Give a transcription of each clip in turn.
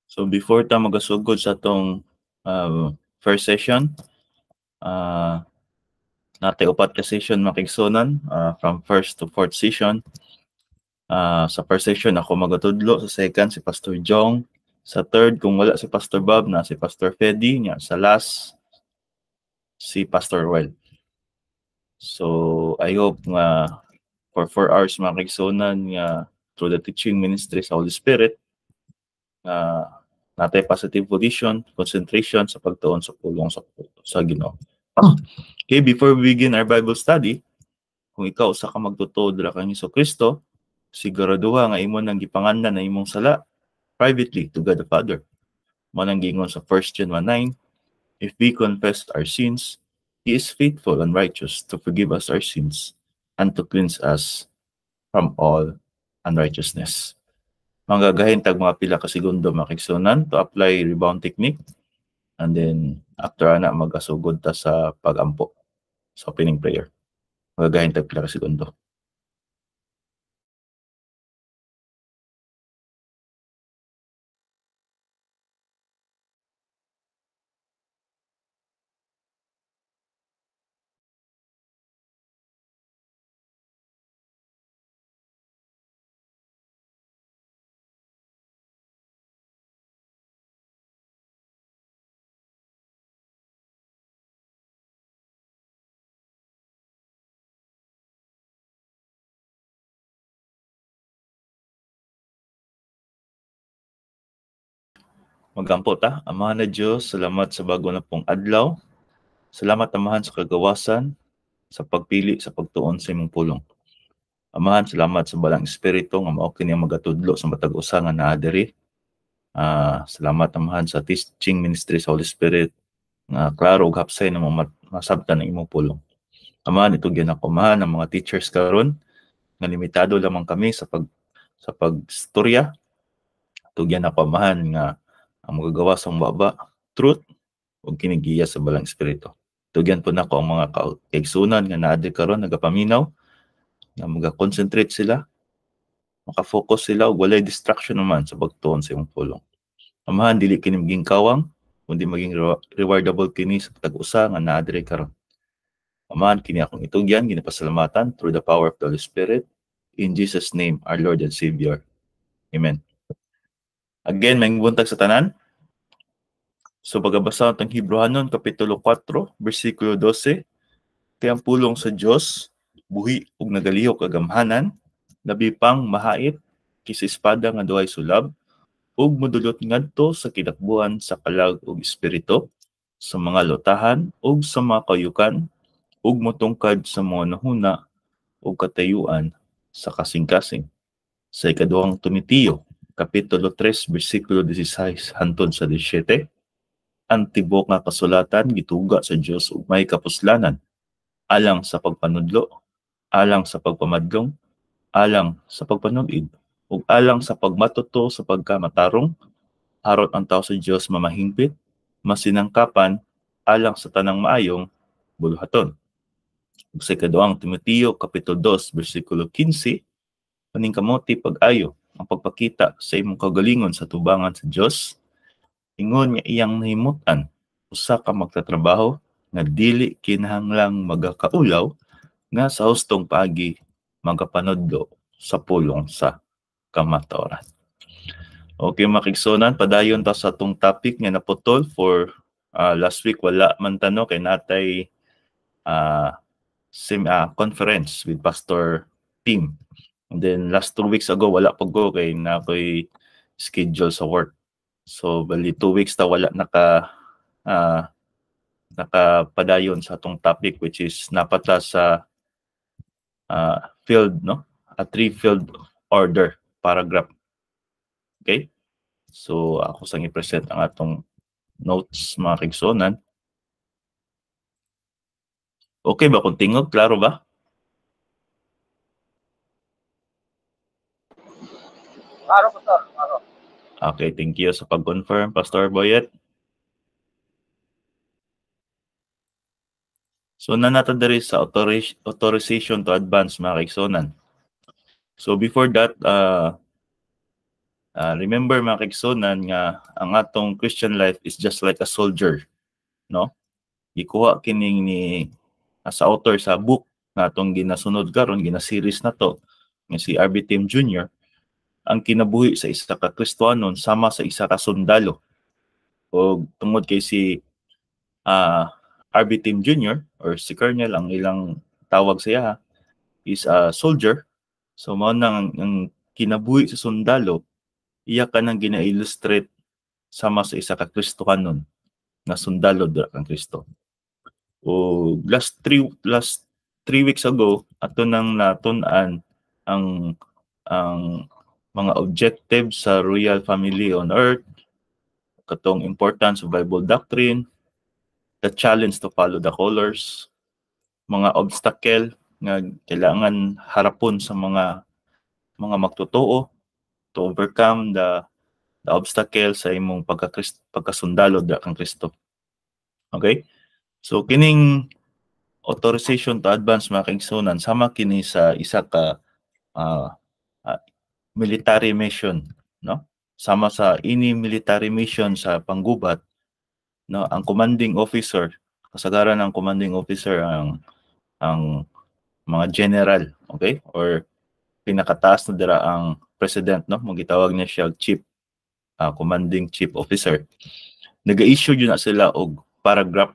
So before ta magasugod sa atong first session, natay upat ka session makigsunan from first to fourth session. Sa first session ako magatudlo, sa second si Pastor Jong, sa third kung wala si Pastor Bob na si Pastor Fedi, nya sa last si Pastor Well. So I hope nga for 4 hours makigsunan nga through the teaching ministry sa Holy Spirit natay positive position, concentration sa pagtuon sa pulong sa Ginoo. Okay, before we begin our Bible study, kung ikaw usa ka magtutuo dira kang Hesukristo, siguraduha nga imo nang gipangandan na imong sala privately to God the Father. Mo nang gingon sa 1 John 1:9, if we confess our sins, He is faithful and righteous to forgive us our sins and to cleanse us from all unrighteousness. Manggagahin tag mga pila ka segundo makigsunan to apply rebound technique, and then after ana magasugod ta sa pagampo sa opening prayer. Manggagahin tag pila ka segundo. Magampo ta. Amahan na Diyos, salamat sa bago na pong adlaw. Salamat Amahan sa kagawasan, sa pagpili, sa pagtuon sa imong pulong. Amahan, salamat sa balang espiritu nga mao kini magatudlo sa matag usa nga naa diri. Salamat Amahan sa teaching ministry sa Holy Spirit nga klaro ug hapsay na masabtan ang imong pulong. Amahan, itugyan ako Amahan ang mga teachers karon nga limitado lamang kami sa pagstorya. Tugyan ako Amahan nga ang magagawa sa baba, truth, ug kinigiya sa balang espiritu. Tugyan po nako ang mga kaigsunan nga naadri karon nagapaminaw, nga mag-concentrate sila, maka-focus sila ug walay distraction naman sa pagtuon sa imong pulong. Amahan, dili kini maging kawang, kundi maging rewardable kini sa tag-usa nga naadri karon. Amahan, kini akong itugyan, ginapasalamatan through the power of the Holy Spirit. In Jesus' name, our Lord and Savior. Amen. Again, may buntag sa tanan. So pagabasa ng Hebrehanon Kapitulo 4, versikulo 12, kaya ang pulong sa Dios buhi ug nagalihok kagamhanan, labi pang mahait kaysa espada nga duhay sulab, ug modulot ngadto sa kidakbuhan sa kalag ug espiritu, sa mga lutahan ug sa mga kayukan, ug motungkad sa mga nahuna ug katayuan sa kasing-kasing. Sa ikaduhang Timoteo Kapitulo 3, versikulo 16 hangtod sa 17, ang tibok nga kasulatan gituga sa Dios ug may kapuslanan, alang sa pagpanudlo, alang sa pagpamadlong, alang sa pagpanulid, ug alang sa pagmatuto sa pagkamatarong, harot ang tao sa Dios mamahingpit, masinangkapan, alang sa tanang maayong buluhaton. Ug sa ikaduhang Timoteo Kapitulo 2, versikulo 15, paningkamuti pag-ayo ang pagpakita sa imong kagalingon sa tubangan sa Dios, ingon nga iyang nahimutan usa ka magtatrabaho nga dili kinahanglang magakaulaw nga sa hustong paagi magapanudlo sa pulong sa kamataoran. Okay, makigsunan, padayon ta sa atong topic nga naputol for last week. Wala man tano kay natay conference with Pastor Tim. And then last 2 weeks ago wala pa go kay na ako'y schedule sa work. So bali 2 weeks ta wala nakapadayon sa atong topic, which is napata sa field, no? A 3-field order paragraph. Okay? So ako sang i-present ang atong notes mga kigsunan. Okay ba kung tingog? Klaro ba? Klaro po, sir. Klaro. Okay, thank you sa pag-confirm, Pastor Boyet. So nanata diri sa authorization to advance mga kigsunan. So before that, Remember mga kaigsunan nga ang atong Christian life is just like a soldier, no? Gikuha kining ni sa author sa book na atong ginasunod karon, gina-series na to, nga si R.B. Tim Jr. Ang kinabuhi sa isa ka Kristiyanon sama sa isa ka sundalo. O tungod kay si R.B. Tim Jr. or si Colonel, ang ilang tawag siya is a soldier. So mao nang ang kinabuhi sa sundalo, iya ka nang gina-illustrate sama sa isa ka Kristohanon nga sundalo dira kang Kristo. O last three weeks ago ato nang natun-an ang mga objectives sa royal family on earth, katong importance of Bible doctrine, the challenge to follow the colors, mga obstacle nga kailangan harapon sa mga magtotoo to overcome the obstacle sa imong pagkasundalo dira kang Kristo. Okay? So kining authorization to advance mga kaigsunan sama kini sa isa ka military mission, no? Sama sa ini military mission sa panggubat, no, ang commanding officer, kasagaran ng commanding officer ang mga general, okay? Or pinakataas na dira ang president, no? Magitawag niya siya chief, commanding chief officer. Nag-issue yun na sila og paragraph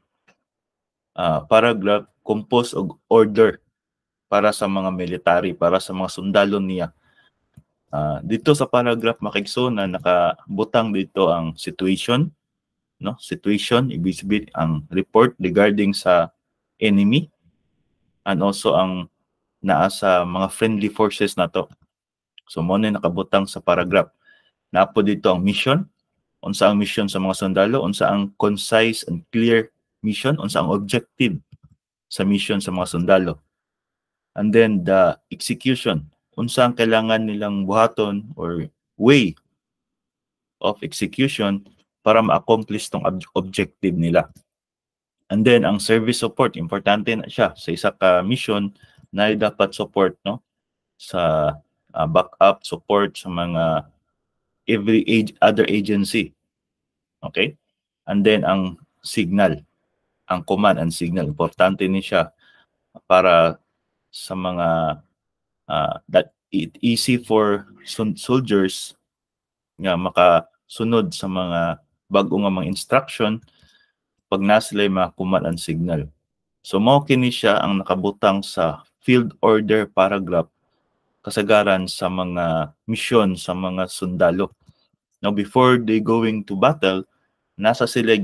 composed og order para sa mga military, para sa mga sundalo niya. Dito sa paragraph makaigsunan nakabutang dito ang situation, no? Situation ibig sabihin ang report regarding sa enemy and also ang naa sa mga friendly forces nato. So mo na nakabutang sa paragraph. Napo dito ang mission, unsa ang mission sa mga sundalo, unsa ang concise and clear mission, unsa ang objective sa mission sa mga sundalo. And then the execution, unsa ang kailangan nilang buhaton or way of execution para ma-accomplish tong objective nila. And then ang service support, importante na siya sa isa ka mission na dapat support, no, sa backup support sa mga other agency. Okay? And then ang signal, ang command and signal, importante ni siya para sa mga that it easy for soldiers nga makasunod sa mga bag-o nga mga instruction pag nasila'y mga command and signal. So mao kini siya ang nakabutang sa field order paragraph kasagaran sa mga mission sa mga sundalo. Now before they going to battle, nasa sila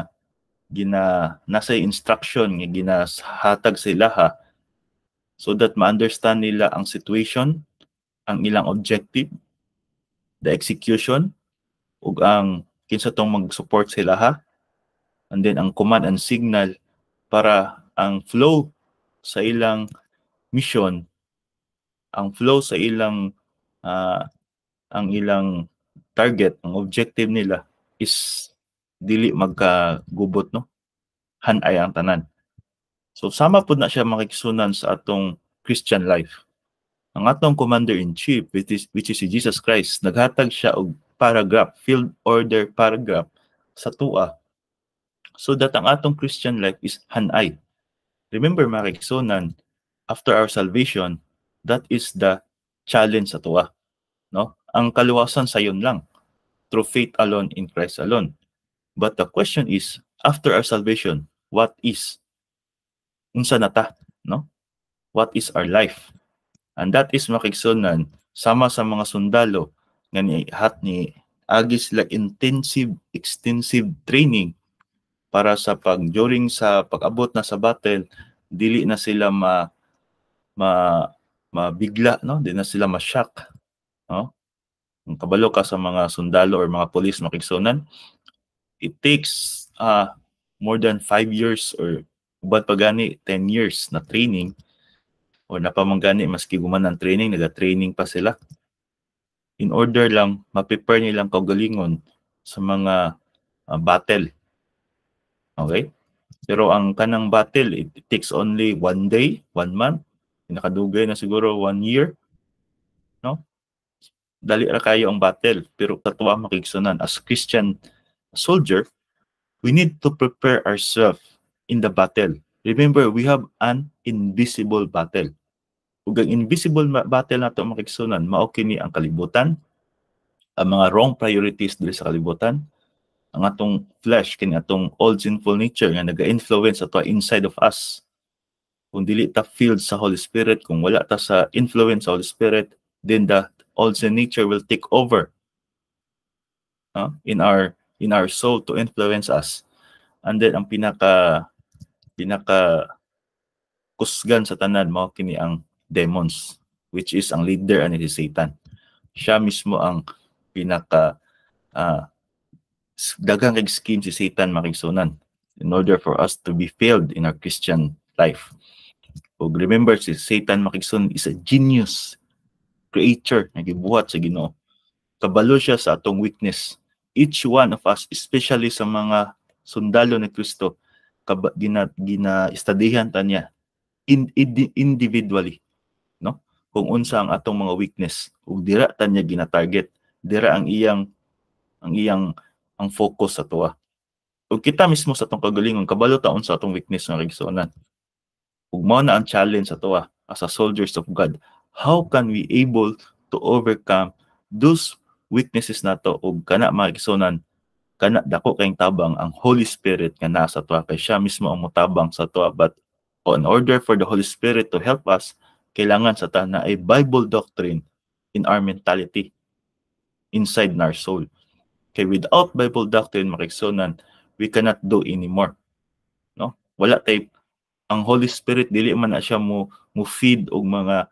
nasa instruction nga ginahatag sila so that ma-understand nila ang situation, ang ilang objective, the execution, ug ang kinsa tong mag-support sila and then ang command and signal para ang flow sa ilang mission, ang flow sa ilang ang ilang target, ang objective nila is dili magkagubot, no? Hanay ang tanan. So sama po na siya makikisunan sa atong Christian life. Ang atong commander-in-chief, which is si Jesus Christ, naghatag siya og paragraph, field order paragraph sa tua, so that ang atong Christian life is hanay. Remember mga kaigsunan, after our salvation, that is the challenge sa tua, no? Ang kaluwasan sa yun lang, through faith alone in Christ alone. But the question is, after our salvation, what is? Unsa nata, no? What is our life? And that is makigsunan sama sa mga sundalo nga ni agi sila intensive, extensive training para sa during sa pag-abot na sa battle, dili na sila mabigla, no? Di na sila ma-shock, no? Ang kabalo ka sa mga sundalo or mga police makigsunan, it takes more than 5 years or uban pa gani 10 years na training o napamanggani maski guman ang training, naga-training pa sila in order lang ma-prepare nilang kaugalingon sa mga battle. Okay? Pero ang kanang battle, it takes only 1 day, 1 month, nakadugay na siguro 1 year, no? dali ra kayo ang battle, pero katuwa makigsunan as Christian soldier, we need to prepare ourselves in the battle. Remember, we have an invisible battle. Ug ang invisible battle nato makigsunan, mao kini ang kalibutan, ang mga wrong priorities diri sa kalibutan, ang atong flesh, kini atong old sinful nature nga naga-influence ato inside of us. Kung dili ta filled sa Holy Spirit, kung wala ta sa influence sa Holy Spirit, then the old sin nature will take over in our soul to influence us. And then ang pinaka kusgan sa tanan mao kini ang demons, which is ang leader ani si Satan. Siya mismo ang pinaka daghang kay scheme si Satan makigsunan in order for us to be failed in our Christian life. Ug remember, si Satan makigsunan is a genius creator nga gibuhat sa Ginoo. Kabalo siya sa atong weakness. Each one of us, especially sa mga sundalo ni Kristo, gina-studyhan ta niya individually, no? Kung unsa ang atong mga weakness, ug dira ta niya gina-target, dira ang focus sa tuwa. Ug kita mismo sa atong kagalingon, kabalo taon sa atong weakness nga kigsuonan. Ug mao na ang challenge sa tuwa as a soldiers of God. How can we able to overcome those weaknesses nato ug kana makigsuonan, kana dako kayong tabang ang Holy Spirit nga nasa tuwa, kay siya mismo ang motabang sa tuwa. But in order for the Holy Spirit to help us, kailangan sa ta na ay Bible doctrine in our mentality, inside our soul. Kay without Bible doctrine makigsuonan, we cannot do anymore, no? Wala tay ang Holy Spirit, dili man na siya mo feed og mga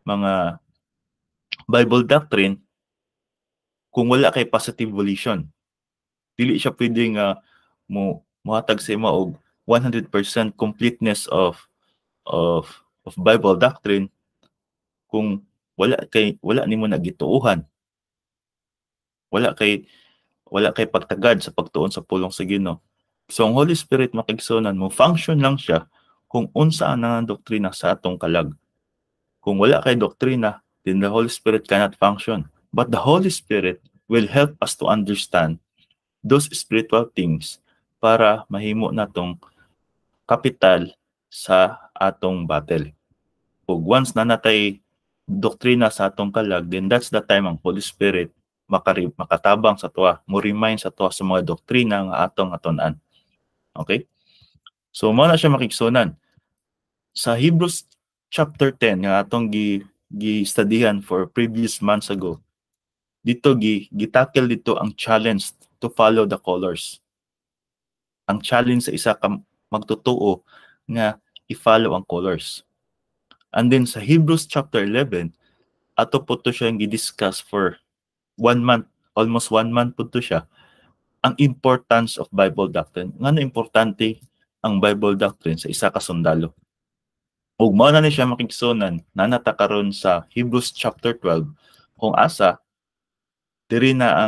Bible doctrine kung wala kay positive volition. Dili siya pwedeng mohatag sa imo og 100% completeness of Bible doctrine kung wala nimo nagituuhan. Wala kay pagtagad sa pagtuon sa pulong sa Ginoo. So ang Holy Spirit makigsuonan mo, function lang siya kung unsa ang doktrina sa atong kalag. Kung wala kay doktrina, then the Holy Spirit cannot function. But the Holy Spirit will help us to understand those spiritual things para mahimo natong kapital sa atong battle. Ug once na natay doktrina sa atong kalag, then that's the time ang Holy Spirit makatabang sa tuwa, mo remind sa tuwa sa mga doktrina nga atong atun-an. Okay? So mao na siya makigsunan. Sa Hebrews chapter 10 nga atong gi-studyhan for previous months ago, dito gitackle dito ang challenge to follow the colors. Ang challenge sa isa ka magtutuo nga i-follow ang colors. And then sa Hebrews chapter 11, ato po to siya gi-discuss for 1 month, almost 1 month po to siya, ang importance of Bible doctrine. Ngano importante ang Bible doctrine sa isa ka sundalo. Ug mao na ni siya makigsunan nanata karon sa Hebrews chapter 12 kung asa diri na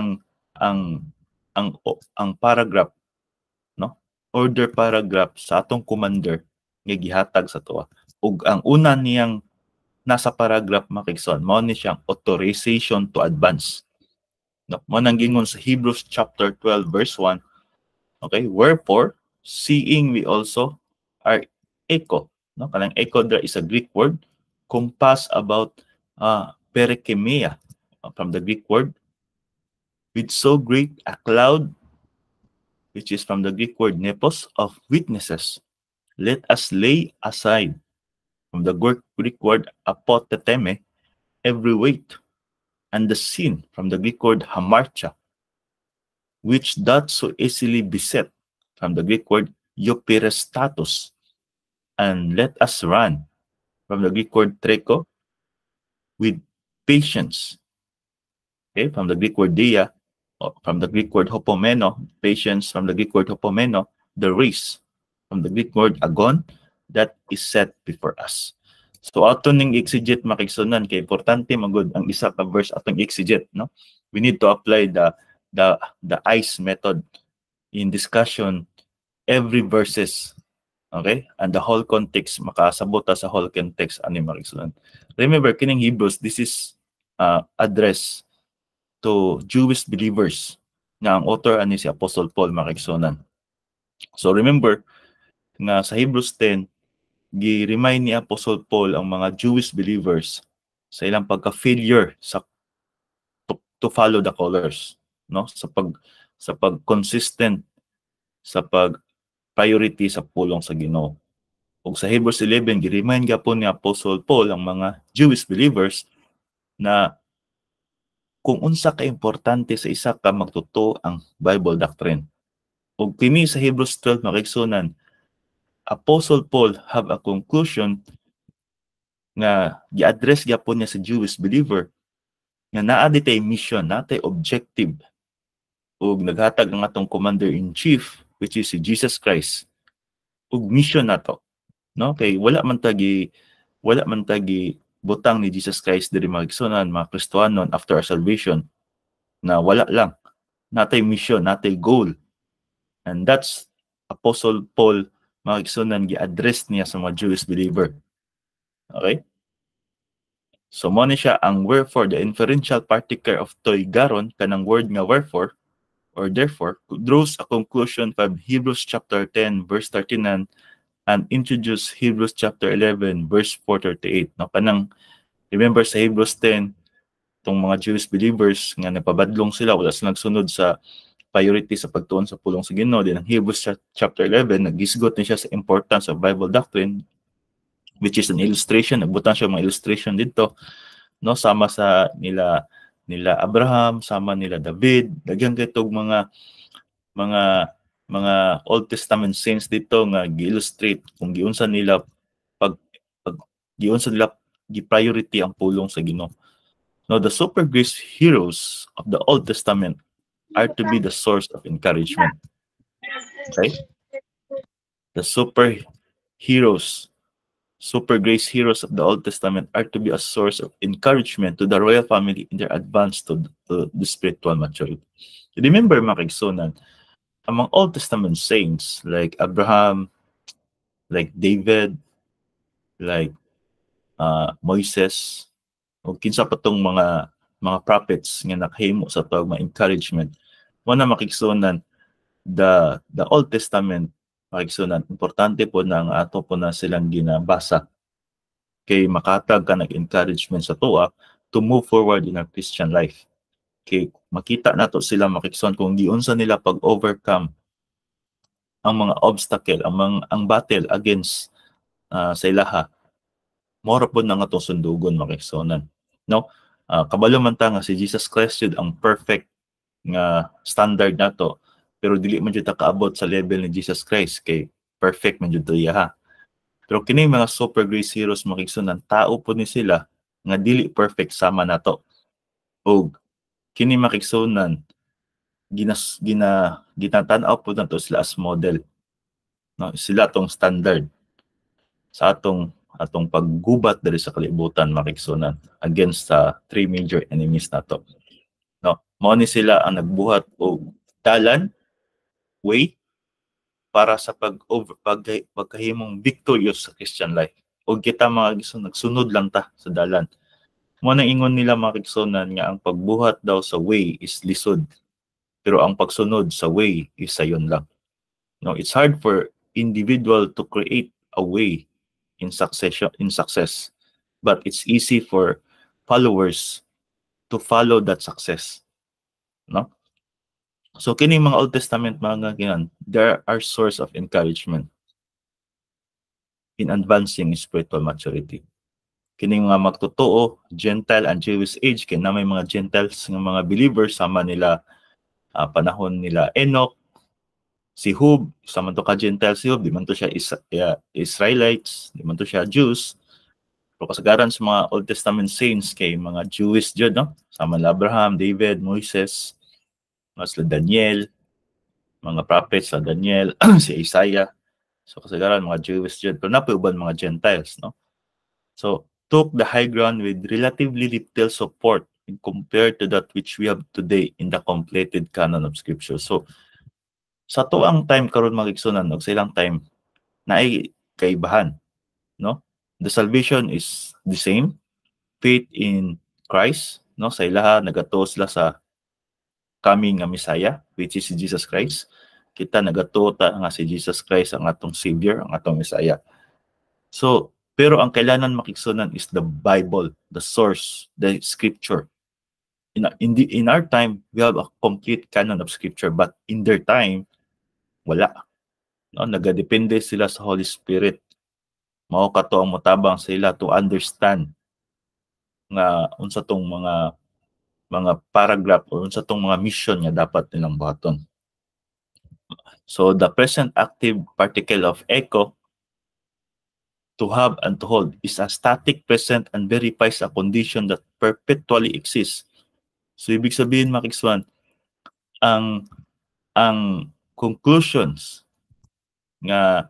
ang paragraph, no? Order paragraph sa atong commander nga gihatag sa tuwa. Ug ang una niyang nasa paragraph makigsuon mao ni siyang authorization to advance. No, mao nang gingon sa Hebrews chapter 12 verse 1. Okay, wherefore seeing we also are echo, no, kanang echo there is a Greek word, compass about perikemia from the Greek word, with so great a cloud, which is from the Greek word nepos, of witnesses, let us lay aside from the Greek word apoteteme every weight and the sin, from the Greek word hamartia, which doth so easily beset, from the Greek word euperestatus, and let us run, from the Greek word treko, with patience. Okay, from the Greek word dia, from the Greek word hopomeno, patience, from the Greek word hopomeno, the race, from the Greek word agon, that is set before us. So ato ning exegete makigsunan kay importante magud ang isa ka verse atong exegete, no? We need to apply the ICE method in discussion every verses, okay? And the whole context, makasabot sa whole context ani makigsunan. Remember kining Hebrews, this is address to Jewish believers nga ang author ani si Apostle Paul makigsunan. So remember nga sa Hebrews 10 gi-remind ni Apostle Paul ang mga Jewish believers sa ilang pagka-failure sa to follow the colors, no? Sa pag consistent sa pag priority sa pulong sa Ginoo. Ug sa Hebrews 11 gi-remind gyapon ni Apostle Paul ang mga Jewish believers na kung unsa ka importante sa isa ka magtuto ang Bible doctrine. Ug kini sa Hebrews 12 makigsunan, Apostle Paul have a conclusion nga gi-address gyapon niya sa Jewish believer nga naa ditay mission, natay objective ug naghatag ang atong commander-in-chief which is si Jesus Christ ug mission nato, no? Kay wala man tagi butang ni Jesus Christ diri magigsunan mga Kristiyanon after our salvation na wala lang, natay mission, natay goal, and that's Apostle Paul magigsunan gi-address niya sa mga Jewish believer. Okay? So mo ni siya ang wherefore, the inferential particle of toy garon kanang word nga wherefore or therefore draws a conclusion from Hebrews chapter 10 verse 39 and introduce Hebrews chapter 11 verse 438. No, kanang remember sa Hebrews 10 tong mga Jewish believers nga napabadlong sila, wala silang nagsunod sa priority sa pagtuon sa pulong sa Ginoo. Din ang Hebrews chapter 11 nagisgot ni siya sa importance of Bible doctrine, which is an illustration. Nagbutan siya mga illustration dito, no, sama sa nila Abraham, sama nila David, daghang kitog mga Old Testament saints dito nga gi-illustrate kung giunsa nila giunsa nila gi-priority ang pulong sa Ginoo. Now, the super grace heroes of the Old Testament are to be the source of encouragement. Okay? The super grace heroes of the Old Testament are to be a source of encouragement to the royal family in their advance to the spiritual maturity. Remember, mga kaigsunan, among Old Testament saints like Abraham, like David, like Moises, o kinsa pa tong mga prophets nga nakahimo sa tawag mga encouragement, mo na makigsunan the Old Testament makigsunan importante po na ang ato po na silang ginabasa kay makatag ka nag-encouragement sa tuwa to move forward in our Christian life. Kay makita nato sila makigsunan kung giunsa nila pag-overcome ang mga obstacle, ang battle against sa ilaha. Mora po na nga itong sundugon makigsunan. No? Kabalo man ta nga si Jesus Christ yun ang perfect nga standard nato, pero dili man jud ta kaabot sa level ni Jesus Christ kay perfect man jud iya. Pero kini mga super grace heroes makigsunan, tao po ni sila nga dili perfect sama nato. Og kini makigsunan ginatan-aw po nato sila as model. No, sila tong standard sa atong paggubat diri sa kalibutan makigsunan against sa three major enemies nato. No, mao ni sila ang nagbuhat og dalan, way para sa pagkahimong victorious sa Christian life. O kita mga nagsunod lang ta sa dalan. Mo nang ingon nila mga kaigsunan nga ang pagbuhat daw sa way is lisod, pero ang pagsunod sa way is sayon lang. No, it's hard for individual to create a way in success, but it's easy for followers to follow that success. No? So kining mga Old Testament mga ginan, there are source of encouragement in advancing spiritual maturity. Kining mga magtotoo, Gentile and Jewish age, kay na may mga Gentiles nga mga believers sama nila panahon nila Enoch, si Hub, sama to ka Gentile si Hub, di man to siya Israelites, di man to siya Jews. Pero kasagaran sa mga Old Testament saints kay mga Jewish jud, no? Sama nila Abraham, David, Moises, sila Daniel, mga prophets sa Daniel, si Isaiah. So kasagaran mga Jewish jud, pero napauban mga Gentiles, no? So took the high ground with relatively little support compared to that which we have today in the completed canon of Scripture. So sa tuang time karon magigsunan og sa ilang time naay kaibahan, no? The salvation is the same, faith in Christ, no? Sa ilaha nagatuo sila sa upcoming nga Messiah, which is si Jesus Christ. Kita nagatuta nga si Jesus Christ ang atong Savior, ang atong Messiah. So, pero ang kailangan makigsunan is the Bible, the source, the Scripture. In our time, we have a complete canon of Scripture, but in their time, wala. No, nagadepende sila sa Holy Spirit. Mao kato ang motabang sila to understand nga unsa tong mga paragraph o unsa tong mga mission nga dapat nilang buhaton. So the present active particle of echo, to have and to hold, is a static present and verifies a condition that perpetually exists. So ibig sabihin, makiksuan, ang conclusions nga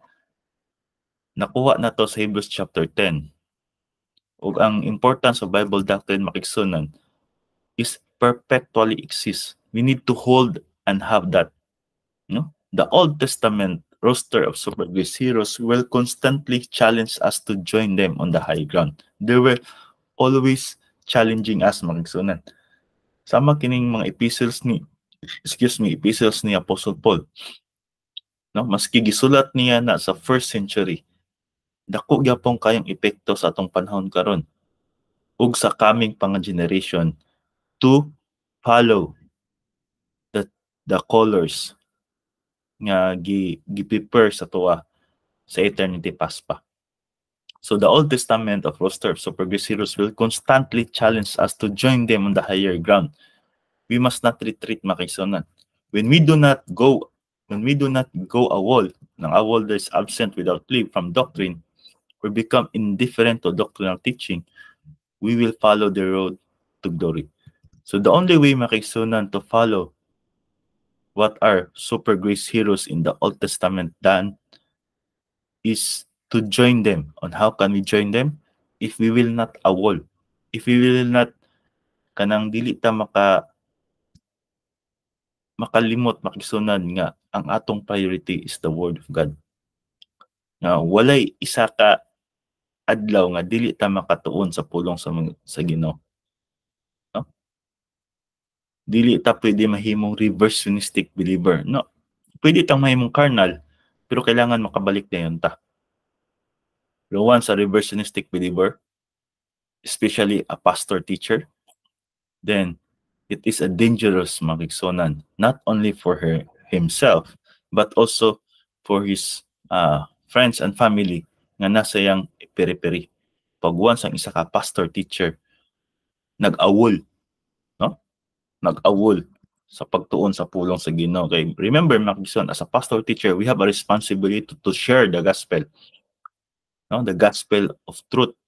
nakuha na to sa Hebrews chapter 10 ug ang importance of Bible doctrine makigsunan is perpetually exists. We need to hold and have that. No? The Old Testament roster of super grace heroes will constantly challenge us to join them on the high ground. They were always challenging us, makigsunan. Sama kining mga epistles ni Apostle Paul. No, maski gisulat niya na sa 1st century, dako gyapon kayang epekto sa atong panahon karon ug sa coming pang generation to follow the colors nga gi-prepare sa tuwa sa eternity past pa. So the Old Testament of roster of super grace heroes will constantly challenge us to join them on the higher ground. We must not retreat, makigsunan. When we do not go a wall, nang a wall that is absent without leave from doctrine, or become indifferent to doctrinal teaching, we will follow the road to glory. So the only way, makigsunan, to follow what are super grace heroes in the Old Testament done is to join them. On how can we join them? If we will not a wall. If we will not kanang dili ta makalimot, makigsunan nga ang atong priority is the Word of God. Nga walay isa ka adlaw nga dili ta makatuon sa pulong sa Ginoo. No? Dili ta pwede mahimong reversionistic believer. No. Pwede tang mahimong carnal, pero kailangan makabalik na yun ta. Pero once a reversionistic believer, especially a pastor teacher, then it is a dangerous, makigsunan, not only for himself, but also for his friends and family nga nasa yang periphery. Pag once ang isa ka pastor teacher nag-awol, no? Nag-awol sa pagtuon sa pulong sa Ginoo. Kay remember, makigsunan, as a pastor teacher, we have a responsibility to share the gospel. No? The gospel of truth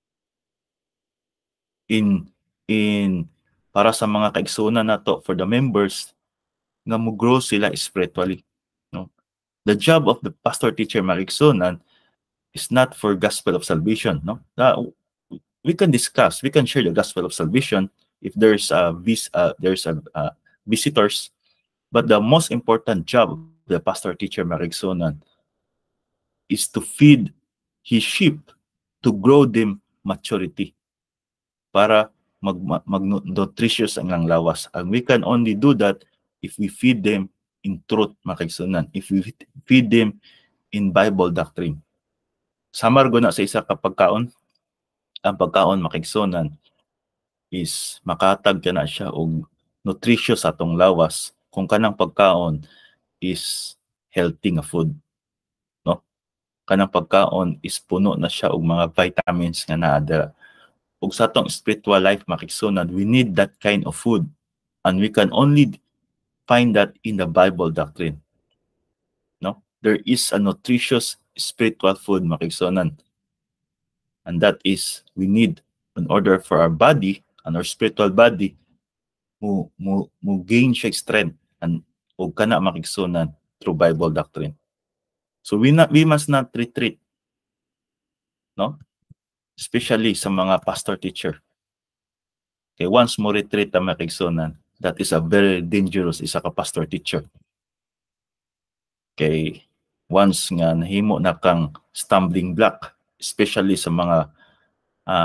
in para sa mga kaigsunan nato, for the members nga mo grow sila spiritually. No? The job of the pastor teacher, makigsunan, is not for gospel of salvation. No? We can discuss, we can share the gospel of salvation if there's visitors, but the most important job of the pastor teacher, makigsunan, is to feed his sheep, to grow them maturity, para mag-nutritious ang lawas. And we can only do that if we feed them in truth, makigsunan. If we feed them in Bible doctrine. Samar go na sa isa ka pagkaon, ang pagkaon, makigsunan, is makatag ka na siya og nutritious atong lawas kung kanang pagkaon is healthy nga food. No? Kanang pagkaon is puno na siya og mga vitamins nga naa dira. Ug sa atong spiritual life, makigsunan, we need that kind of food, and we can only find that in the Bible doctrine. No, there is a nutritious spiritual food, makigsunan, and that is we need in order for our body and our spiritual body mo gain siya strength and ug kana makigsunan through Bible doctrine. So we must not retreat, no? Especially sa mga pastor teacher. Okay, once mo retreat ang makigsunan, that is a very dangerous isa ka pastor teacher. Okay, once nga nahimo na kang stumbling block, especially sa mga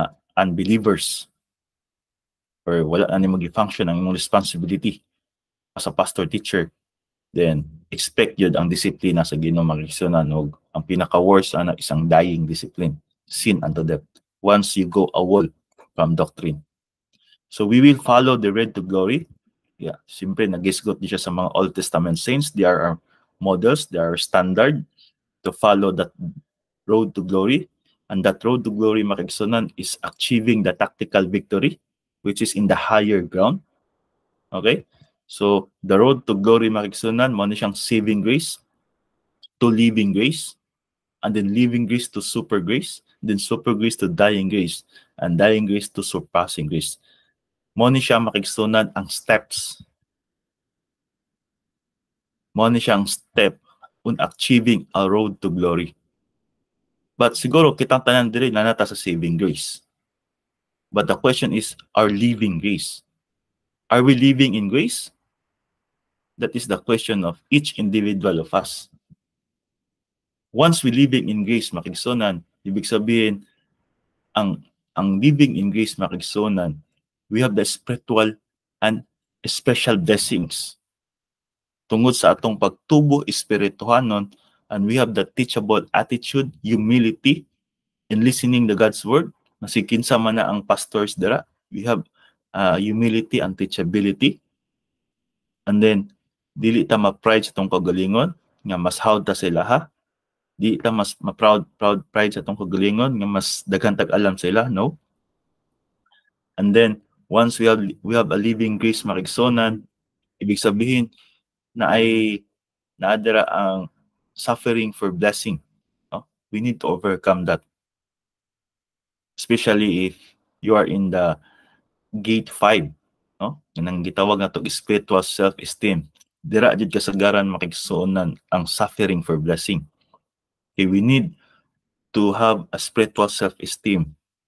unbelievers, or wala na nimo gi-function ang imong responsibility as a pastor teacher, then expect yun ang disiplina sa Ginoo makigsunan og ang pinaka-worst ana isang dying discipline, sin unto death, once you go away from doctrine. So we will follow the road to glory. Yeah, simpre nagisgot di siya sa mga Old Testament saints. They are our models, they are standard to follow that road to glory. And that road to glory makigsunan is achieving the tactical victory, which is in the higher ground. Okay? So the road to glory makigsunan mo na siyang saving grace to living grace, and then living grace to super grace, then super grace to dying grace, and dying grace to surpassing grace. Mo ni siya makigsunan ang steps. Mo ni siyang step on achieving a road to glory. But siguro kitang tanan diri na nata sa saving grace. But the question is, our living grace. Are we living in grace? That is the question of each individual of us. Once we living in grace, makigsunan, ibig sabihin, ang living in grace, makigsunan, we have the spiritual and special blessings tungod sa atong pagtubo espirituhanon, and we have the teachable attitude, humility, in listening to God's word. Kinsa man na ang pastors dira, we have humility and teachability. And then, dili ta ma-pride sa atong kagalingon, nga mas hawd ta sila ha. Di ta mas ma-proud pride sa atong kagalingon, nga mas daghan tag alam sila, no? And then, once we have a living grace makigsunan, ibig sabihin na ay naadara ang suffering for blessing. No? We need to overcome that. Especially if you are in the gate 5, no? Nang gitawag na to spiritual self-esteem. Dira jud kasagaran makigsuonan ang suffering for blessing. Okay, we need to have a spiritual self-esteem.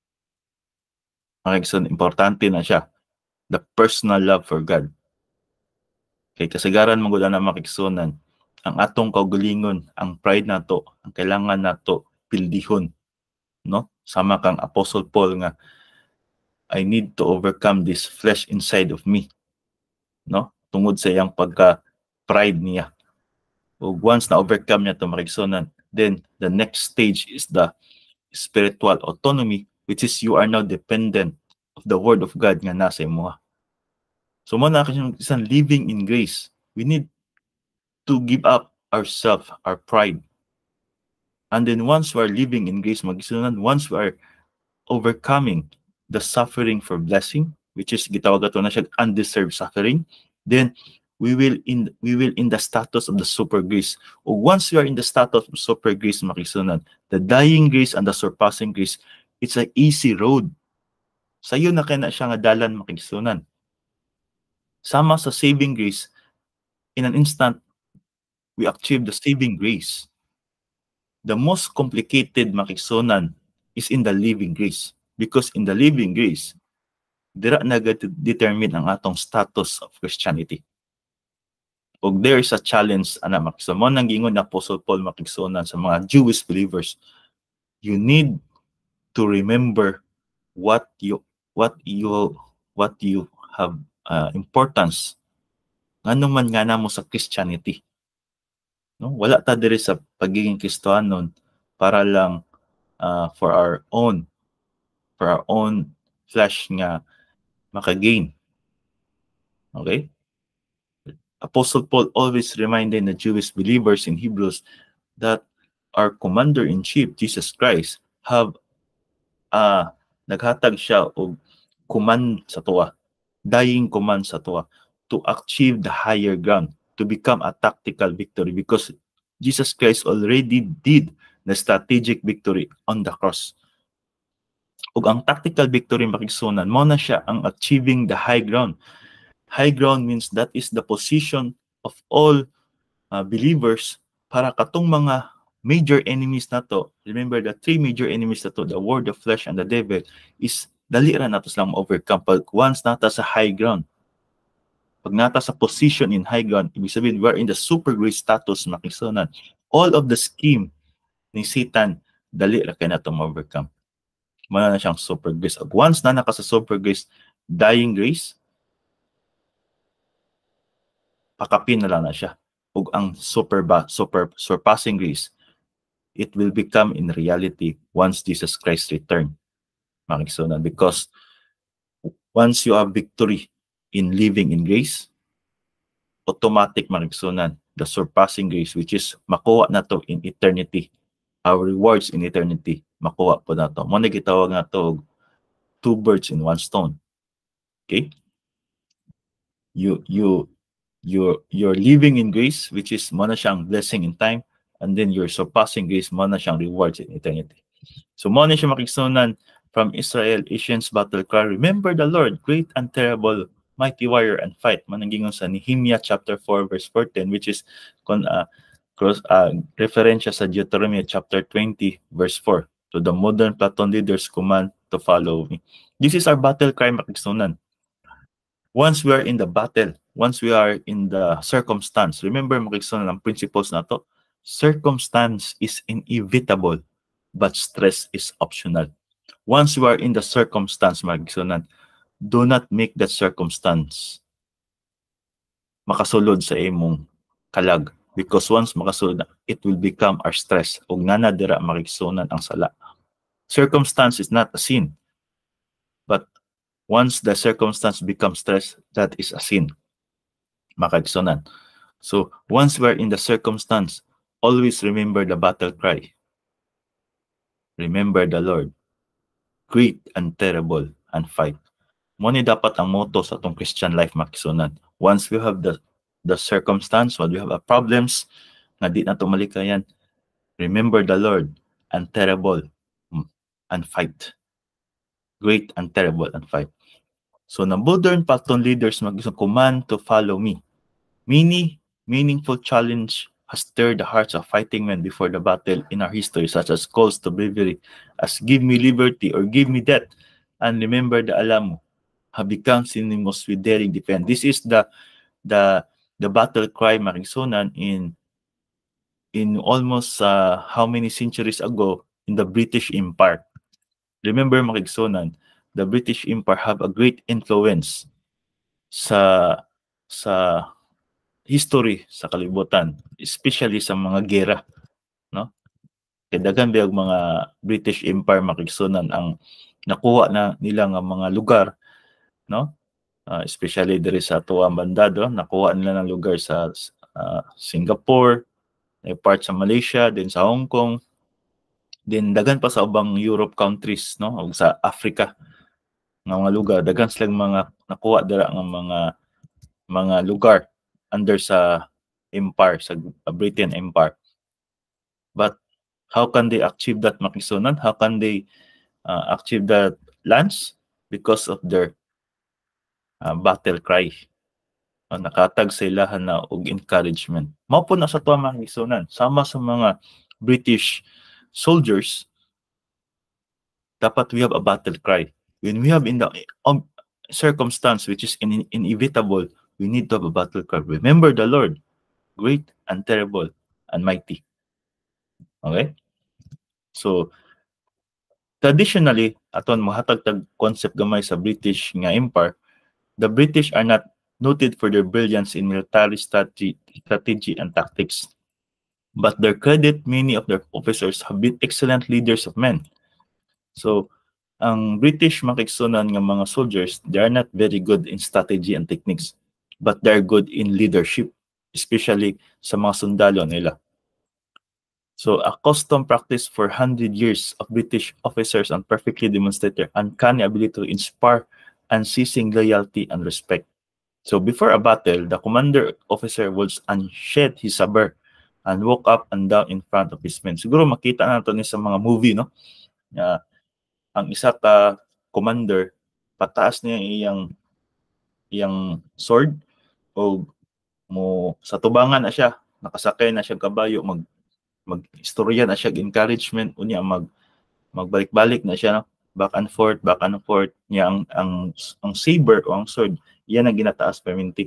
Makigsuon, importante na siya. The personal love for God. Kay kasagaran mo gud na makigsuonan ang atong kaugalingon, ang pride nato, ang kailangan nato pildihon, no? Sama kang Apostle Paul nga, I need to overcome this flesh inside of me, no? Tungod sa iyang pagka-pride niya. O once na overcome niya to makigsuonan, then the next stage is the spiritual autonomy, which is you are now dependent of the word of God nga nasa imo. So mo na isang living in grace, we need to give up ourselves, our pride. And then once we are living in grace, magsunan, once we are overcoming the suffering for blessing, which is gitawag ato na siya undeserved suffering, then we will in the status of the super grace. O once we are in the status of super grace, makisunan, the dying grace and the surpassing grace, it's an easy road. Sayo na kaya na siya nga dalan makisunan. Sama sa saving grace, in an instant, we achieve the saving grace. The most complicated makigsunan is in the living grace. Because in the living grace, dira na determine ang atong status of Christianity. Og there is a challenge, ana makigsunan. Mo nang gingon na Apostle Paul makigsunan sa mga Jewish believers. You need to remember what you have importance. Ngano man nga namo sa Christianity. No, wala ta diri sa pagiging Kristiyanon para lang for our own flesh nga makagain. Okay? Apostle Paul always reminded the Jewish believers in Hebrews that our commander-in-chief, Jesus Christ, have naghatag siya og command sa tuwa, dying command sa tuwa, to achieve the higher ground, to become a tactical victory, because Jesus Christ already did the strategic victory on the cross. Ug ang tactical victory makigsunan, mo na siya ang achieving the high ground. High ground means that is the position of all believers para katong mga major enemies nato. Remember, the three major enemies nato, the world, the flesh, and the devil, is dali ra nato silang overcome pag once nata sa high ground. Pag nata sa position in high ground, ibig sabihin, we're in the super great status makigsunan. All of the scheme ni Satan, dali ra kay nato ma-overcome. Muna na siyang super grace. Once na naka sa super grace, dying grace, pakapin na lang na siya. Ug ang surpassing grace, it will become in reality once Jesus Christ return. Makikisunan, because once you have victory in living in grace, automatic makikisunan the surpassing grace, which is makuha na to in eternity. Our rewards in eternity, makuha po na to. Muna gitawag na to 2 birds in 1 stone. Okay? You're living in grace, which is muna siyang blessing in time, and then your surpassing grace, muna siyang rewards in eternity. So muna siya makikisunan from Israel, Asians battle cry, remember the Lord, great and terrible, mighty warrior and fight. Mananggingon sa Nehemiah chapter 4 verse 14, which is referensya sa Deuteronomy chapter 20 verse 4. To the modern Platon leaders command to follow me. This is our battle cry, makikisunan. Once we are in the battle, once we are in the circumstance, remember makikisunan ang principles na to. Circumstance is inevitable, but stress is optional. Once you are in the circumstance, makikisunan, do not make that circumstance makasulod sa imong kalag. Because once makasulod, it will become our stress. Ug nanadira makikisunan ang sala. Circumstance is not a sin. But once the circumstance becomes stress, that is a sin. Makikisunan. So once we're in the circumstance, always remember the battle cry. Remember the Lord, great and terrible, and fight. Muna dapat ang motto sa atong Christian life, makisunan. Once we have the circumstance, when we have problems, na di na tumalikayan, remember the Lord, and terrible, and fight. Great and terrible, and fight. So na modern Platon leaders mag-command to follow me. Meaningful challenge has stirred the hearts of fighting men before the battle in our history, such as calls to bravery, as give me liberty or give me death, and remember the alam mo, have become synonymous with daring defense. This is the battle cry, makikisunan, in almost how many centuries ago in the British Empire. Remember, makikisunan, the British Empire have a great influence sa history sa kalibutan, especially sa mga gera, no? Kaya daghan biyag mga British Empire, makikisunan, ang nakuha na nila nga mga lugar, no? Especially diri sa tuwang bandado, nakuha nila ng lugar sa Singapore, part sa Malaysia, din sa Hong Kong, din dagan pa sa ubang Europe countries, no, o sa Africa nga mga lugar. Dagan silang mga nakuha dira nga mga lugar under sa empire, sa Britain Empire. But how can they achieve that, makisunan? How can they achieve that lands? Because of their battle cry. Nakatag sa ilahan na og encouragement. Mao po na sa tuwa, makisunan, sama sa mga British soldiers, dapat we have a battle cry. When we have in the circumstance which is inevitable, we need to have a battle cry. Remember the Lord, great and terrible and mighty. Okay? So, traditionally, aton mohatag tag concept gamay sa British nga Empire, the British are not noted for their brilliance in military strategy and tactics. But their credit, many of their officers have been excellent leaders of men. So, ang British, makikisunan nga mga soldiers, they are not very good in strategy and techniques, but they are good in leadership, especially sa mga sundalo nila. So, a custom practice for 100 years of British officers and perfectly demonstrated uncanny ability to inspire unceasing loyalty and respect. So, before a battle, the commander officer would unsheath his saber and walk up and down in front of his men. Siguro makita na ito ni sa mga movie, no? Ang isa ka commander, pataas niya iyang sword, o mo sa tubangan na siya, nakasakay na siya kabayo, mag-istorya na siya, encouragement, unya magbalik-balik na siya, no? back and forth niya ang saber o ang sword, yan ang ginataas perminti,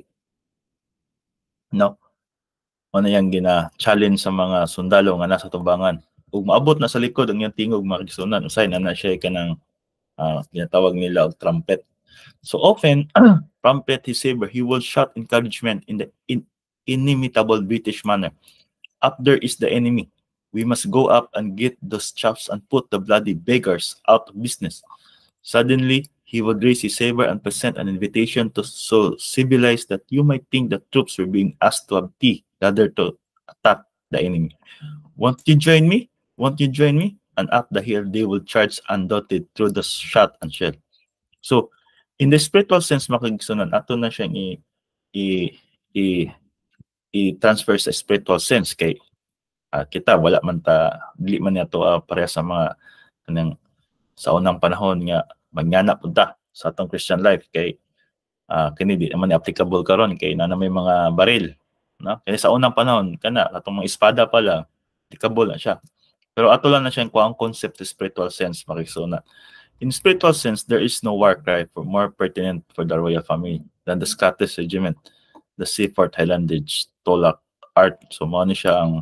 no? Ano yang gina-challenge sa mga sundalo nga nasa tubangan. Ug maabot na sa likod ang iyang tingog, makikisunan, usay na siya kanang ginatawag nila og trumpet. So often, trumpet his saber, he will shout encouragement inimitable British manner. Up there is the enemy. We must go up and get those chaps and put the bloody beggars out of business. Suddenly, he would raise his saber and present an invitation to so civilized that you might think the troops were being asked to have tea rather to attack the enemy. Won't you join me? Won't you join me? And up the hill they will charge undaunted through the shot and shell. So, in the spiritual sense, makigsunan, ato na siyang i, i, i-transfer sa spiritual sense kay kita wala man ta dili man nato pareha sa mga kanang sa unang panahon nga magnyana punta sa atong Christian life kay kini di naman applicable karon kay na may mga baril, no? Kaya sa unang panahon kana atong mga espada pa lang applicable na siya. Pero ato lang na siya ang concept sa spiritual sense makisuna. In spiritual sense, there is no war cry for more pertinent for the royal family than the Scottish regiment, the Seaforth Highlanders, Tolak Art. So, mo ni siya ang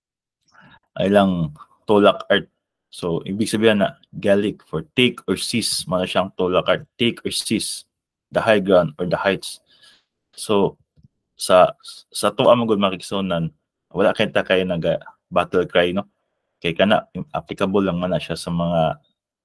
ilang Tolak Art. So, ibig sabihin na Gaelic for take or seize. Mo na siyang Tolak Art, take or seize the high ground or the heights. So, sa tuwa mo gud makiksunan, wala kay ta kay naga battle cry, no? Kay kana applicable lang man na siya sa mga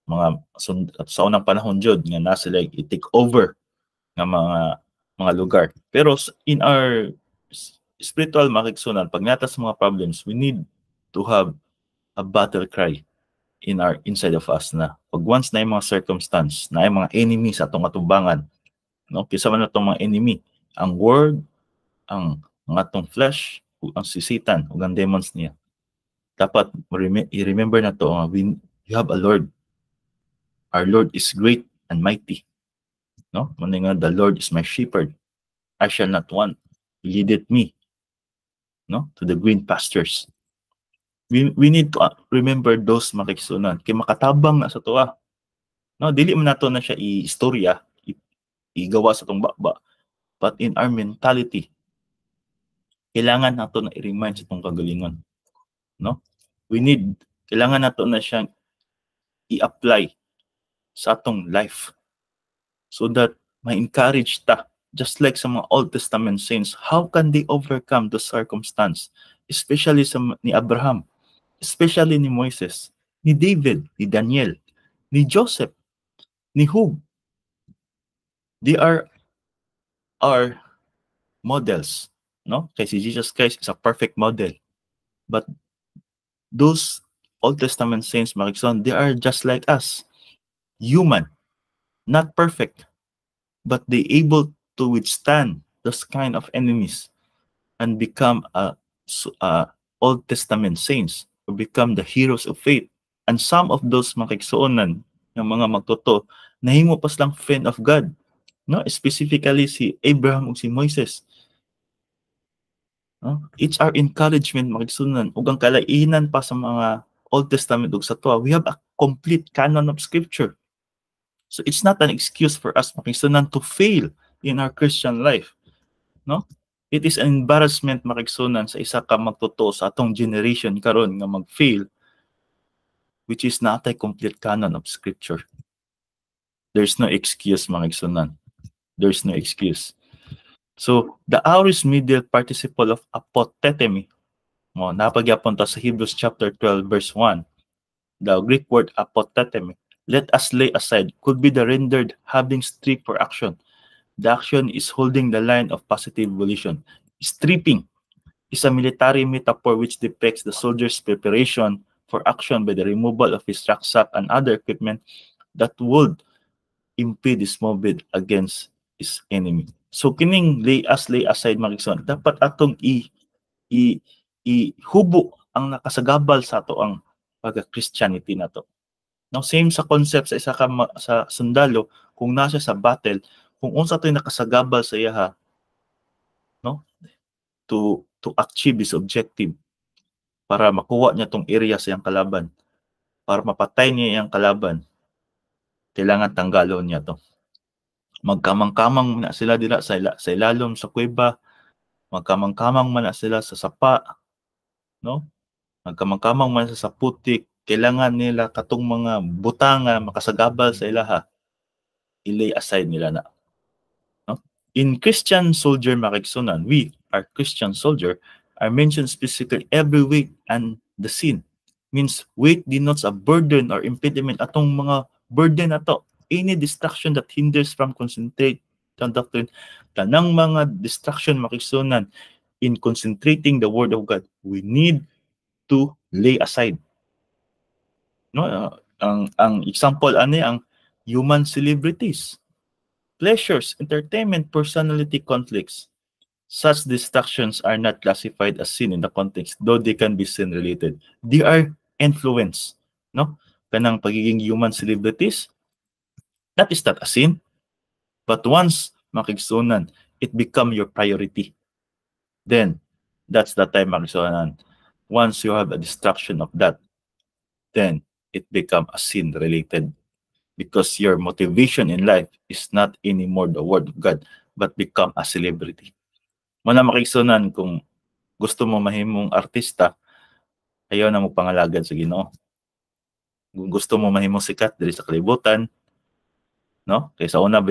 sa unang panahon jud nga na sila i-take over nga mga lugar. Pero in our spiritual makigsunan, pag natas mga problems, we need to have a battle cry in our inside of us na pag once na yung mga circumstance, na yung mga enemy sa atong atubangan, no? Kisa man atong mga enemy, ang word, ang atong flesh, ang si Satan, ug ang demons niya. Dapat i-remember na to, you have a Lord. Our Lord is great and mighty. No? Nga, the Lord is my shepherd. I shall not want. He leadeth me, no, to the green pastures. We need to remember those makikisunan. Kay makatabang na sa tuwa. No, dili man nato na siya i-istorya, igawa sa tong baba. But in our mentality, kailangan nato na i-remind sa tong kagalingon. No? Kailangan nato na siyang i-apply sa atong life so that ma-encourage ta, just like sa mga Old Testament saints, how can they overcome the circumstance, especially ni Abraham, especially ni Moises, ni David, ni Daniel, ni Joseph, ni Job. They are our models, no? Kasi Jesus Christ is a perfect model, but those Old Testament saints, Marikson, they are just like us, human, not perfect, but they able to withstand those kind of enemies and become Old Testament saints, or become the heroes of faith. And some of those makiksuonan ng mga magtuto, nahimo pas lang friend of God, no? Specifically si Abraham ug si Moises. No? It's our encouragement makiksuonan ug ang kalainan pa sa mga Old Testament ug sa tuwa. We have a complete canon of scripture. So it's not an excuse for us makiksuonan to fail in our Christian life, no? It is an embarrassment makigsunan sa isa ka magtuto sa atong generation karon nga mag-fail, which is not a complete canon of scripture. There's no excuse makigsunan. There's no excuse. So the aorist medial participle of apotetemi, mo napagyapon ta sa Hebrews chapter 12 verse 1. The Greek word apotetemi, let us lay aside, could be the rendered having stripped for action. The action is holding the line of positive volition. Stripping is a military metaphor which depicts the soldier's preparation for action by the removal of his rucksack and other equipment that would impede his movement against his enemy. So kining lay aside makigsuon, dapat atong ihubo ang nakasagabal sa ato ang pagka-Christianity nato. Now same sa concept sa isa ka sa sundalo, kung nasa sa battle, kung unsa to'y nakasagabal sa iya, no, to achieve his objective, para makuha niya tong area sa iyang kalaban, para mapatay niya iyang kalaban, kailangan tanggalon niya to. Magkamang-kamang na sila dira sa ilalom sa kuweba, magkamang-kamang man na sila sa sapa, no? Magkamang-kamang man sa putik, kailangan nila katong mga butanga makasagabal sa ilaha, i-lay aside nila na, no? In Christian soldier makiksunan, we are Christian soldier are mentioned specifically every weight and the sin. Means weight denotes a burden or impediment. Atong mga burden na to, any distraction that hinders from concentrate ang doctrine, tanang mga distraction makiksunan in concentrating the word of God, we need to lay aside. No, ang example ang human celebrities, pleasures, entertainment, personality conflicts. Such distractions are not classified as sin in the context, though they can be sin related. They are influence, no? Kanang pagiging human celebrities, that is not a sin, but once makigsunan, it become your priority. Then that's the time makigsunan. Once you have a distraction of that, then it become a sin related, because your motivation in life is not anymore the word of God, but become a celebrity. Muna makigsunan kung gusto mo mahimong artista, ayaw na mo pangalagad sa Ginoo. Kung gusto mo mahimong sikat diri sa kalibutan, no? Kay sa una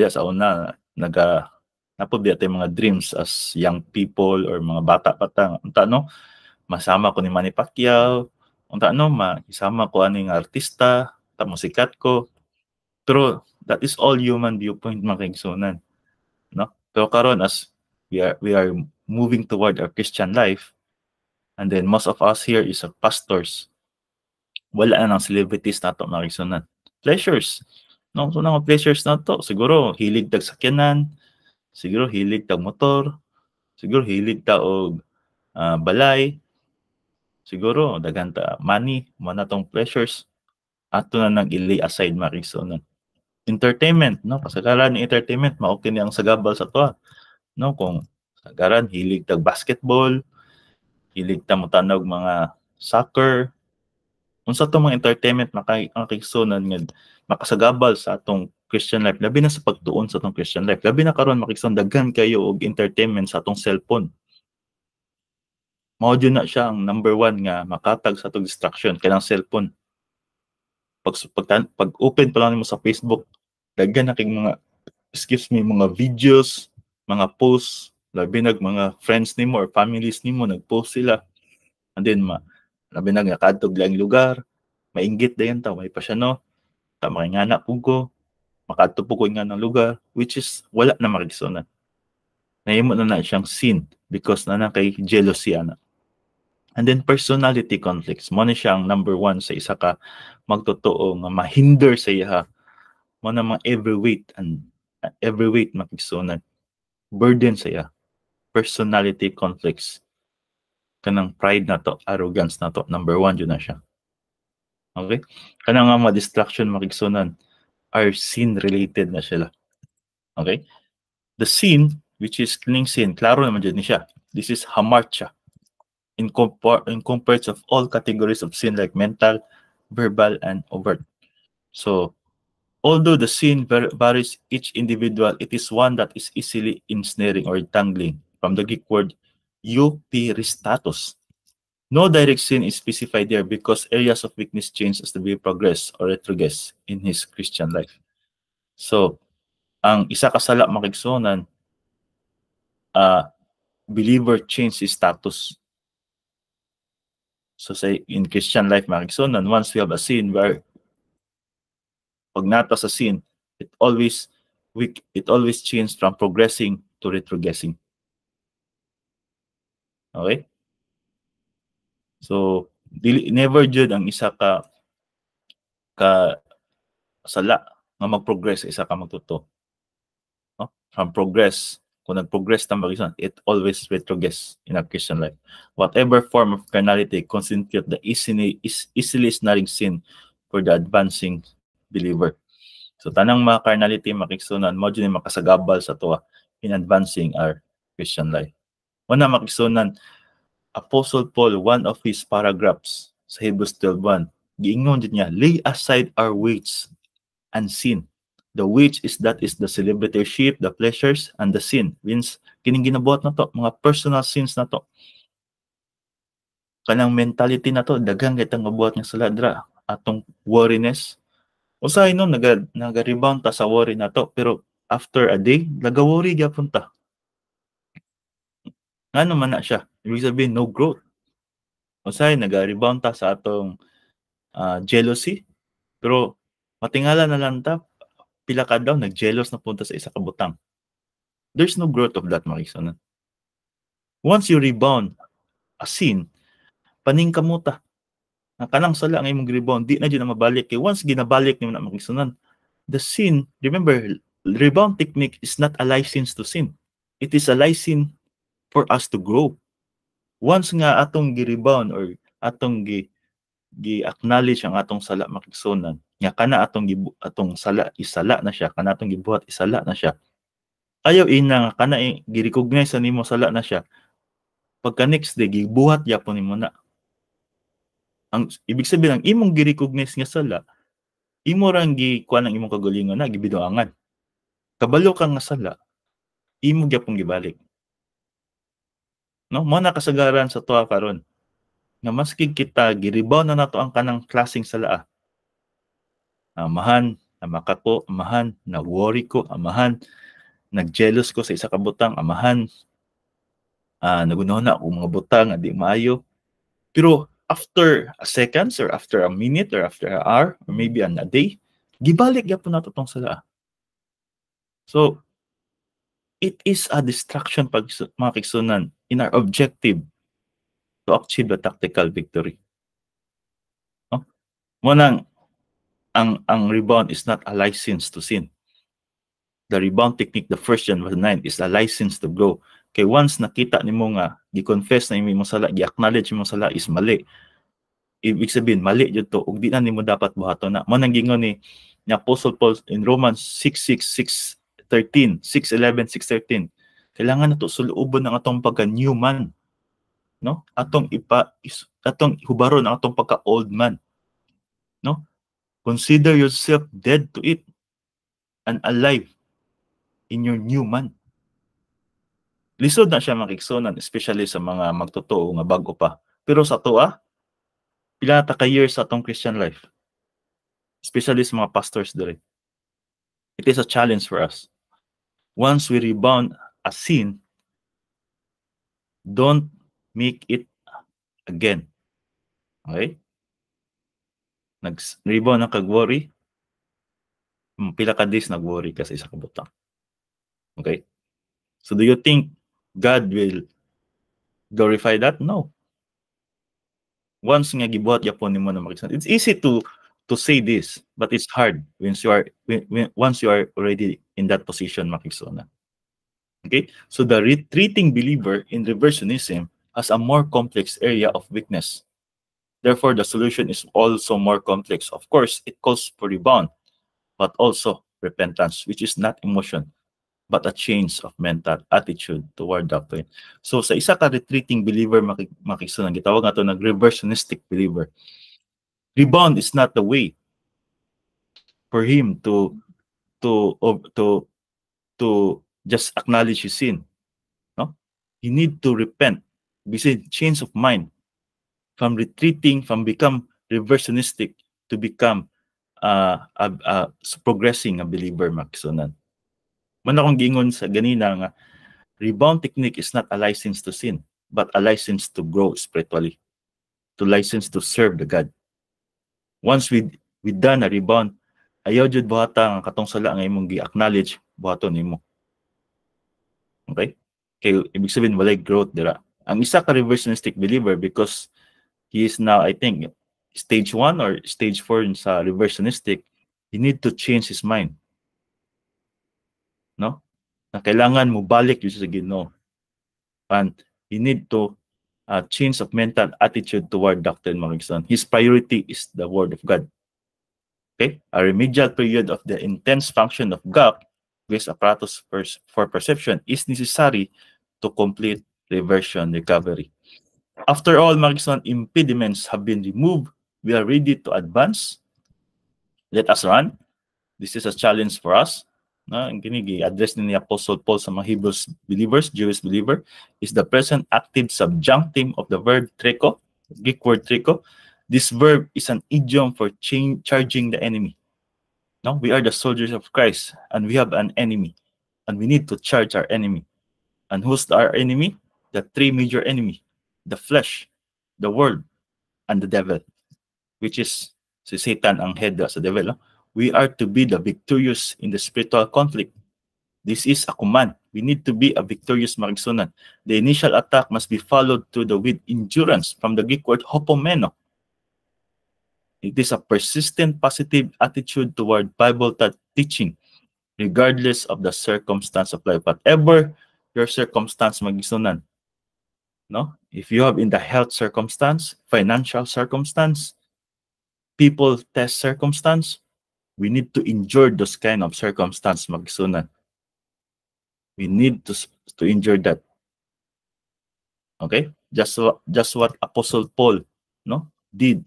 napod biya tay mga dreams as young people or mga bata pa ta, unta no? Masama ko ni Manny Pacquiao, unta no, isama ko aning artista, ta mo sikat ko. Pero that is all human viewpoint makigsunan, no? Pero karon as we are moving toward our Christian life, and then most of us here is pastors, wala na ng celebrities nato makigsunan. Pleasures, no? So mga pleasures nato, siguro hilig tag sakyanan, siguro hilig tag motor, siguro hilig ta og balay, siguro daghan ta money, mo na tong pleasures ato na nang i-lay aside makigsunan. Entertainment, no? Kasagaran ni entertainment mao kini ang sagabal sa to, no? Kung kasagaran hilig tag basketball, hilig ta mo tanog mga soccer, unsa to mga entertainment makigsunan nga makasagabal sa atong Christian life, labi na sa pagtuon sa atong Christian life, labi na karon makigsunan daghan kayo og entertainment sa atong cellphone. Mao jud na siya ang number one nga makatag sa atong distraction kanang cellphone. Pag open pa lang nimo sa Facebook, daghan na kay mga mga videos, mga posts, labi nag mga friends nimo or families nimo nagpost sila, and then labi nag nakadtog lang lugar, mainggit dayon ta, may pa siya no, ta makingana pugo, makadto pugo nga ng lugar, which is wala na makigsunan. Nahimo na siyang sin because na kay jealousy ana. And then personality conflicts, mo na siyang number one sa isa ka magtotoo nga mahinder sa iya, mo na mga every weight makigsunan, burden sa iya, personality conflicts, kanang pride na to, arrogance na to, number one yun na siya. Okay? Kanang nga mga distraction makigsunan are sin related na sila. Okay? The sin, which is kining sin, klaro naman dyan ni siya. This is hamartia. In compared of all categories of sin like mental, verbal, and overt. So, although the sin varies each individual, it is one that is easily ensnaring or entangling, from the Greek word euperistatos. No direct sin is specified there because areas of weakness change as the believer progress or retrogress in his Christian life. So, ang isa ka sala makigsunan, believer change his status. So say in Christian life makigsunan, once we have a sin where pag nata sa sin, it always changes from progressing to retrogressing. Okay? So never jud ang isa ka sala nga mag-progress isa ka magtuto. No? From progress, kung nag-progress ta makigsunan, it always retrogress in a Christian life. Whatever form of carnality constitute the easily snaring sin for the advancing believer. So tanang mga carnality makigsunan, mo jud ni makasagabal sa tuwa in advancing our Christian life. Una makigsunan, Apostle Paul, one of his paragraphs sa Hebrews 12:1, giingon din niya, lay aside our weights and sin. The weight is the celebrity, the pleasures, and the sin. Means kining ginabuhat na to, mga personal sins na to. Kanang mentality na to, daghang kitang gabuhat nga sala dra, atong worriness. Usahay no, naga-rebound ta sa worry na to, pero after a day, nagawori gyapon ta. Ngano man na siya? Ibig sabihin, no growth. Usay, nag-rebound ta sa atong jealousy, pero matingala na lang ta, pila ka daw, nag-jealous na punta sa isa ka butang. There's no growth of that, makiksonan. Once you rebound a sin, paningkamuta. Ang kanang sala ang imong rebound, di na dyan na mabalik. Kaya once ginabalik nimo na makiksonan, the sin, remember, rebound technique is not a license to sin. It is a license for us to grow. Once nga atong gi-rebound or atong gi-acknowledge ang atong sala makigsunan, nga kana atong sala isala na siya, kana atong gibuhat isala na siya. Ayaw ina nga kana gi-recognize nimo sala na siya. Pagka next day gibuhat yapon nimo na. Ang ibig sabihin ang imong gi-recognize nga sala, imo rang gikuan ang imong kagalingon na gibiduangan. Kabalo ka nga sala, imo gyapon gibalik. No, mo na kasagaran sa tuwa karon nga maski kita gi-rebound na nato ang kanang klaseng sala. Amahan na makako, amahan na worry ko, amahan nag-jealous ko sa isa ka butang, amahan nagunahon na ako mga butang nga di maayo. Pero after a seconds or after a minute or after an hour or maybe a day, gibalik gyapon nato tong sala. So it is a distraction pag mga kigsunan in our objective to achieve a tactical victory. No? Munang ang rebound is not a license to sin. The rebound technique, the first John 9, is a license to grow. Kay once nakita nimo nga gi-confess na imong sala, gi-acknowledge imong sala is mali. Ibig sabihin mali jud to ug di na nimo dapat buhaton na. Mo nang gingon ni Apostle Paul in Romans 6:6-6:13, 6:11, 6:13. Kailangan nato suluobon ang atong pagka-new man. No? Atong hubaron ang atong pagka-old man. No? Consider yourself dead to it and alive in your new man. Lisod na siya makigsunan, especially sa mga magtotoo nga bago pa. Pero sa tuwa, pila ta ka years sa atong Christian life. Especially sa mga pastors dire. It is a challenge for us. Once we rebound a sin, don't make it again. Okay? Nag-rebound na kag-worry, pila ka days nag-worry ka sa isa ka butang. Okay? So do you think God will glorify that? No. Once nga gibuhat yapon nimo na makigsunan. It's easy to say this, but it's hard once you are already in that position makigsunan. Okay? So the retreating believer in reversionism has a more complex area of weakness. Therefore, the solution is also more complex. Of course, it calls for rebound, but also repentance, which is not emotion, but a change of mental attitude toward doctrine. So sa isa ka retreating believer makigsunan, gitawag nato nag reversionistic believer. Rebound is not the way for him to just acknowledge his sin. No? He need to repent. We say change of mind from retreating, from become reversionistic to become progressing a believer makigsunan. Man akong gingon sa ganina nga rebound technique is not a license to sin, but a license to grow spiritually, to license to serve the God. Once we done a rebound, ayaw jud buhata nga katong sala nga imong gi-acknowledge, buhaton nimo. Okay? Kay ibig sabihin walay growth dira. Ang isa ka reversionistic believer, because he is now, I think, stage 1 or stage 4 sa reversionistic, he need to change his mind. No? Na kailangan mo balik yun sa Ginoo. And he need to change of mental attitude toward doctrine, mga. His priority is the Word of God. Okay? A remedial period of the intense function of God, with apparatus for perception, is necessary to complete reversion recovery. After all, mga impediments have been removed, we are ready to advance. Let us run. This is a challenge for us. Ang address ni Apostle Paul sa mga Hebrews believers, Jewish believer, is the present active subjunctive of the verb treko, Greek word treko. This verb is an idiom for charging the enemy. No, we are the soldiers of Christ, and we have an enemy. and we need to charge our enemy. And who's our enemy? The three major enemy: the flesh, the world, and the devil, which is si Satan ang head sa devil. We are to be the victorious in the spiritual conflict. This is a command. We need to be a victorious marigsunan. The initial attack must be followed with endurance, from the Greek word hopomeno. It is a persistent positive attitude toward Bible teaching, regardless of the circumstance of life. Whatever your circumstance magisunan, no? If you have in the health circumstance, financial circumstance, people test circumstance, we need to endure those kind of circumstance magisunan. We need to endure that. Okay? Just what Apostle Paul, no, did.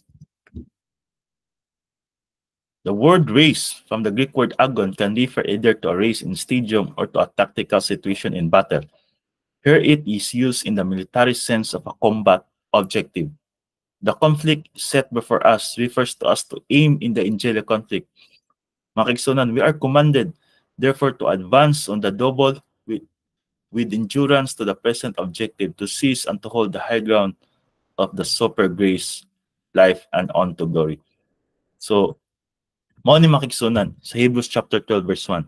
The word race, from the Greek word agon, can refer either to a race in stadium or to a tactical situation in battle. Here it is used in the military sense of a combat objective. The conflict set before us refers to us to aim in the angelic conflict. Makigsunan, we are commanded, therefore, to advance on the double with endurance to the present objective, to seize and to hold the high ground of the super grace, life, and on to glory. So, mao ni makigsunan sa Hebrews chapter 12 verse 1.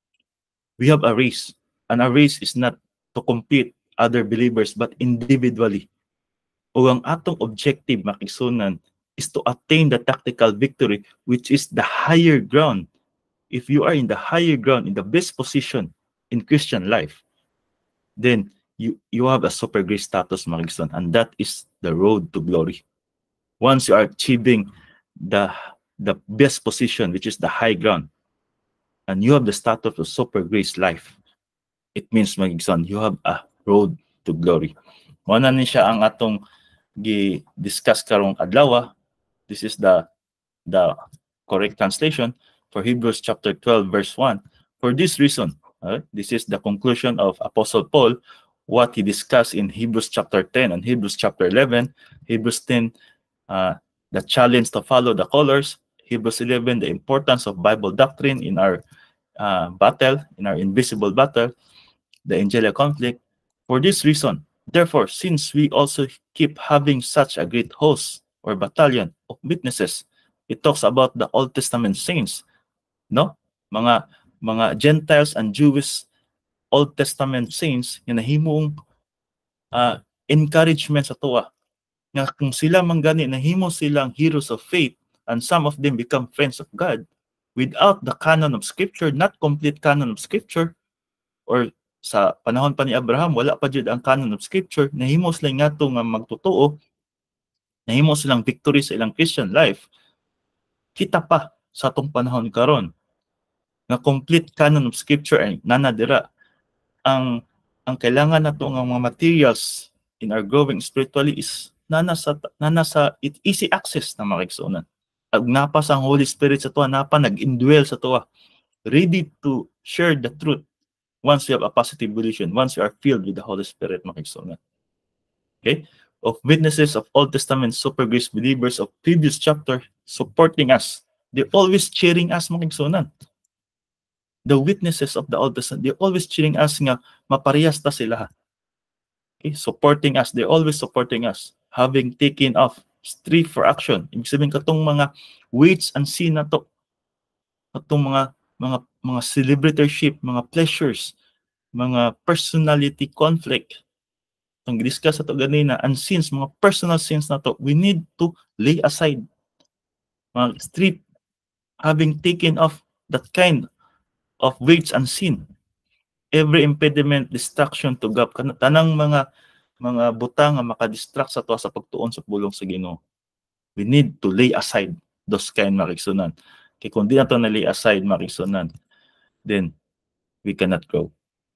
We have a race, and our race is not to compete other believers but individually. O ang atong objective makigsunan is to attain the tactical victory, which is the higher ground. If you are in the higher ground, in the best position in Christian life, then you have a super grace status makigsunan, and that is the road to glory. Once you are achieving the best position, which is the high ground, and you have the status of super grace life, it means magigson, you have a road to glory. Muna ni siya ang atong gi-discuss karong adlaw. This is the correct translation for Hebrews chapter 12 verse 1. For this reason, this is the conclusion of Apostle Paul, what he discussed in Hebrews chapter 10 and Hebrews chapter 11. Hebrews 10, the challenge to follow the colors. Hebrews 11, the importance of Bible doctrine in our battle, in our invisible battle, the angelic conflict. For this reason, therefore, since we also keep having such a great host or battalion of witnesses, it talks about the Old Testament saints, no? Mga Gentiles and Jewish Old Testament saints nga nahimong encouragement sa tuwa. Nga kung sila manggani nahimo silang heroes of faith, and some of them become friends of God, without the canon of Scripture, not complete canon of Scripture, or sa panahon pa ni Abraham, wala pa jud ang canon of Scripture, nahimo sila nga ito nga magtotoo, nahimo silang victory sa ilang Christian life, kita pa sa atong panahon karon nga complete canon of Scripture ay nanadira. Ang kailangan nato nga mga materials in our growing spiritually is nana sa easy access na makigsunan. Ag napa sa Holy Spirit sa tuwa, napa nag-indwell sa tuwa, ready to share the truth once you have a positive volition, once you are filled with the Holy Spirit, makigsunan. Okay? Of witnesses of Old Testament super grace believers of previous chapter supporting us. They're always cheering us, makigsunan. The witnesses of the Old Testament, they're always cheering us nga maparehas ta sila. Okay? Supporting us, they're always supporting us. Having taken off strive for action. Ibig sabihin katong mga weights and sin na to, katong mga celebratoryship, mga pleasures, mga personality conflict, itong discuss ato ganina, and sins, mga personal sins na to, we need to lay aside. Mga strive, having taken off that kind of weights and sin, every impediment, distraction to God, tanang mga butang nga makadistract sa to sa pagtuon sa pulong sa Ginoo. We need to lay aside those kind makigsunan. Kaya kung di na to na-lay aside makigsunan, then we cannot grow.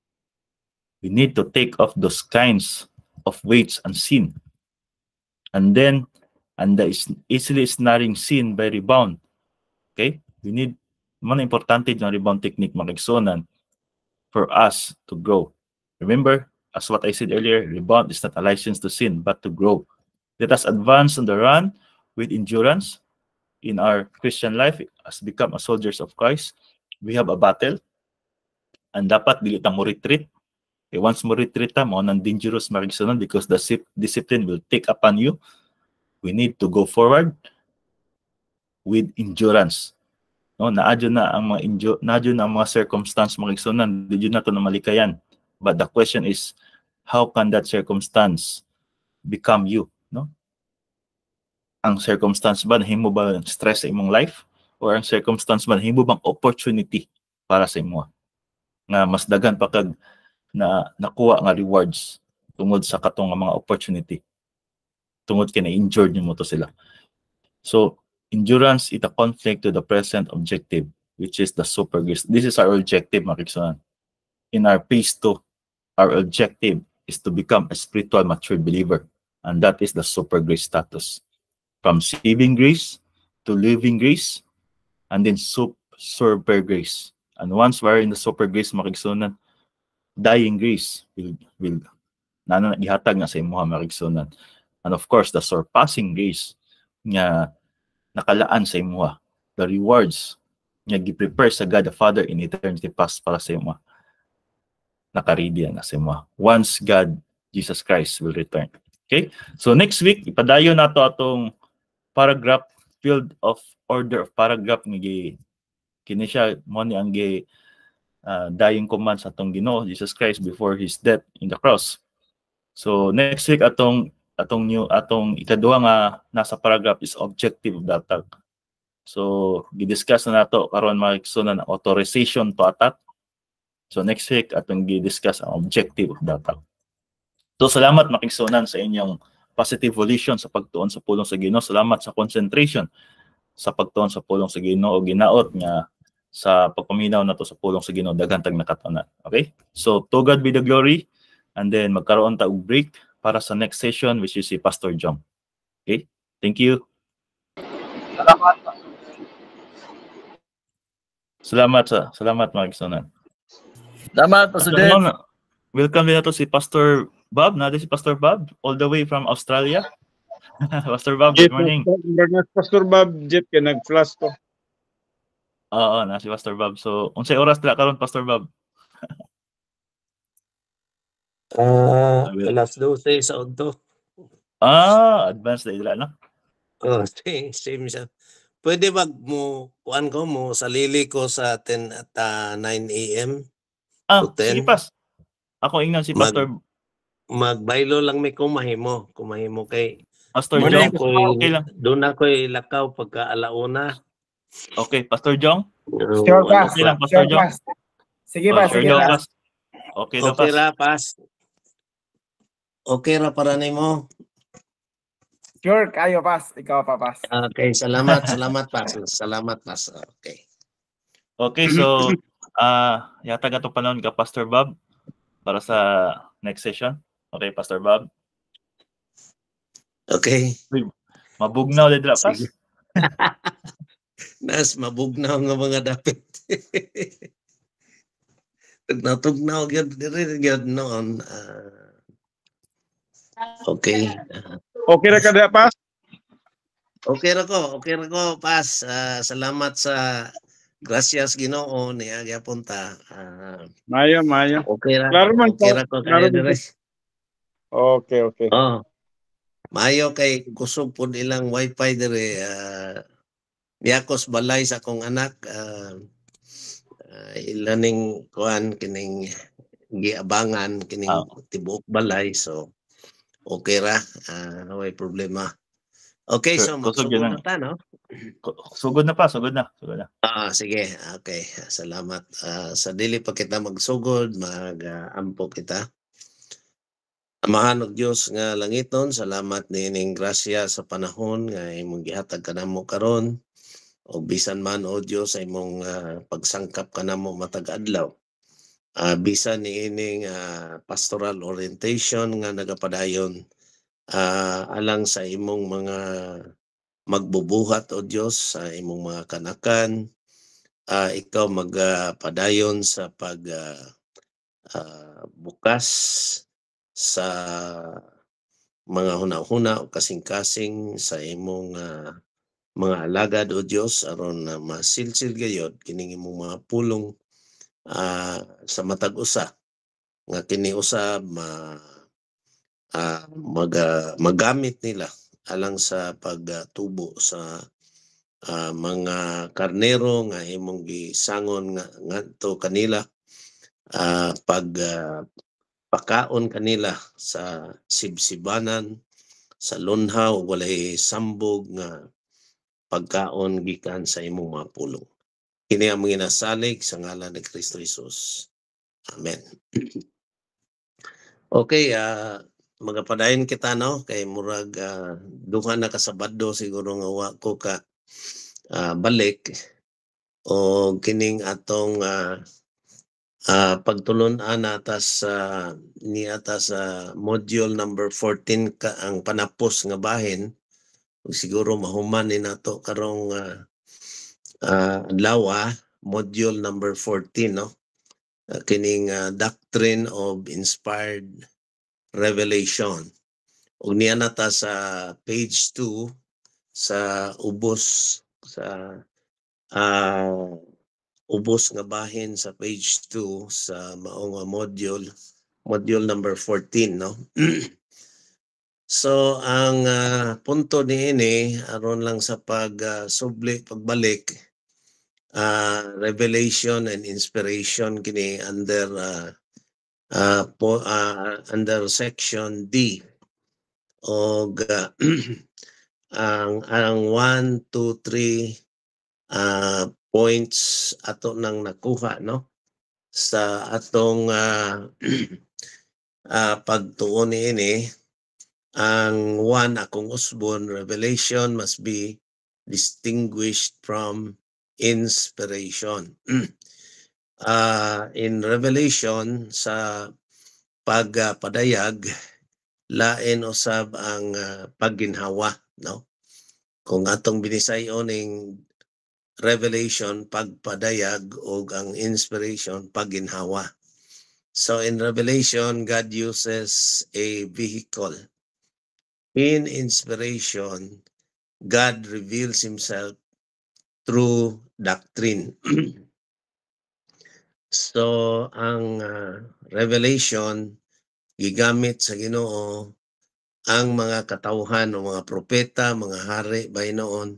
We need to take off those kinds of weights and sin. And the easily snaring sin by rebound. Okay? We need, mga importante yung rebound technique makigsunan for us to grow. Remember, as what I said earlier, rebound is not a license to sin, but to grow. Let us advance on the run with endurance in our Christian life as become a soldiers of Christ. We have a battle. and dapat dili ta mo retreat. Okay, once mo retreat ta, mao nang dangerous magigsunan because the discipline will take upon you. We need to go forward with endurance. No, naadyo na ang mga circumstance magigsunan, di na to na malikayan. But the question is, how can that circumstance become you? No? Ang circumstance ba nahimo ba stress sa imong life, or ang circumstance ba nahimo bang opportunity para sa imo nga mas daghan pa kag na nakuha nga rewards tungod sa katong mga opportunity, tungod kay na-injured nimo to sila. So endurance is a conflict to the present objective, which is the super grace. This is our objective, makiksunan. In our phase 2, our objective is to become a spiritual mature believer, and that is the super grace status. From saving grace to living grace, and then super grace. And once we're in the super grace, makiksunan, dying grace will ihatag na sa imo makigsunan. And of course, the surpassing grace nga nakalaan sa imo, the rewards nga gi-prepare sa God the Father in eternity past para sa imo, nakaready na sa imo once God Jesus Christ will return. Okay, so next week ipadayon nato atong paragraph, field of order of paragraph nga kini siya mo ni ang dying command sa atong Ginoo Jesus Christ before his death in the cross. So next week atong ikaduha nga nasa paragraph is objective of the attack. So gi-discuss na nato karon makiksunan ang authorization to attack. So next week atong gi-discuss ang objective of the attack. So salamat makigsunan sa inyong positive volition sa pagtuon sa pulong sa Ginoo. Salamat sa concentration sa pagtuon sa pulong sa Ginoo o ginaot nga sa pagpaminaw nato sa pulong sa Ginoo daghan tag nakatunan. Okay? So to God be the glory, and then magkaroon ta og break para sa next session, which is si Pastor Jong. Okay? Thank you. Salamat mga kisunan. Salamat, Pastor Dave. Welcome din nato si Pastor Bob. Si Pastor Bob all the way from Australia. Pastor Bob, good morning. Pastor Bob, Jeff, kaya nag-flash to. Oo, na si Pastor Bob. So, unsay oras dila karon, Pastor Bob? Alas 12 sa Ogto. Advance na dila, no? Oh, same siya. Pwede kuan ko mo salili ko sa 10 at 9 a.m. to 10. Sige pas. Ako ingnan si Pastor. Magbaylo lang may kumahimo kay Pastor Jong, okay lang. Doon ako lakaw pagka alauna. Okay, Pastor Jong? Sure pass. Okay lang, Pastor Jong. Sige pa, sige pa. Okay ra, pas. Okay ra para nimo. Sure, kayo pas. Ikaw pa pas. Okay, salamat pas. Salamat pas. Okay. Okay, so yata gato panahon ka Pastor Bob para sa next session. Okay, Pastor Bob. Okay. Mabugnaw didra pas. Nas mabugnaw nga mga dapit. Tugnaw gyud diri gyud noon. Okay. Okay ra kada pas? Okay ra ko pas. Salamat sa gracias Ginoo niya gyapon ta. Mayo. Okay ra. Klaro man Okay ra ko kaya dire. Okay. Oh. Mayo kay kusog pud ilang wifi dire. Miyakos balay sa akong anak. Ilaning kuan kining giabangan kining tibuok balay, so okay ra, way problema. Okay, so magsugod na ta, no? Sugod na. Sige, okay. Salamat. Sa dili pa kita magsugod, ampo kita. Amahan og Dios nga langiton, salamat nining grasya sa panahon nga imong gihatag kanamo karon. O bisan man o Dios sa imong pagsangkap kanamo matag adlaw. Bisan niining pastoral orientation nga nagapadayon alang sa imong mga magbubuhat o Dios sa imong mga kanakan. Ikaw magpadayon sa bukas sa mga huna-huna o kasing-kasing sa imong mga alagad o Dios aron masilsil gayod kining imong mga pulong sa matag usa nga kini usab magamit nila alang sa pagtubo sa mga karnero nga imong gisangon nga ngadto kanila pakaon kanila sa sibsibanan sa lunhaw walay sambog nga pagkaon gikan sa imong mga pulong. Kini ang mga nasalig sa ngalan ni Kristo Jesus. Amen. Okay, magapadayon kita no kay murag duha na kasabado siguro nga wa ko ka balik o kining atong pagtulon-an atas ni atas module number 14 ka ang panapos nga bahin siguro mahuman ni nato karong adlaw module number 14 no kining doctrine of inspired revelation ug niya nata sa page 2 sa ubos sa ubos nga bahin sa page 2 sa maong module number 14 no. So ang punto niini aron lang sa pagbalik revelation and inspiration kini under under section D og ang 1, 2, 3 points ato nang nakuha no sa atong pagtuon niini. Ang 1 akong usbon, revelation must be distinguished from inspiration. In revelation sa pagpadayag lain usab ang pagginhawa no. Kung atong binisayon ning revelation pagpadayag o ang inspiration pagginhawa. So in revelation God uses a vehicle. In inspiration, God reveals himself through doctrine. So, ang revelation, gigamit sa Ginoo ang mga katawhan o mga propeta, mga hari bay noon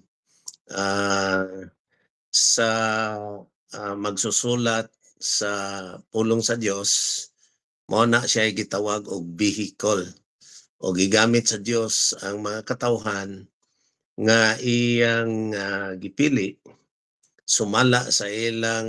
sa magsusulat sa pulong sa Dios, mao na siya gitawag og vehicle. O gigamit sa Dios ang mga katawhan nga iyang gipili sumala sa ilang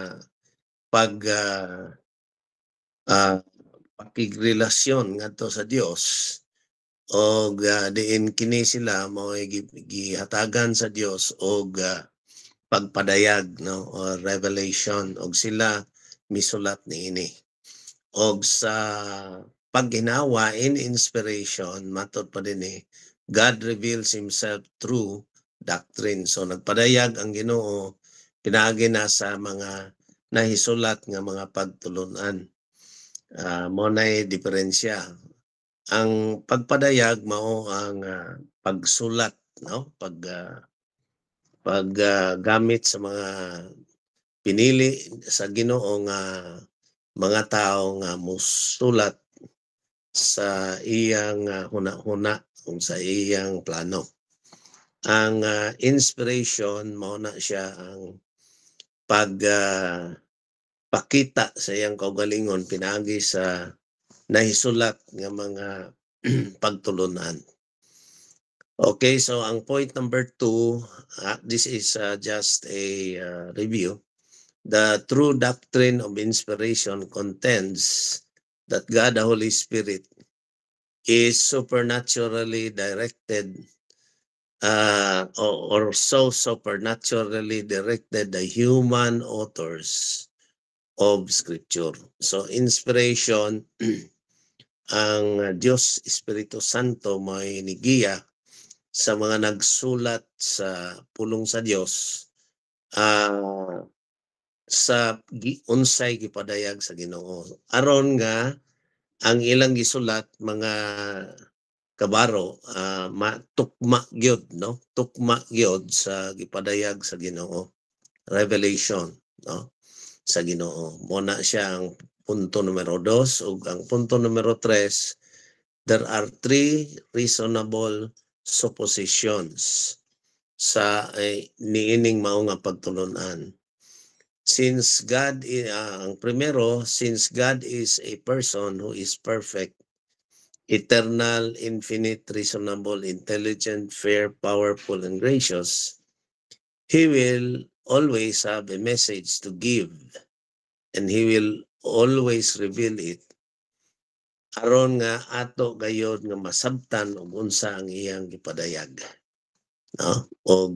pakigrelasyon ngadto sa Dios og diin kini sila mao gihatagan sa Dios og pagpadayag no or revelation og sila misulat niini og sa pagginawa in inspiration matud pa dinhi God reveals himself through doctrine. So nagpadayag ang Ginoo pinaagi na sa mga nahisulat nga mga pagtulunan. Mao nay diferensya. Ang pagpadayag mao ang pagsulat no paggamit sa mga pinili sa Ginoo nga mga tao nga musulat sa iyang huna-huna kung sa iyang plano. Ang inspiration mao na siya ang pakita sa iyang kaugalingon pinaagi sa nahisulat nga mga pagtulunan. Okay, so ang point number 2, this is just a review. The true doctrine of inspiration contends that God the Holy Spirit is supernaturally directed or so supernaturally directed the human authors of Scripture. So inspiration, ang Diyos Espiritu Santo may nigiya sa mga nagsulat sa pulong sa Diyos sa unsay gipadayag sa Ginoo aron nga ang ilang gisulat mga kabaro tukma gyud no tukma gyud sa gipadayag sa Ginoo revelation no sa Ginoo. Muna siya ang punto numero 2 ug ang punto numero 3, there are 3 reasonable suppositions sa niining mao nga pagtulunan. Since God ang primero, since God is a person who is perfect, eternal, infinite, reasonable, intelligent, fair, powerful, and gracious, He will always have a message to give, and He will always reveal it aron nga ato gayud nga masabtan og unsa ang iyang gipadayag, no? Og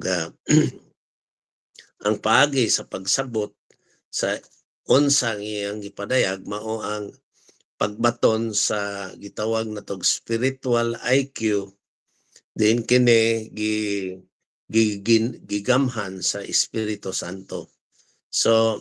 ang paagi sa pagsabot sa unsa ang iyang gipadayag mao ang pagbaton sa gitawag natog spiritual IQ, din kini gigamhan sa Espiritu Santo. So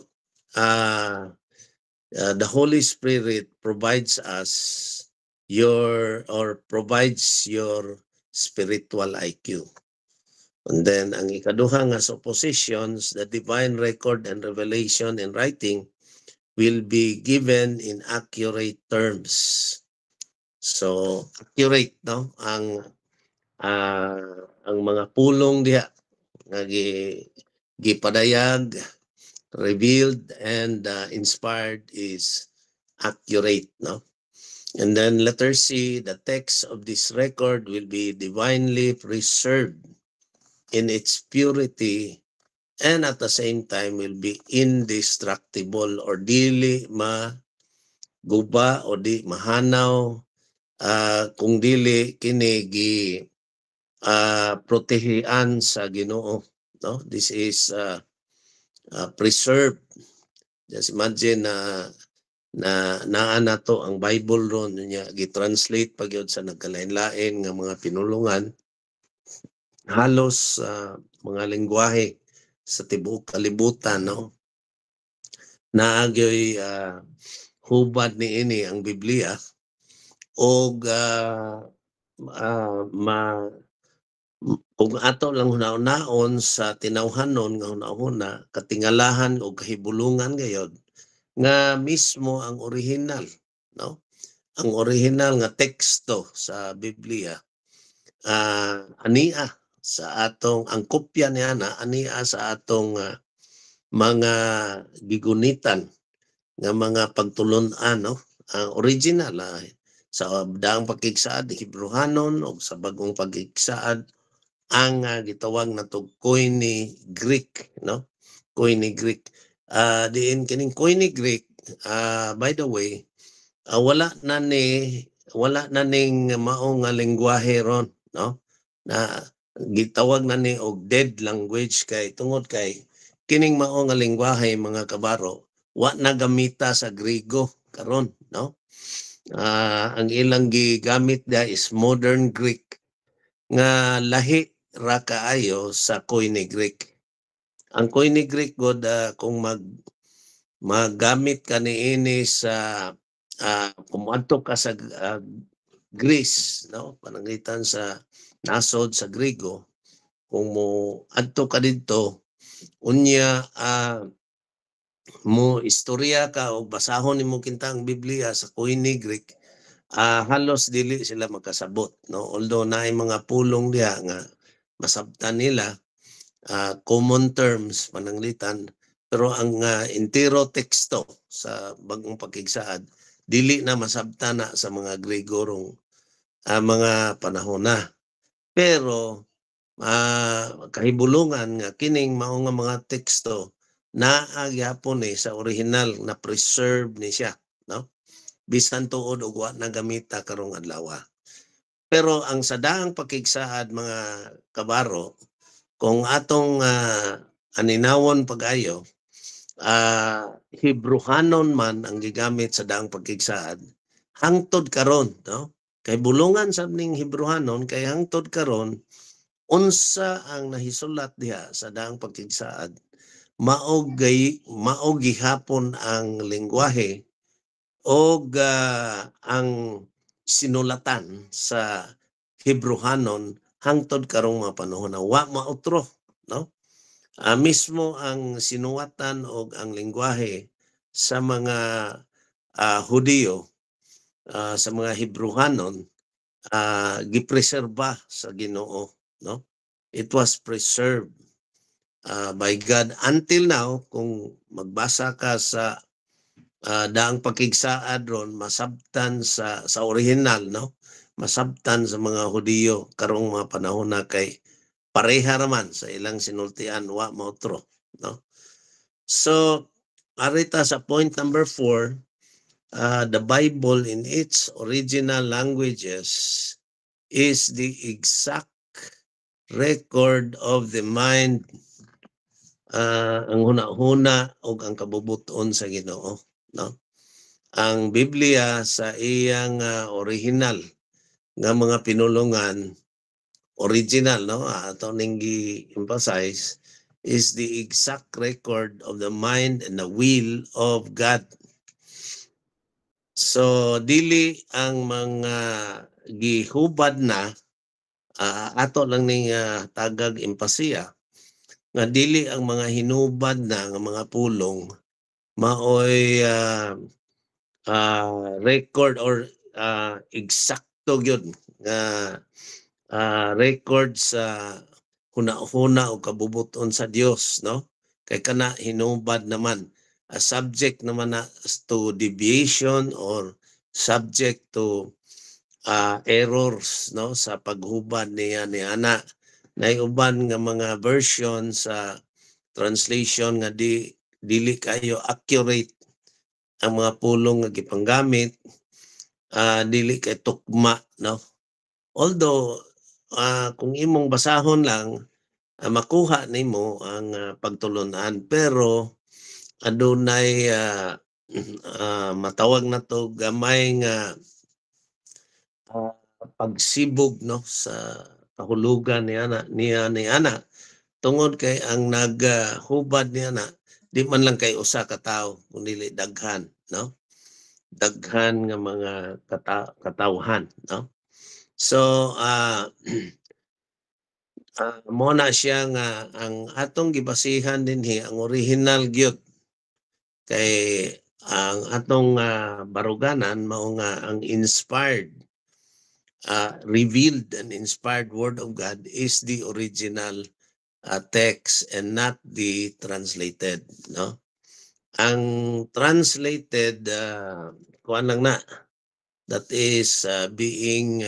the Holy Spirit provides us provides your spiritual IQ. And then ang ikaduha nga suppositions, the divine record and revelation in writing will be given in accurate terms. So accurate, no? Ang mga pulong diha nga gipadayag, revealed and inspired is accurate, no? And then letter C, the text of this record will be divinely preserved in its purity and at the same time will be indestructible or dili maguba o di mahanaw kung dili kini protehian sa Ginoo, no? This is preserved. Just imagine naa nato ang Bible ron niya gi-translate pagyud sa nagkalain-lain nga mga pinulungan, halos mga lengguwahe sa tibuok kalibutan, no? Naagyoy hubad ni ini ang Biblia og kung ato lang hunaon sa tinawhanon nga hunahuna katingalahan o kahibulungan gayod nga mismo ang original, no? Ang original nga teksto sa Biblia ania sa atong ang kopya niya na ania sa atong mga gigunitan nga mga pagtulunan, no? Ang original sa daang pagkigsaad Hebrehanon o sa bagong pagkigsaad ang gitawag natog Koine Greek, no? Koine Greek. Diin kining Koine Greek, by the way, wala na ning mao nga lengguwahe ron, no? Na gitawag na ni og dead language kay tungod kay kining mao nga lengguwahe mga kabaro wa na gamita sa Griego karon, no? Ang ilang gigamit da is modern Greek nga lahi ra kaayo sa Koine Greek. Ang Koine Greek god kung magamit ka niini sa pumadto ka sa Greece, no? Pananglitan sa nasod sa Griego, kung mo adto ka didto unya mo istorya ka o basahon nimo kinta ang Biblia sa Koine Greek, halos dili sila makasabot, no? Although naay mga pulong diha nga masabtan nila, common terms pananglitan, pero ang entero teksto sa bagong pagkigsaad dili na masabtan na sa mga Gregorong mga panahon na. Pero kahibulungan nga kining mao nga mga teksto naagyapon sa original na preserve ni siya, no? Bisan tuod og wa na gamita karong adlaw. Pero ang sa daang pagkigsaad mga kabaro, kung atong aninawon pag-ayo, Hebrehanon man ang gigamit sa daang pagkigsaad hangtod karon, no? Kay bulungan sab ning Hebrehanon kay hangtod karon unsa ang nahisulat diha sa daang pagkigsaad mao gihapon ang lengguwahe og ang sinulatan sa Hebrehanon hangtod karong mga panahon na wa mautro, no? Mismo ang sinuwatan og ang lengguwahe sa mga Hudiyo, sa mga Hebrewanon, gipreserba sa Ginoo, no? It was preserved by God until now. Kung magbasa ka sa daang pakigsaad ron, masabtan sa original, no? Masabtan sa mga Hudiyo karong mga panahon na kay pareha raman sa ilang sinultian wa maotro, no? So arita sa point number 4, the Bible in its original languages is the exact record of the mind, ang huna-huna o ang kabubuton sa Ginoo, no? Ang Biblia sa iyang original nga mga pinulungan, original, no? Ato ning gi-emphasize is the exact record of the mind and the will of God. So dili ang mga gihubad na ato lang ning tagag empasiya nga dili ang mga hinubad na nga mga pulong maoy record or eksakto gyud nga record sa huna-huna o kabubuton sa Dios, no? Kay kana hinubad naman, subject naman na to deviation or subject to errors, no, sa paghubad niya ni ana. Naiuban nga mga version sa translation nga dili kayo accurate ang mga pulong nga gipanggamit, dili kay tukma, no? Although kung imong basahon lang, makuha nimo ang pagtulunan, pero adunay matawag na to gamay nga pagsibog, no, sa kahulugan niya ni ana tungod kay ang naghubad niya na di man lang kay usa ka tawo kundi daghan, no? Daghan nga mga katawhan, no? So mo na siya nga ang atong gibasihan dinhi ang original gyud kay ang atong baruganan mao nga ang inspired, revealed and inspired word of God is the original text and not the translated, no? Ang translated kuan lang na, that is being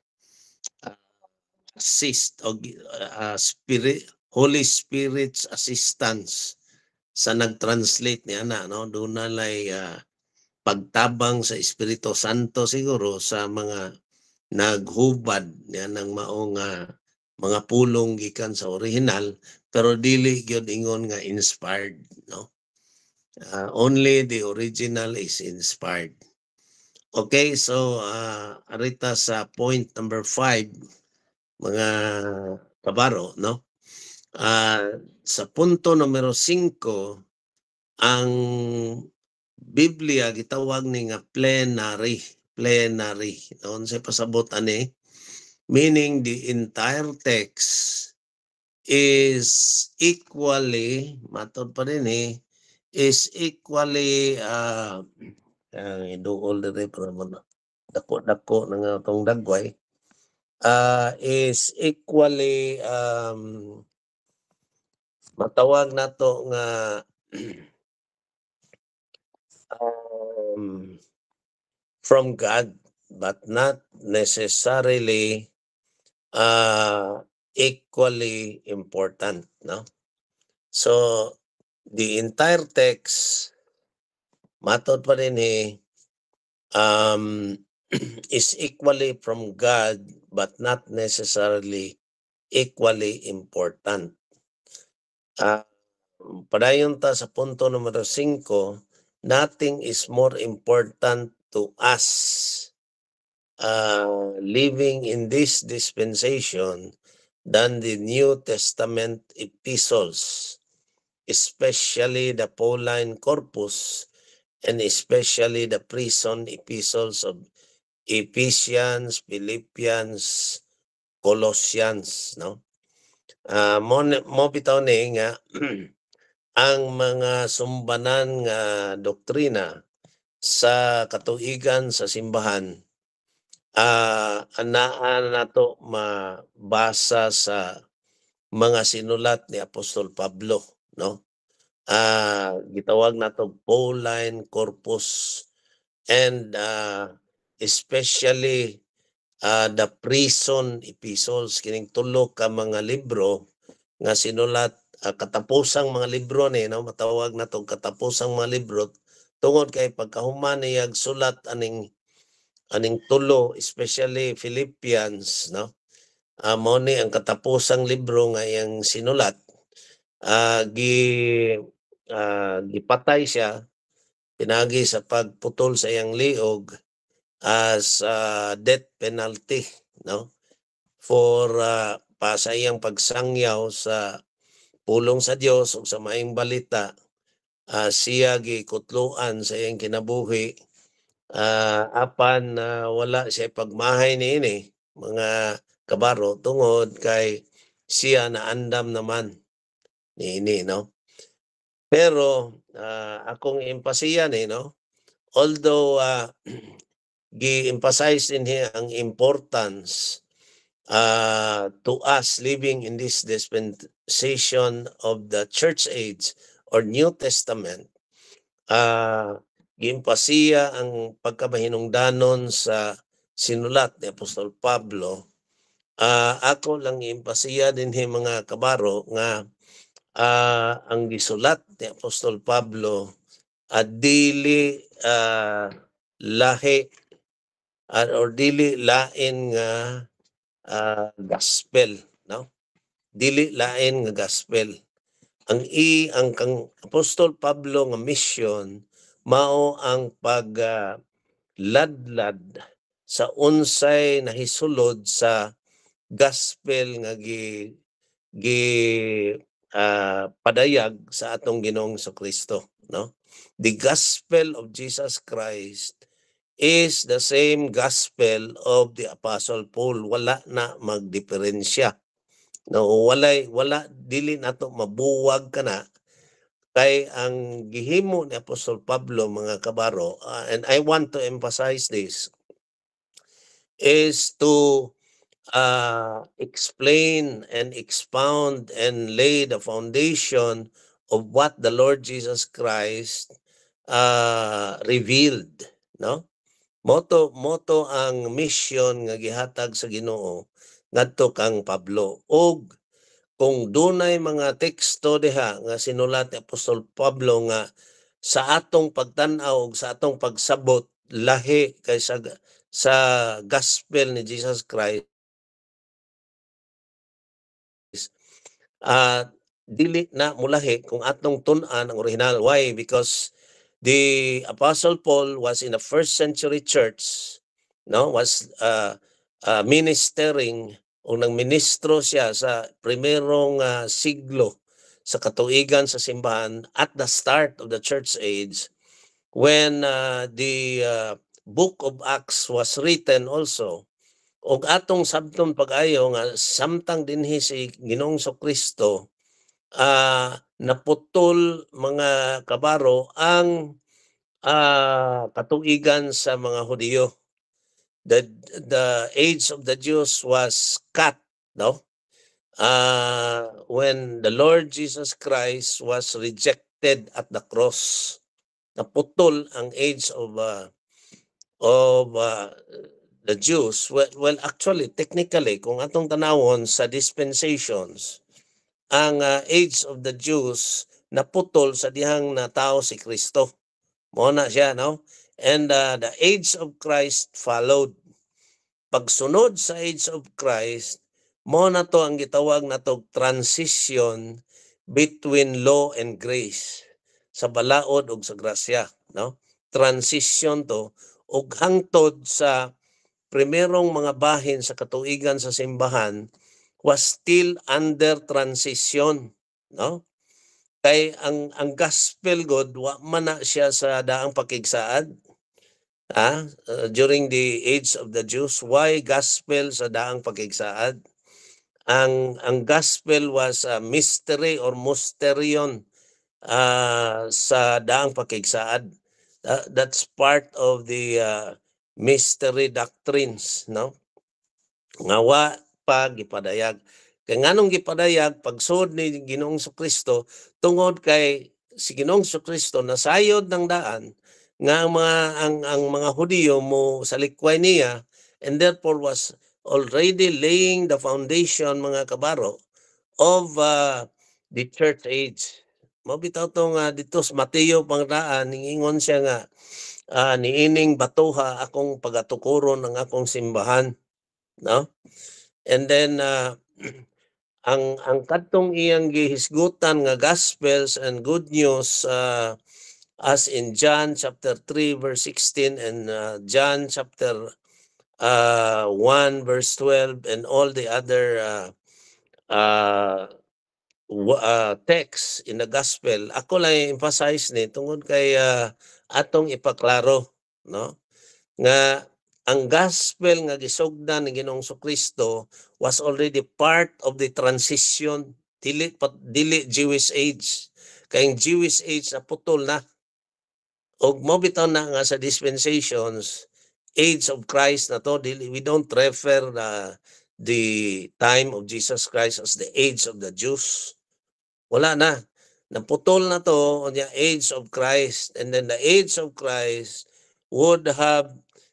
assist o Holy Spirit's assistance sa nagtranslate niya na, no? Doon na lay pagtabang sa Espiritu Santo siguro sa mga naghubad niya ng maong mga pulong gikan sa original, pero dili gyud ingon nga inspired, no? Only the original is inspired. Okay, so arita sa point number 5, mga kabaro, no? Sa punto numero 5, ang Biblia gitawag ni nga plenary, no? Sa pasabot ani, meaning the entire text is equally, matod pa rin is equally iduol dire para mo dako na nga tong dagway, is equally matawag nato nga from God, but not necessarily equally important, no? So the entire text, matod pa rin is equally from God but not necessarily equally important. Padayon ta sa punto numero 5, nothing is more important to us living in this dispensation than the New Testament epistles, especially the Pauline corpus and especially the prison epistles of Ephesians, Philippians, Colossians, no? Mo bitaw ni nga ang mga sumbanan nga doktrina sa katuigan sa simbahan anaan nato mabasa sa mga sinulat ni Apostol Pablo, no? Gitawag nato Pauline Corpus, and especially the prison epistles, kining tulo ka mga libro nga sinulat, katapusang mga libro ni, no? Matawag nato katapusang mga libro tungod kay pagkahuman niyag sulat aning tulo, especially Philippians, no? Mao ni ang katapusang libro nga iyang sinulat. Gipatay siya pinagi sa pagputol sa iyang liog as death penalty, no? For pa sa iyang pagsangyaw sa pulong sa Dios ug sa maayong balita, siya gikutloan sa iyang kinabuhi apan wala siya pagmahay niini mga kabaro tungod kay siya naandam naman niini, no? Pero akong empasiya ni, no? Although gi-emphasize in here ang importance to us living in this dispensation of the church age or New Testament, gi-empasiya ang pagkamahinungdanon sa sinulat ni Apostol Pablo. Ako lang i-empasiya din mga kabaro nga ang gisulat ni Apostol Pablo dili lahi or dili lain nga gospel, no? Dili lain nga gospel. Ang kang Apostol Pablo nga mission mao ang pagladlad sa unsay nahisulod sa gospel nga padayag sa atong Ginoong Kristo, no? The gospel of Jesus Christ is the same gospel of the Apostle Paul. Wala na magdiferensya. No, wala dili nato mabuwag kana kay ang gihimo ni Apostol Pablo mga kabaro, and I want to emphasize this, is to explain and expound and lay the foundation of what the Lord Jesus Christ revealed, no? Moto ang mission nga gihatag sa Ginoo ngadto kang Pablo. Og kung dunay mga teksto diha nga sinulat ni Apostol Pablo nga sa atong pagtan-aw ug sa atong pagsabot lahi kay sa gospel ni Jesus Christ, dili na mulahi kung atong tun-an ang original. Why? Because the Apostle Paul was in the first century church, no? Was ministering o nangministro siya sa primerong siglo sa katuigan sa simbahan at the start of the church age, when the book of Acts was written also. Og atong sabton pag-ayo nga samtang dinhi si Ginoong Kristo, naputol mga kabaro ang katuigan sa mga Hudiyo. The age of the Jews was cut, no? When the Lord Jesus Christ was rejected at the cross, naputol ang age of the Jews. Well, actually, technically, kung atong tanawon sa dispensations, ang age of the Jews naputol sa dihang na tao si Kristo. Mo na siya, no? And the age of Christ followed. Pagsunod sa age of Christ, mo na to ang gitawag na to transition between law and grace. Sa balaod ug sa grasya, no? Transition to ug hangtod sa primerong mga bahin sa katuigan sa simbahan was still under transition, no? Kay ang gospel God wa man na siya sa daang pakigsaad. During the age of the Jews, why gospel sa daang pakigsaad? Ang gospel was a mystery or mysterion sa daang pakigsaad. That's part of the mystery doctrines, no? Nga wa pa gipadayag. Kay nganong gipadayag pagsud ni Ginoong Kristo tungod kay si Ginoong Kristo nasayod ng daan nga ang mga Hudiyo mo salikway niya, and therefore was already laying the foundation, mga kabaro, of the church age. Mabitaw to nga dito sa Mateo pangdaan, ningingon siya nga niining batuha akong pagatukuron ng akong simbahan, no? And then ang kadtong iyang gihisgutan nga gospels and good news, as in John chapter 3 verse 16 and John chapter 1 verse 12 and all the other texts in the gospel, ako lang emphasize ni tungod kay atong ipaklaro, no, nga ang gospel nga gisugdan ni Ginoong Kristo was already part of the transition, dili Jewish age. Kay Jewish age na putol na, og mobitaw na nga sa dispensations, age of Christ na to, we don't refer the time of Jesus Christ as the age of the Jews. Wala na. Naputol na to on the age of Christ, and then the age of Christ would have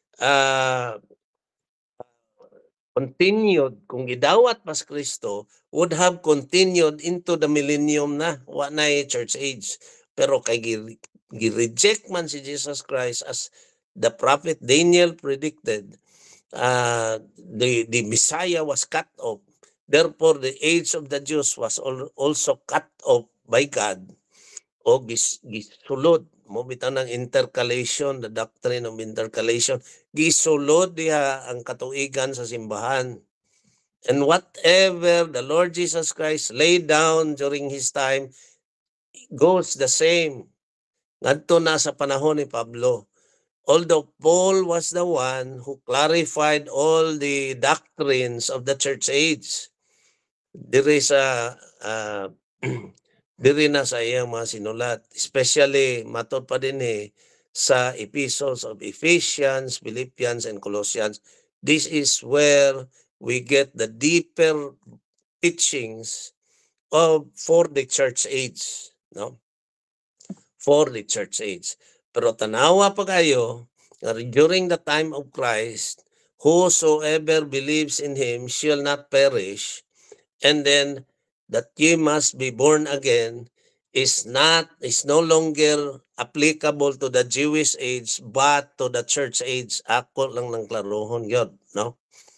continued, kung gidawat pas Kristo, would have continued into the millennium na, wa na church age. Pero kay gi-reject man si Jesus Christ, as the prophet Daniel predicted, the Messiah was cut off. Therefore, the age of the Jews was also cut off by God, o gisulod mo bitaw ng intercalation, the doctrine of intercalation, gisulod diha ang katuigan sa simbahan. And whatever the Lord Jesus Christ laid down during his time goes the same ngadto na sa panahon ni Pablo. Although Paul was the one who clarified all the doctrines of the church age, diri sa diri na sa iyang mga sinulat, especially matod pa din sa epistles of Ephesians, Philippians, and Colossians. This is where we get the deeper teachings for the church age, no? For the church age. Pero tanawa pa kayo, during the time of Christ, whosoever believes in him shall not perish, and then that ye must be born again is no longer applicable to the Jewish age but to the church age. Ako lang nang klarohon yun, no?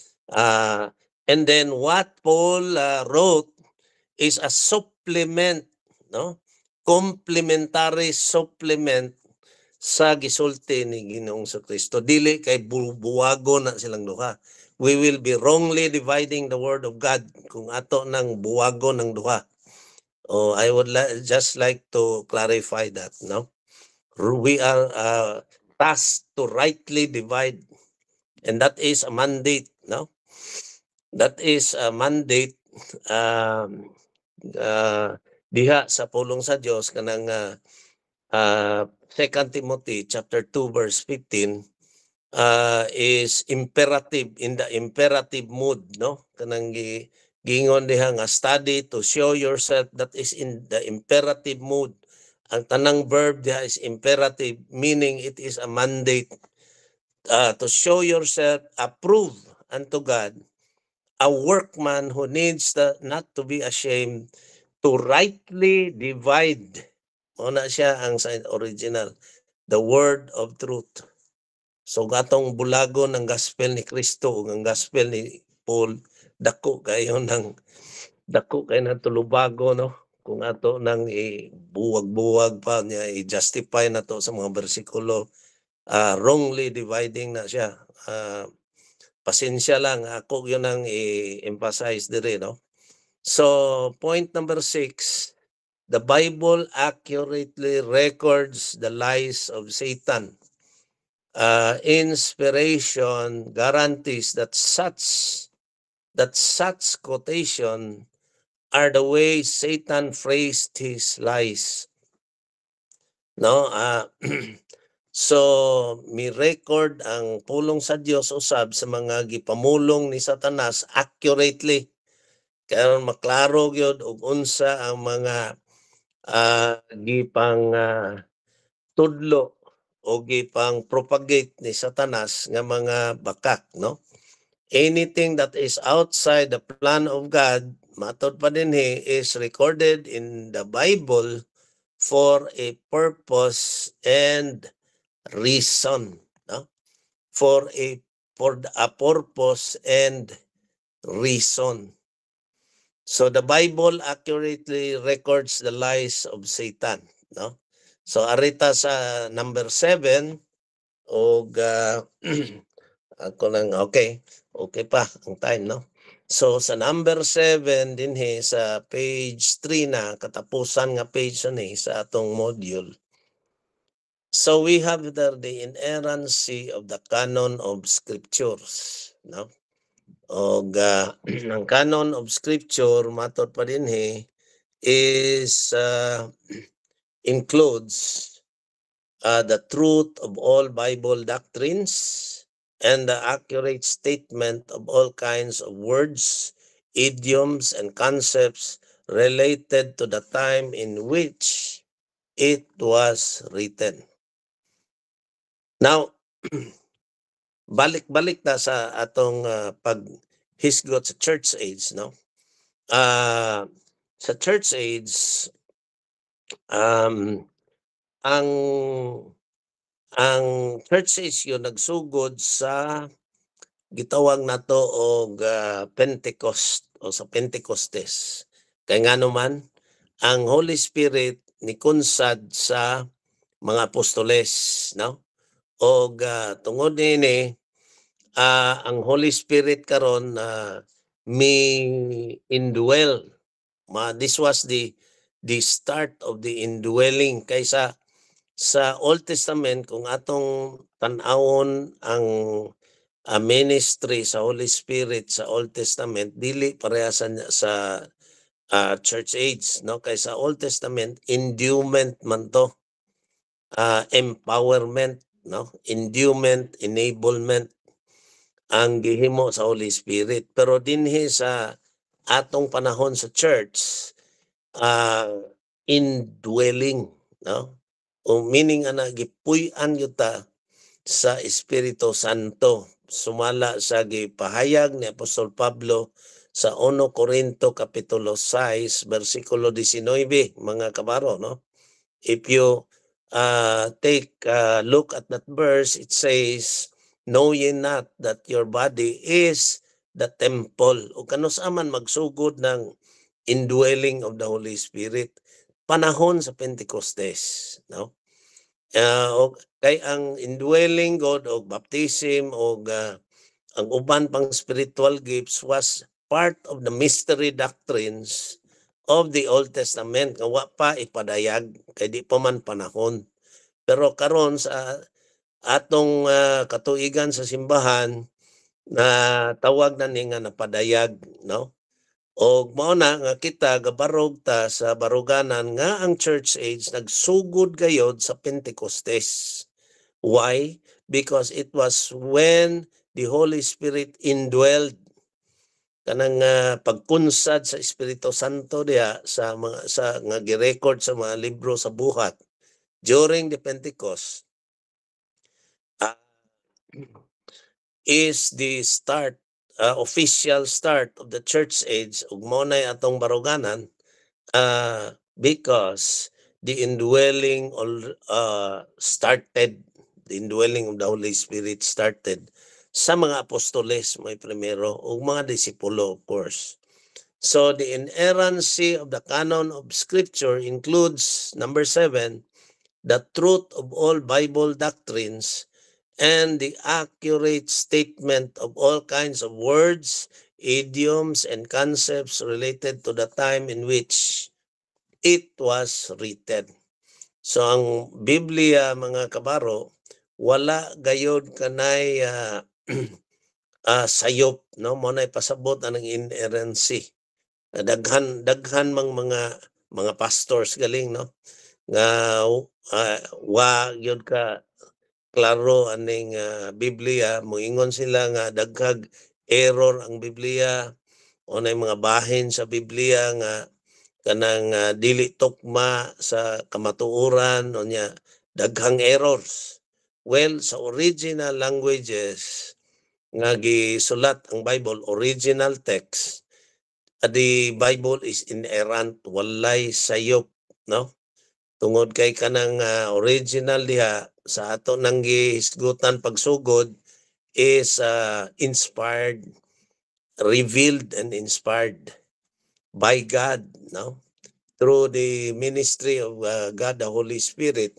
And then what Paul wrote is a supplement, no? Complementary supplement sa gisulti ni Ginoong Kristo. Dili kay buwago na silang duha. We will be wrongly dividing the word of God kung ato nang buwago ng duha. I would just like to clarify that, no? We are tasked to rightly divide, and that is a mandate, no? That is a mandate diha sa pulong sa Dios kanang 2 Timothy chapter 2 verse 15 is imperative, in the imperative mood, no? Kanang gingon diha nga study to show yourself, that is in the imperative mood. Ang tanang verb diha is imperative, meaning it is a mandate to show yourself approved unto God, a workman who needs not to be ashamed, to rightly divide. Una siya ang sa original, the word of truth. So gatong bulago ng gospel ni Kristo ug ang gospel ni Paul, dako kayo ng tulubago, no? Kung ato nang buwag-buwag pa niya i-justify na to sa mga bersikulo, wrongly dividing na siya. Pasensya lang, ako yun ang i-emphasize dire, no? So point number 6, the Bible accurately records the lies of Satan. Inspiration guarantees that such quotation are the way Satan phrased his lies. no? So mi record ang pulong sa Dios usab sa mga gipamulong ni Satanas accurately. Kaya maklaro gyud og unsa ang mga gipang tudlo o gipang propagate ni Satanas nga mga bakak, no? Anything that is outside the plan of God, matod pa dinhi, is recorded in the Bible for a purpose and reason, no? For a purpose and reason. So the Bible accurately records the lies of Satan, no? So arita sa number 7 og ako lang okay pa ang time, no? So sa number 7 dinhi sa page 3 na katapusan nga page ni sa atong module. So we have there the inerrancy of the canon of scriptures, no? Og ang canon of scripture matod pa dinhi is includes the truth of all Bible doctrines and the accurate statement of all kinds of words, idioms, and concepts related to the time in which it was written. Now, balik-balik na sa atong paghisgot sa church age, no? Sa church age, ang church age yun nagsugod sa gitawag nato og Pentecost o sa Pentecostes. Kay ngano man ang Holy Spirit ni kunsad sa mga apostoles, no? Og tungod nini ang Holy Spirit karon may indwell. This was the start of the indwelling kaysa sa Old Testament. Kung atong tan-awon ang ministry sa Holy Spirit sa Old Testament, dili pareha sa church age, no? Kaysa Old Testament endowment man to, empowerment, no? Endowment, enablement ang gihimo sa Holy Spirit. Pero dinhi sa atong panahon sa church, indwelling, no? O meaning ana gipuy-an yuta sa Espiritu Santo, sumala sa gipahayag ni Apostol Pablo sa 1 Corinto kapitulo 6 bersikulo 19, mga kabaro, no? If you take a look at that verse, it says, "Know ye not that your body is the temple?" O kanus aman magsugod ng indwelling of the Holy Spirit panahon sa Pentecostes, no? Kay ang indwelling God og baptism og ang uban pang spiritual gifts was part of the mystery doctrines of the Old Testament nga wa pa ipadayag kay di pa man panahon. Pero karon sa atong katuigan sa simbahan na tawag na ni nga napadayag, no? Og mao na nga kita gabarog ta sa baruganan nga ang church age nagsugod gayod sa Pentecostes. Why? Because it was when the Holy Spirit indwelled, kanang pagkunsad sa Espiritu Santo diha sa mga nga gi-record sa mga libro sa buhat during the Pentecost, is the start, official start of the church age. Ug mao nay atong baruganan because the indwelling started, the indwelling of the Holy Spirit started sa mga apostoles, may primero, ug mga disipulo, of course. So the inerrancy of the canon of scripture includes, number 7, the truth of all Bible doctrines and the accurate statement of all kinds of words, idioms, and concepts related to the time in which it was written. So ang Biblia, mga kabaro, wala gayod kanay sayop, no? Mo nay pasabot ang inerrancy. Daghan mang mga pastors galing, no? nga wa gyud ka klaro aning Biblia, moingon sila nga daghag error ang Biblia o na mga bahin sa Biblia nga kanang dili tukma sa kamatuoran o nya daghang errors. Well, sa original languages nga gisulat ang Bible, original text, the Bible is inerrant, walay sayop, no? Tungod kay kanang original diha sa ato nang gihisgutan pagsugod is inspired, revealed and inspired by God, no? Through the ministry of God the Holy Spirit.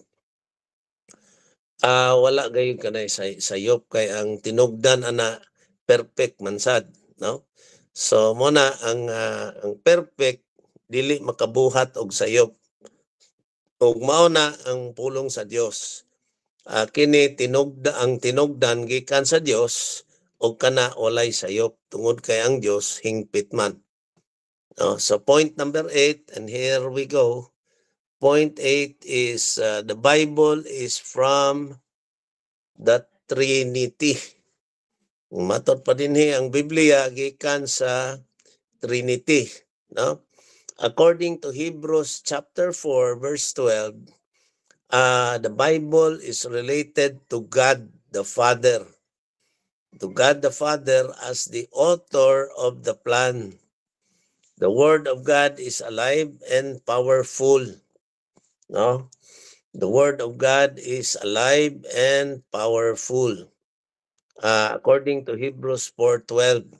Wala gayon kanay sayop kay ang tinugdan ana perfect man sad, no? So mo na ang perfect dili makabuhat og sayop. Ug mao na ang pulong sa Dios. Kini ang tinugdan gikan sa Dios ug kana walay sayop tungod kay ang Dios hingpit man. No? So point number 8, and here we go. Point 8 is the Bible is from the Trinity. Matot pa dinhi ang Biblia gikan sa Trinity, no? According to Hebrews chapter 4 verse 12, the Bible is related to God the Father. To God the Father as the author of the plan. The Word of God is alive and powerful. No? The Word of God is alive and powerful. According to Hebrews 4:12.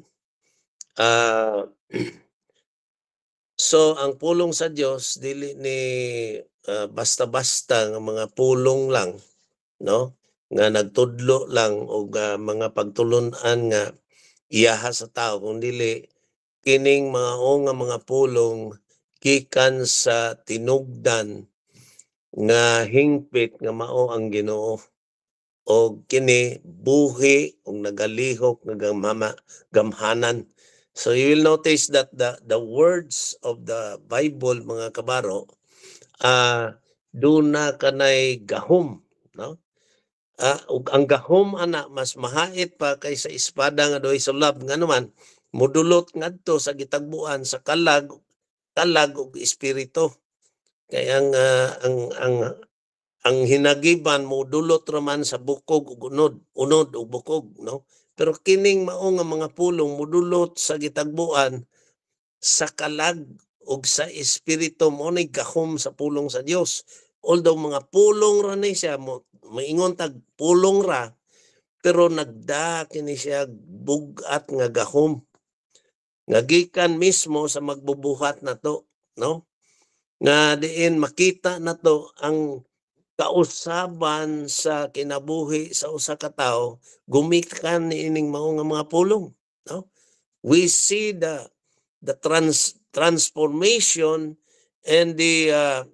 So ang pulong sa Dios dili ni basta-basta nga mga pulong lang, no? Nga nagtudlo lang og mga pagtulunan nga iyaha sa tao, kundi kining nga mga pulong gikan sa tinugdan nga hingpit nga mao ang Ginoo. O kini buhi og nagalihok nga gamhanan. So you will notice that the words of the Bible, mga kabaro, do na kanay gahom, no? Ug ang gahom ana mas mahait pa kaysa espada nga doy sulab, nga naman modulot ngadto sa gitagbuan sa kalag ug espiritu. Kaya ang hinagiban modulot raman sa bukog ug unod ug bukog, no? Pero kining mao nga mga pulong modulot sa gitagbuan sa kalag ug sa espiritu, mo ni gahom sa pulong sa Dios. Although mga pulong ra ni siya, maingon tag pulong ra, pero nagda kini siya bugat nga gahom. Nga gikan mismo sa magbubuhat nato, no? Nga diin makita nato ang kausaban sa kinabuhi sa usa ka tawo gumikan niining mao nga mga pulong, no? We see the transformation and the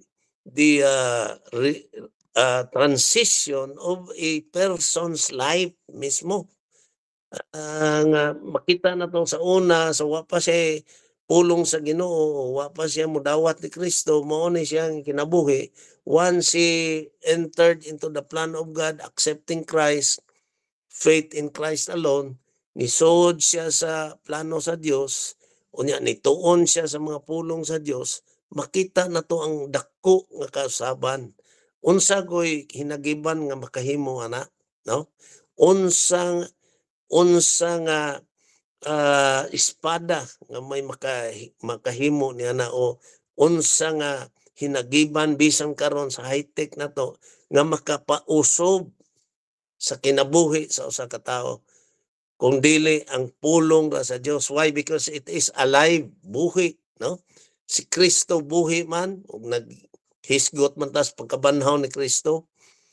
transition of a person's life mismo. Nga makita na to sa una, sa wa pa siya pulong sa Ginoo, wa pa siya modawat ni Kristo, mao ni siyang kinabuhi. Once he entered into the plan of God, accepting Christ, faith in Christ alone, nisod siya sa plano sa Dios, unya nituon siya sa mga pulong sa Dios, makita na to ang dako nga kausaban. Unsa goy hinagiban nga makahimo ana, no? Unsa nga espada nga may makahimo niya na, o unsa nga hinagiban bisan karon sa high-tech na to nga makapausob sa kinabuhi sa usa ka tawo kung dili ang pulong ra sa Dios. Why? Because it is alive, buhi, no? Si Kristo buhi man, ug naghisgot man tas pagkabanhaw ni Kristo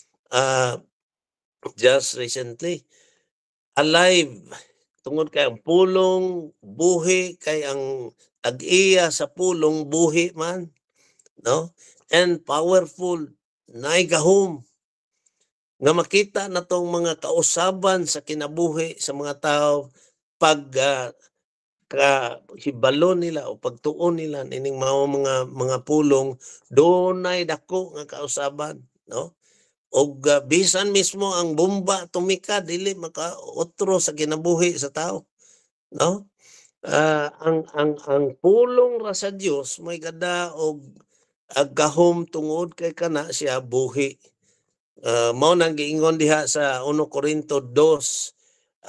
just recently. Alive, tungod kay ang pulong buhi, kay ang ag-iya sa pulong buhi man, no? And powerful, naay gahom. Nga makita na tong mga kausaban sa kinabuhi sa mga tao pag pagkahibalo nila o pagtuon nila nining mga pulong dunay dako nga kausaban, no? Og bisan mismo ang bomba tumika dili makaotro sa kinabuhi sa tao, no? Ang pulong ra sa Dios may gada og gahom tungod kay kana siya buhi. Mao nang giingon diha sa 1 Corinto 2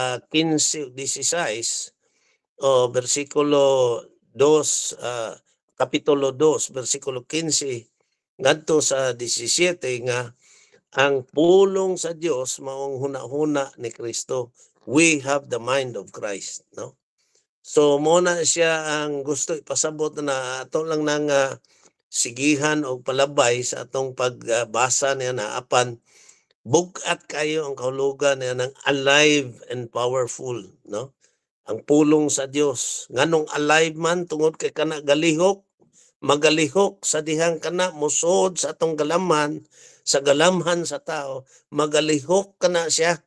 15-16 o versikulo 2 kapitulo 2 versikulo 15 ngadto sa 17 nga ang pulong sa Dios maong hunahuna ni Kristo. We have the mind of Christ, no? So mo na siya ang gusto ipasabot na ato lang nang sigihan o palabay sa atong pagbasa niya na apan bugat kayo ang kahulugan niya ng alive and powerful, no? Ang pulong sa Dios nganong alive man tungod kay kana galihok, magalihok sa dihang kana musod sa atong galamhan, sa galamhan sa tao, magalihok kana siya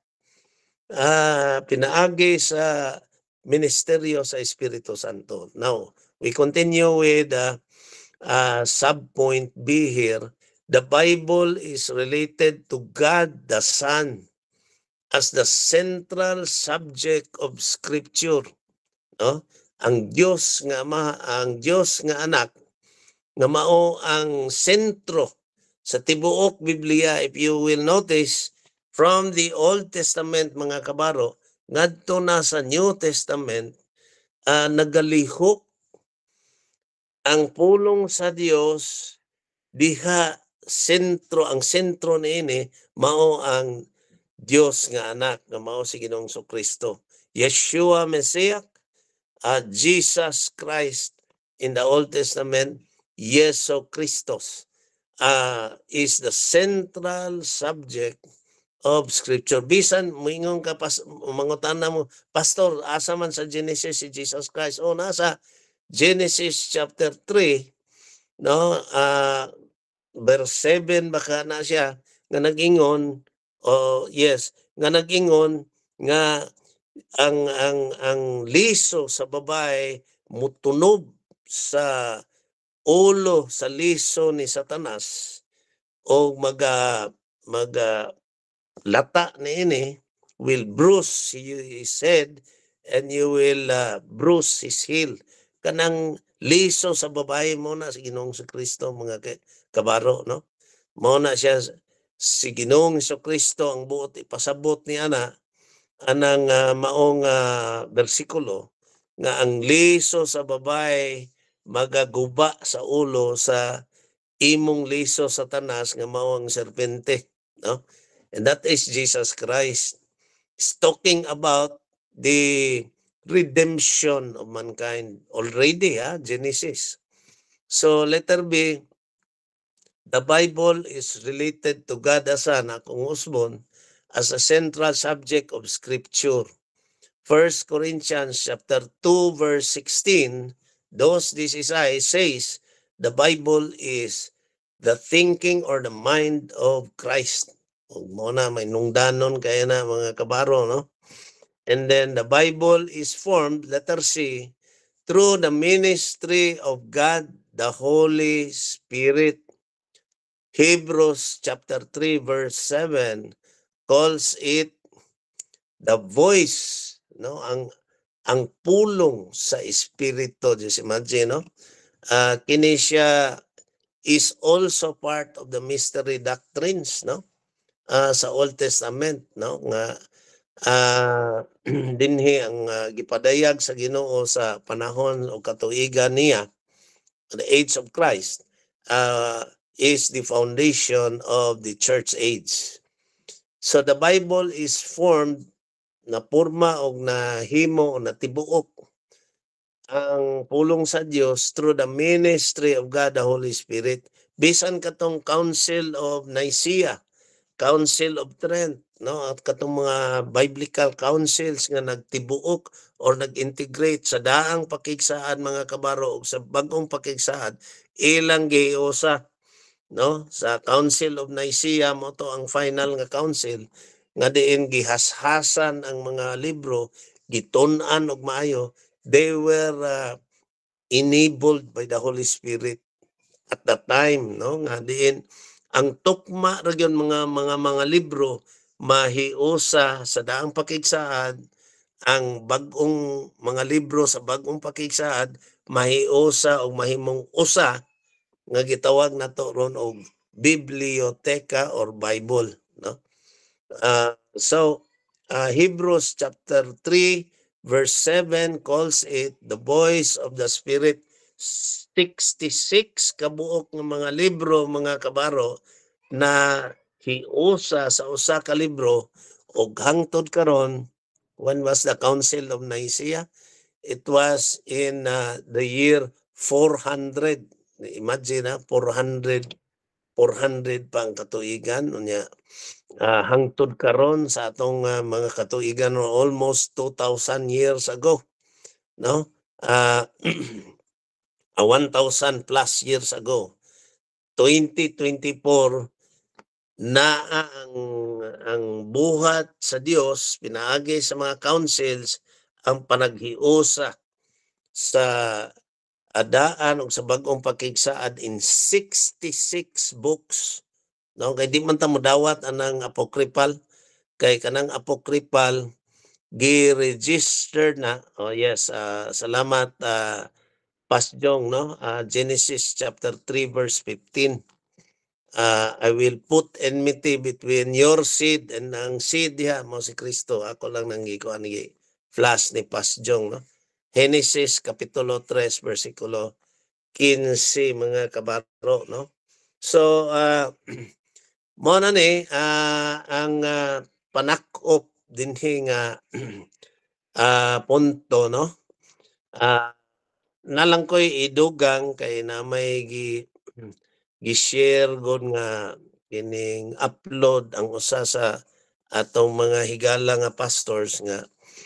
pinaagi sa ministeryo sa Espiritu Santo. Now, we continue with subpoint B here. The Bible is related to God the Son as the central subject of Scripture, no? Ang Dios nga Ama, ang Dios nga Anak nga mao ang sentro sa tibuok Biblia. If you will notice from the Old Testament mga kabaro ngadto na sa New Testament, nagalihok ang pulong sa Dios diha ang sentro niini mao ang Dios nga Anak nga mao si Ginoong Kristo. Yeshua Messiah, Jesus Christ in the Old Testament, Yeso Christos is the central subject of Scripture. Bisan moingon ka mangutana mo, Pastor, asa man sa Genesis si Jesus Christ? O nasa Genesis chapter 3, no? Verse 7 baka na siya nga nag-ingon, nga nag-ingon nga ang liso sa babae mutunob sa ulo sa liso ni Satanas o lata niini will bruise his head and you will bruise his heel. Kanang liso sa babae mo na si Ginoong Kristo mga kabaro, no? Mo na siya si Ginoong Kristo ang buot ipasabot ni anang maong bersikulo nga ang liso sa babae magaguba sa ulo sa imong liso Satanas nga mao ang serpente, no? And that is Jesus Christ. He's talking about the redemption of mankind already, Genesis. So letter B, the Bible is related to God the Son, akong usbon, as a central subject of Scripture. 1 Corinthians chapter 2 verse 16, 2:16 says, the Bible is the thinking or the mind of Christ. Mo na may nungdanon kaya na mga kabaro, no? And then the Bible is formed, letter C, through the ministry of God the Holy Spirit. Hebrews chapter 3 verse 7 calls it the voice, no? Ang pulong sa espiritu. Just imagine, no? Kini siya is also part of the mystery doctrines, no? Sa Old Testament, no? Nga dinhi ang gipadayag sa Ginoo sa panahon o katuigan niya, the age of Christ, is the foundation of the church age. So the Bible is formed na porma o nahimo o natibuok ang pulong sa Dios through the ministry of God the Holy Spirit. Bisan katong Council of Nicaea, Council of Trent, no, at katong mga biblical councils nga nagtibuok or nag-integrate sa daang pakigsaan mga kabaro ug sa bag-ong pakigsaan ilang giusa, no? Sa Council of Nicaea mo to ang final nga council nga diin gihashasan ang mga libro, gitun-an og maayo, they were enabled by the Holy Spirit at that time, no? Nga diin ang tukma ra gyud mga libro mahiusa sa daang pakigsaad, ang bag-ong mga libro sa bag-ong pakigsaad mahiusa og mahimong usa nga gitawag nato ron og biblioteka or Bible, no? Hebrews chapter 3 verse 7 calls it the voice of the Spirit. 66 kabuok ng mga libro, mga kabaro, na hiusa sa usa ka libro og hangtod karon. When was the Council of Nicaea? It was in the year 400. Imagine 400 pa ang katuigan unya. Hangtod karon sa atong mga katuigan almost 2,000 years ago, no? 1,000 plus years ago. 2024 na ang buhat sa Dios pinaagi sa mga councils ang panaghiusa sa adaan ug sa bag-ong pakigsaad in 66 books. No, kay di man ta modawat anang apocryphal, kay kanang apocryphal gi-register na. Oh yes, salamat Pasjong, no? Genesis chapter 3 verse 15. I will put enmity between your seed and ang seed diha mo si Kristo. Ako lang nang gikuan ni flash ni Pasjong, no? Genesis kapitulo 3 versikulo 15, mga kabaro, no? So mo na ni ang panakop dinhi nga punto, no? Nalang ko'y idugang kay na may gi-share gud nga kining upload ang usa sa atong mga higala nga pastors nga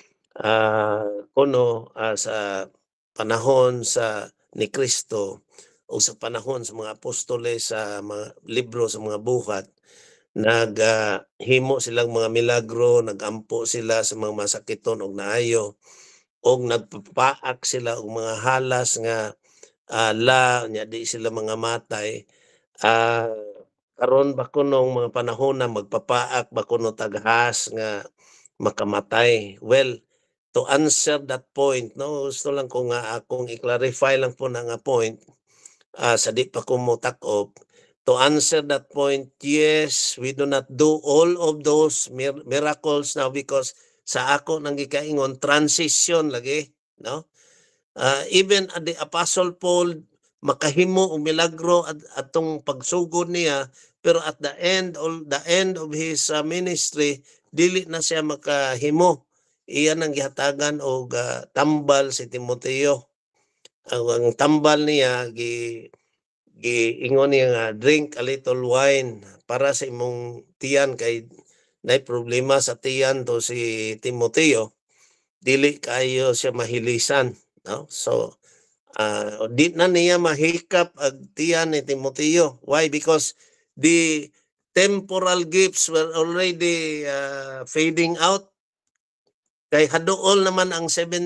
kuno sa panahon sa ni Kristo o sa panahon sa mga apostoles sa mga libro sa mga buhat naghimo silang mga milagro, nagampo sila sa mga masakiton og naayo og nagpapaak sila og mga halas nga nya di sila mga matay. Karon ba kunong mga panahon na magpapaak ba kuno taghas nga makamatay? Well, to answer that point, no, gusto lang ko nga akong i-clarify lang po na nga point sa di pa ko mo takop. To answer that point, yes, we do not do all of those miracles now because sa ako nang gikaingon transition lagi, no? Even the Apostle Paul makahimo og milagro atong pagsugod niya, pero at the end of his ministry dili na siya makahimo. Iyan ang gihatagan og tambal si Timoteo. Ang tambal niya giingon niya nga drink a little wine para sa imong tiyan kay nay problema sa tiyan to si Timoteo, dili kayo siya mahilisan, no? So di na niya mahikap ag tiyan ni Timoteo. Why? Because the temporal gifts were already fading out. Kay haduol naman ang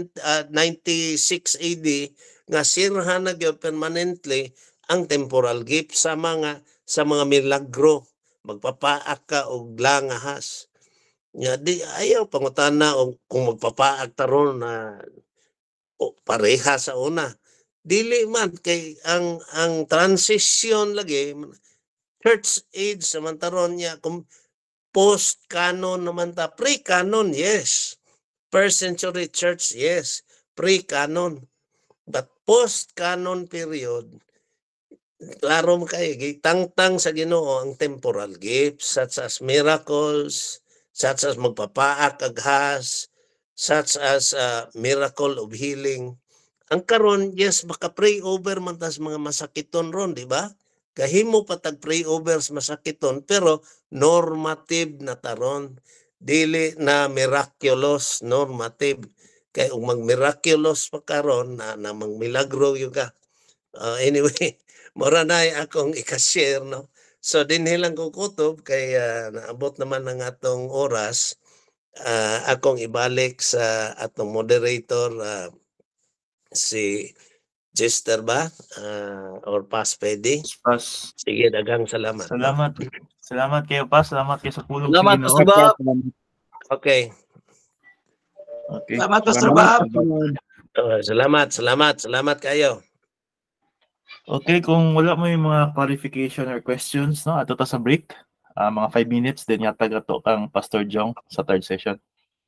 96 AD nga sirhan na gyud permanently ang temporal gift sa mga milagro, magpapaak ka og langahas. Nya di ayaw pangutana og kung magpapaak taron na pareha sa una. Dili man kay ang transition lagi church age naman taron niya kung post canon naman ta, pre-canon yes. First century church yes, pre-canon. But post-canon period, klaro mo kayo, tangtang sa Ginoo ang temporal gifts such as miracles, such as magpapaak aghas, such as miracle of healing. Ang karon yes, maka-pray over man tas mga masakiton ron, di ba? Kahimo patag pray over sa masakiton, pero normative na taron. Dili na miraculous, normative. Kaya kung mag-miraculous pa karon na magmilagro yung ka. Anyway, mora na akong i-share, no? So dinhi lang ko kutob kay naabot naman ng atong oras. Akong ibalik sa atong moderator si Jester ba? Or Pas pwede? Pas. Sige, daghang salamat. No? Salamat. Salamat kayo, Pas. Salamat kayo sa pulong Salamat, Ginoo. Pastor Bob. Okay. Okay. Salamat, Pastor Salamat. Bob. Salamat kayo. Okay, kung wala mo yung mga clarification or questions, no, ato ta sa break. Mga 5 minutes, then yata gato kang Pastor Jong sa third session.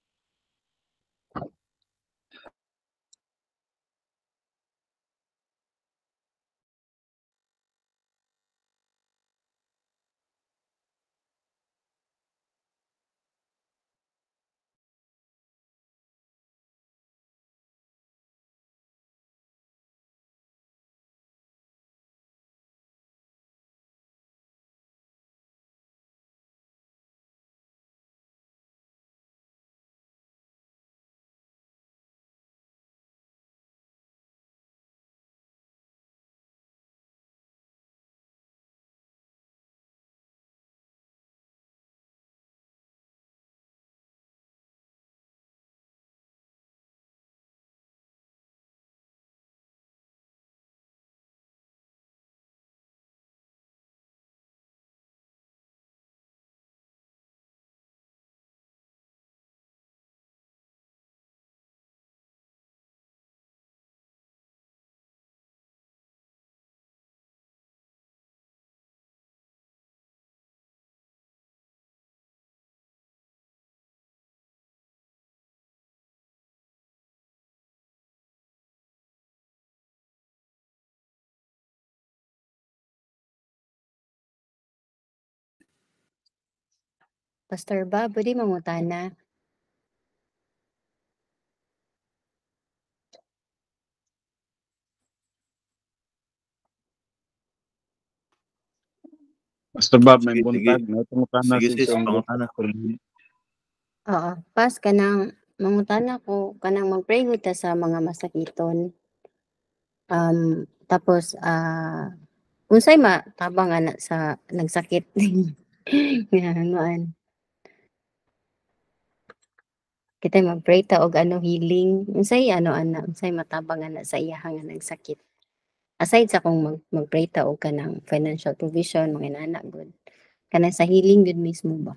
Pastor Bob, pwede mangutana? Pastor Bob, may Sige, buntag. sige. May pangutana Sige, si sis, isang pangutana. Oo. Pas, kanang mangutana ko, kanang mag-pray gud ta sa mga masakiton. Tapos, unsay matabang ana sa nagsakit. Nga, ngoan. Kita mag-pray ta og healing. Unsay unsay matabang ana sa iyahang nga nagsakit. Aside sa kung mag-pray ta og kanang financial provision, mga inana gud. Kanang sa healing gud mismo ba?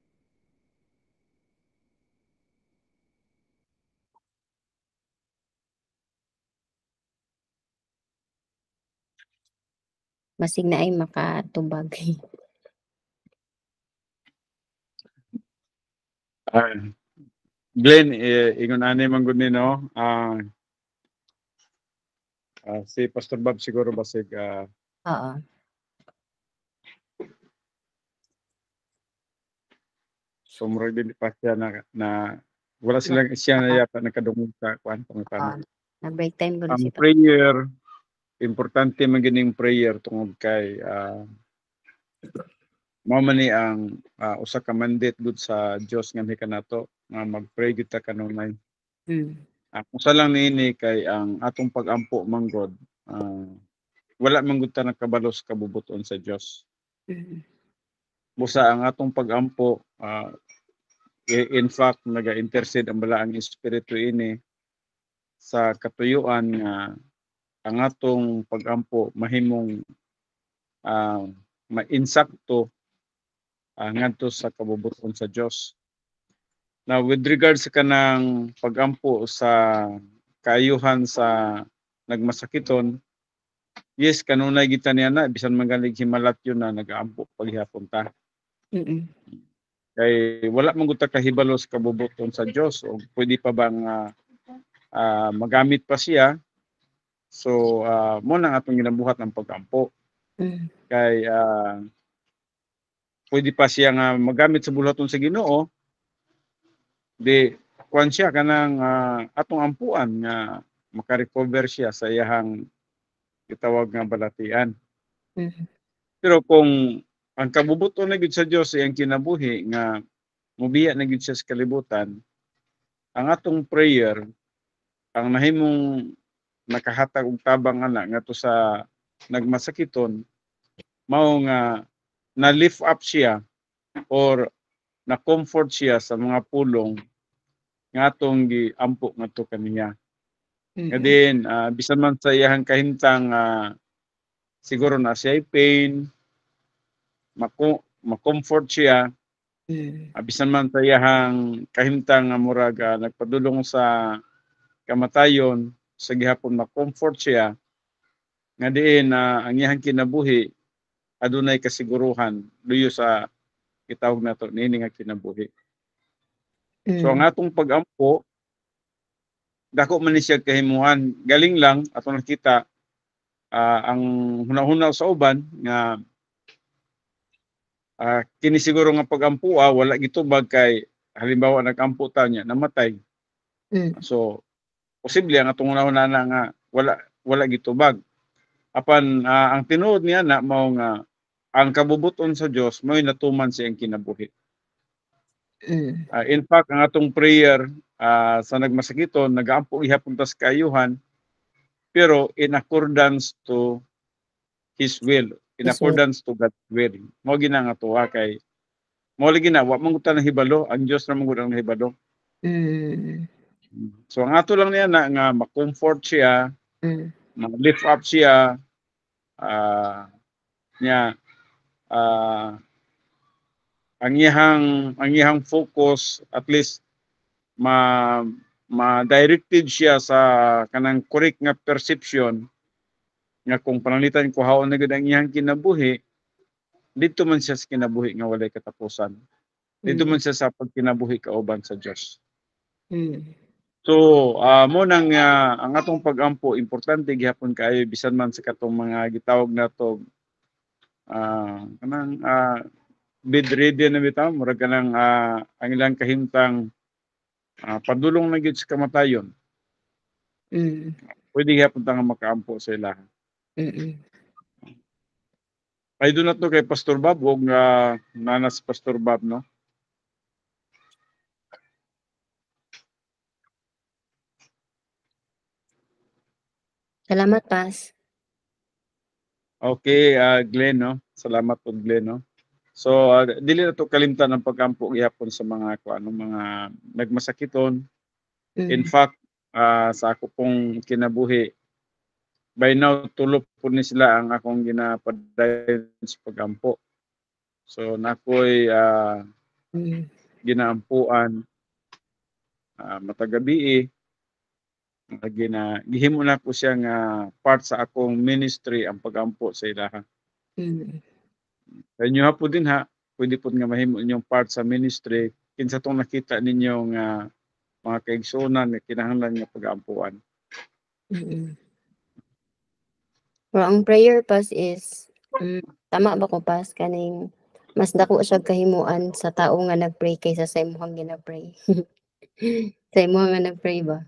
Basig na ay makatubag. Glenn, ingon ani man gud ni, no? Si Pastor Bob siguro basig Oo. sumurag din pa siya na wala silang siya na yata nakadungog sa kuan pangutana. Nag-break time gud Ang si prayer, importante man gining prayer tungod kay mao man ni ang usa ka mandate gud sa Dios nga kanato nga mag-pray gid ta kanunay. Usa lang niini kay ang atong pag-ampo man gud wala man gud ta nakabalo sa kabubuton sa Dios. Busa ang atong pag-ampo in fact naga-intercede ang balaang espiritu ini sa katuyuan nga ang atong pag-ampo mahimong mainsakto ngadto sa kabubuton sa Dios. Now with regard sa kanang pag-ampo sa kaayuhan sa nagmasakiton, yes kanunay kita niya na bisan magaling himalat yun na nag-aampo paghihapon ta. Kay wala man gud ta kahibalo sa kabubuton sa Dios o pwede pa bang magamit pa siya. So mo nang atong ginabuhat ng pag-ampo. Kay pwede pa siya nga magamit sa bulaton sa Ginoo. Di kuan siya kanang atong ampuan nga makarecover siya sa iyahang gitawag nga balatian. Pero kung ang kabubuton na gid sa Dios iyang kinabuhi nga mubiya na gid siya sa kalibutan, ang atong prayer ang nahimong nakahatag og tabang ana ngadto sa nagmasakiton mao nga na lift up siya or na comfort siya sa mga pulong nga atong giampo ngadto kaniya. Nga din bisan man sa iyahang kahimtang siguro na siya pain, ma-comfort siya, bisan man sa iyahang kahimtang nga murag nagpadulong sa kamatayon, sa gihapon ma-comfort siya, nga diin ang iyahang kinabuhi adunay kasiguruhan luyo sa gitawag nato nini nga kinabuhi. So ang atong pag-ampo dako man ni siya kahimuan, galing lang ato nakita ang hunaw-hunaw sa uban nga kini siguro nga pag-ampo wala gitubag kay halimbawa nag-ampo ta niya namatay. So posible ang atong una na nga wala gitubag. Apan ang tinuod niya na mao nga ang kabubuton sa Dios mo'y natuman siyang kinabuhi. In fact, ang atong prayer sa nagmasakiton, nag-aampo ihapon ta sa kaayuhan, pero in accordance to His will, in accordance to God's will. Mao gina nga tuwa kay mao lagi na wa man na hibalo, ang Dios na man ang hibalo. So ang ato lang niya na nga ma-comfort siya, ma-lift up siya, niya ang iyang focus at least ma-directed siya sa kanang correct nga perception nga kung pananglitan ko haon na gud ang iyang kinabuhi, dito man siya sa kinabuhi nga walay katapusan. Dito man siya sa pagkinabuhi kauban sa Dios. So mo nang ang atong pag-ampo importante gihapon kaayo bisan man sa katong mga gitawag nato kanang bedridden na bitaw murag kanang ang ilang kahimtang padulong na gyud sa kamatayon. Pwede gihapon ta nga makaampo sa ila. Ay do na to kay Pastor Bob og nanas Pastor Bob no. Salamat, Pas. Okay, Glenn no. Salamat po Glenn no. So dili na to kalimtan ang pag-ampo gihapon sa mga mga nagmasakiton. In fact, sa ako pong kinabuhi by now tulop po ni sila ang akong ginapadayon sa pag-ampo. So nakoy ginaampuan matagabi gihimo na ko siya nga part sa akong ministry ang pag-ampo sa ilaha. Sa inyo po din pwede po nga mahimo inyong part sa ministry kinsa tong nakita ninyo nga mga kaigsunan nga kinahanglan nga pag-ampuan. Pero ang prayer, Pas, is tama ba ko, Pas, kaning mas dako siya kahimuan sa tao nga nagpray kaysa sa imong ginapray. Sa imong nga nagpray ba?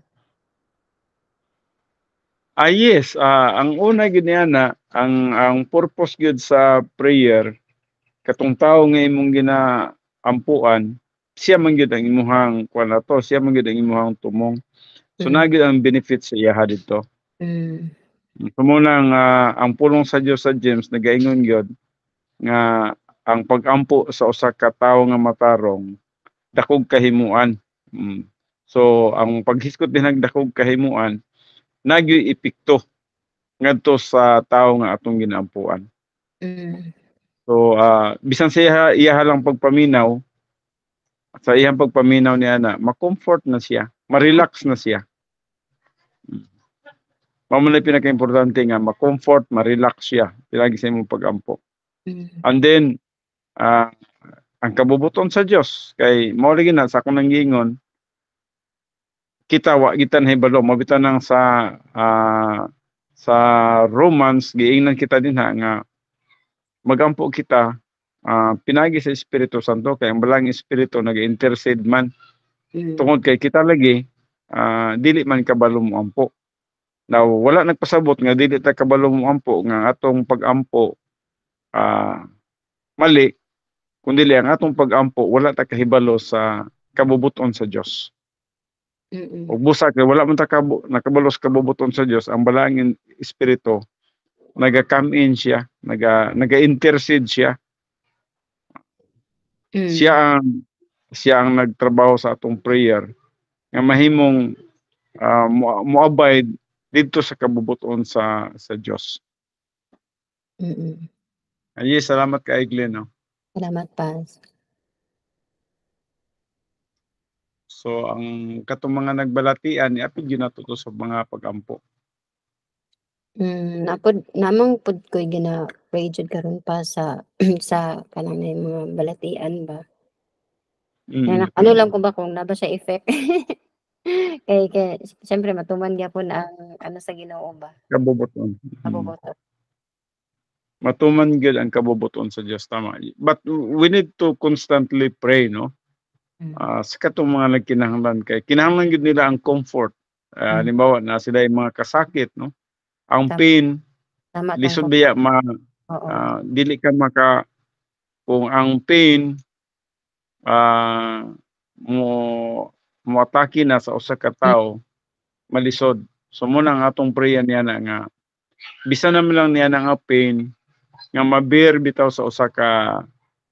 Yes, ang una gid niya ang purpose gid sa prayer katong tawo nga imong ginaampuan, siya man gid ang imong kuan ato, siya man gid ang imong tumong. So na gid ang benefit sa iya dito. Sumunang ang pulong sa Dios sa James nagaingon gyud nga ang pag-ampo sa usa ka tawo nga matarong dakog kahimuan. So ang paghiskot din dakog kahimuan nagyoy epekto ngadto sa tawo nga atong ginaampuan. So bisan sa iya lang pagpaminaw sa iyang pagpaminaw niya ma-comfort na siya, ma-relax na siya. Mao man pinaka-importante nga ma-comfort, ma-relax siya pilagi sa imong pag-ampo. And then ang kabubuton sa Dios kay mao lagi na sa akong nanggingon kita wa kita nahibalo mabitan nang sa Romans giingnan kita dinha nga magampo kita pinagi sa Espiritu Santo kay ang balang espiritu nag-intercede man tungod kay kita lagi dili man kabalo mo ampo. Now wala nagpasabot nga dili ta kabalo mo ampo nga atong pag-ampo mali kundi ang atong pag-ampo wala ta kahibalo sa kabubuton sa Dios. Ug busa kay wala man ta nakabalo sa kabubuton sa Dios, ang balaang espiritu naga-come in siya, naga-intercede siya. Siya ang nagtrabaho sa atong prayer nga mahimong moabide dito sa kabubuton sa Dios. Mm. Ay, salamat kay Glenn, no? Salamat, Pas. So ang katong mga nagbalatian ni apid gyud nato to sa mga pagampo. Napod namang pod ko'y gina-pray jud karon pa sa sa kanang mga balatian ba. Mm. Ano lang ko ba kung na ba siya effect. Kay siyempre matuman gyapon ang ano sa Ginoo ba, Kabubuton. kaboboto. Matuman gyud ang kabubuton sa Dios, tama. But we need to constantly pray, no? Sa katong mga nagkinahanglan kay kinahanglan gyud nila ang comfort. Halimbawa na sila yung mga kasakit, no? Ang Tama. pain Tama lisod tang biya oo. dili ka maka kung ang pain mo atake na sa usa ka tawo malisod. So muna ang atong prayer niya na nga bisan naman lang niya nga pain nga ma-bear bitaw sa usa ka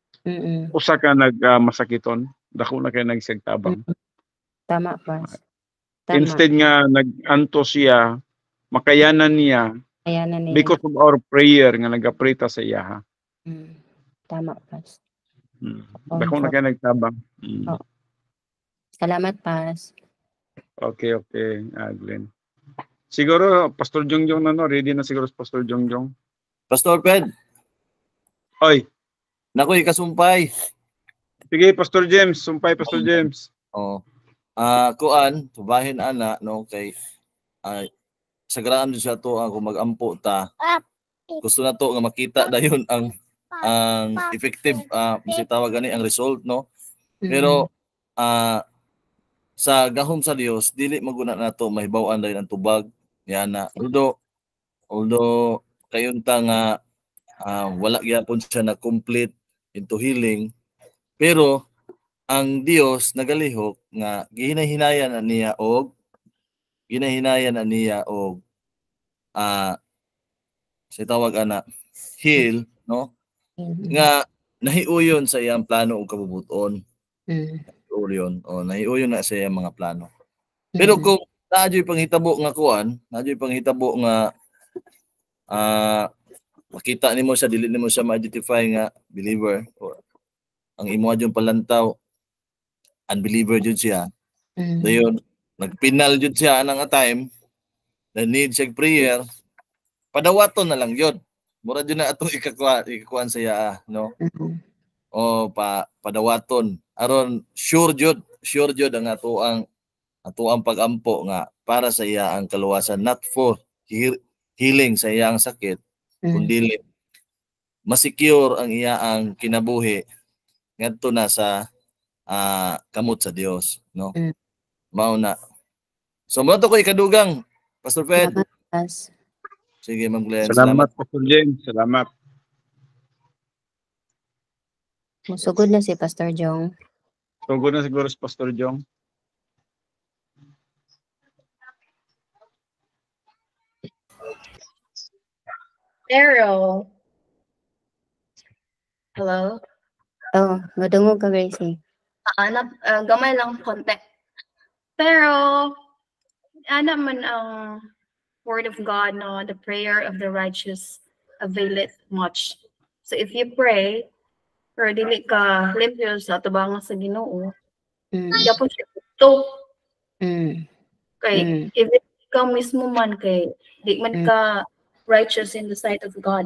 masakiton dako na kay nagsagtabang. Tama, Pas. Tama. Instead nga nag-anto siya makayanan niya Kayanan niya. because of our prayer nga nagapray ta sa iya. Tama, Pas. Dako na kay nagtabang. Oo. Salamat, Pas. Okay, Glenn. Siguro Pastor Jongjong na no, ready na siguro si Pastor Jongjong. Pastor Ped, Oy, nakoy kasumpay. sige Pastor James, sumpay Pastor James. Oh. Kuan, tubahin ana no kay sagraan siya to ang mag-ampo ta. Gusto na to nga makita dayon ang effective tawag gani ang result no. Pero sa gahom sa Dios dili maguna nato mahibaw-an dayon ang tubag yana. Although kayunta nga wala gyapon siya na complete into healing, pero ang Dios nagalihok nga gihinahinayan na niya og sa tawag ana heal no nga nahiuyon sa iyang plano ug kabubuton. Nahiuyon na sa iyang mga plano. Pero kung naadyoy panghitabo nga makita nimo siya dili nimo siya ma-identify nga believer or ang imo adyon palantaw unbeliever jud siya. Dayon nagpinal jud siya anang time na need siya prayer, padawaton na lang yun. Mura jud na atong ikakuan sa iya no. O padawaton aron sure jud ang atuang pagampo nga para sa iya ang kaluwasan, not for healing sa iyang sakit kundi ma-secure ang iya ang kinabuhi ngadto na sa kamot sa Dios no. Mao na. So mo to ko ikadugang Pastor Fed. Salamat, Pas. Sige, Ma'am Glenn. Salamat Pastor James, salamat. Musugod na si Pastor Jong. Tungkol na siguro si Pastor Jong. Pero, hello? Madungog ka, Gracie. Gamay lang konti. Pero, man ang word of God, no, the prayer of the righteous availeth much. So if you pray, pero dili ka limpyo sa tubangan sa Ginoo, dapat siya to. Kay, if ikaw mismo man kay, di man ka righteous in the sight of God.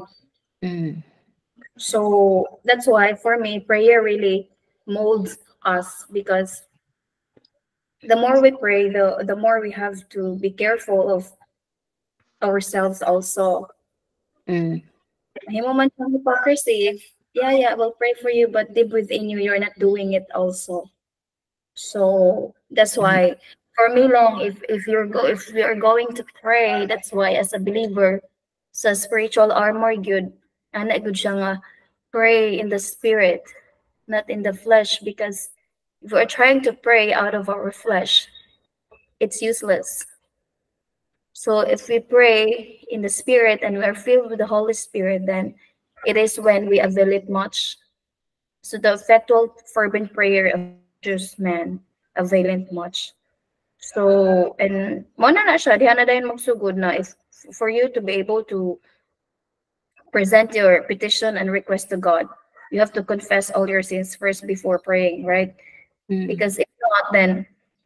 So that's why for me prayer really molds us, because the more we pray, the more we have to be careful of ourselves also. Himo man siyang hypocrisy, yeah, we'll pray for you, but deep within you, you're not doing it also. So that's why for me long, if we are going to pray, that's why as a believer sa spiritual armor good, ana good siya nga pray in the spirit, not in the flesh, because if we're trying to pray out of our flesh, it's useless. So if we pray in the spirit and we're filled with the Holy Spirit, then it is when we avail it much. So the effectual fervent prayer of just man availeth much. So, and mo na siya, diha na dayon magsugod na if for you to be able to present your petition and request to God, you have to confess all your sins first before praying, right? Because if not, then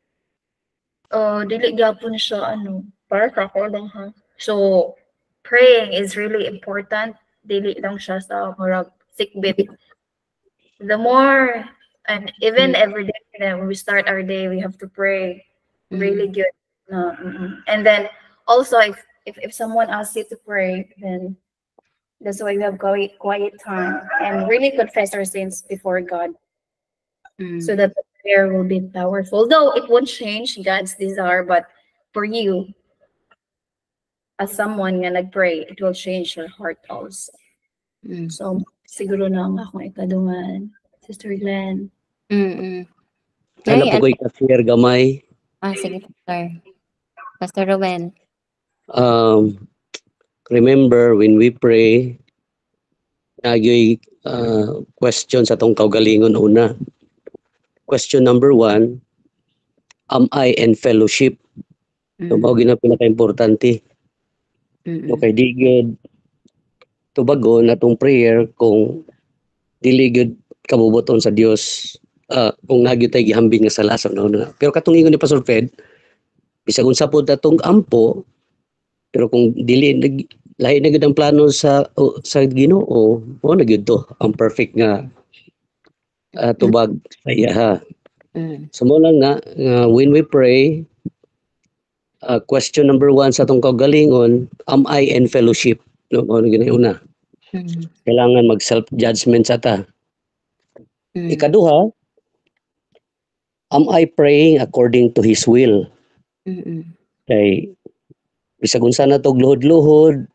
dili gyapon siya para sa ako lang ha. So praying is really important. Dili lang siya sa murag sikbit. The more, and even every day when we start our day, we have to pray really good. And then also if someone asks you to pray, then that's why we have quiet time and really confess our sins before God, so that the prayer will be powerful. Though it won't change God's desire, but for you, as someone nga nag-pray, it will change your heart also. So, siguro na ang akong ikadungan. Sister Glenn. Sana po ko i-share gamay. Sige, Pastor Ruben. Remember, when we pray, nagyoy question sa tong kaugalingon una. Question number 1, am I in fellowship? So, mao gina pinaka-importante. Okay, di good tubagon atong prayer kung dili good kabubuton sa Dios, kung nagyo tay gihambing nga sala sa una. Pero katong ingon ni Pastor Fred, bisag unsa pud atong ampo, pero kung dili lahi na gid ang plano sa Ginoo, mo na gid to ang perfect nga tubag sa iya. So mo lang nga when we pray, question number 1 sa atong kaugalingon, am I in fellowship? No, mo na gid una. Kailangan mag self-judgment sa ta. Ikaduha, am I praying according to His will? Kay bisag unsa na tog luhod-luhod,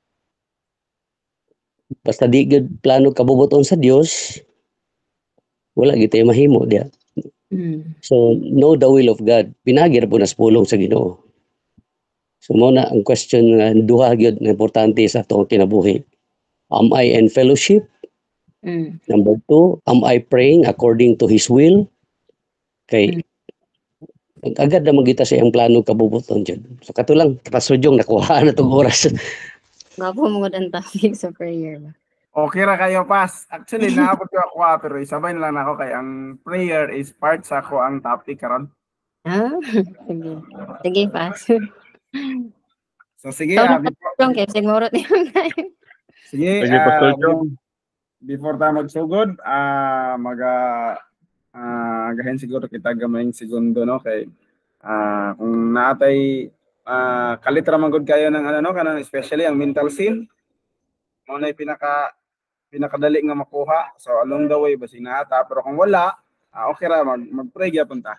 basta di gud plano kabubuton sa Dios, wala gid tayo mahimo diya. So know the will of God. Pinagir po nas pulong sa Ginoo. So mo na ang question nga duha gyud na importante sa atong kinabuhi. Am I in fellowship? Number 2, am I praying according to His will? Kay agad na magita sa iyang plano kabubuton dyan. So kato lang, Pastor nakuha na itong oras. Gabo mo ang topic sa prayer ba? Okay ra kayo, Pas. Actually, naabot ko ako, pero isabay na lang ako kay ang prayer is part sa ako ang topic karon. Sige. Sige, Pas. So, sige. Siguro Sige, Sige, Pastor Jong. before tayo magsugod, agahin siguro kita gamayng segundo, no? Kay, kung natay, kalitra manggod kayo ng kanang especially ang mental sin, mo na pinakadali nga makuha. So along the way basi nata, pero kung wala, okay ra mag-pray gyapon ta.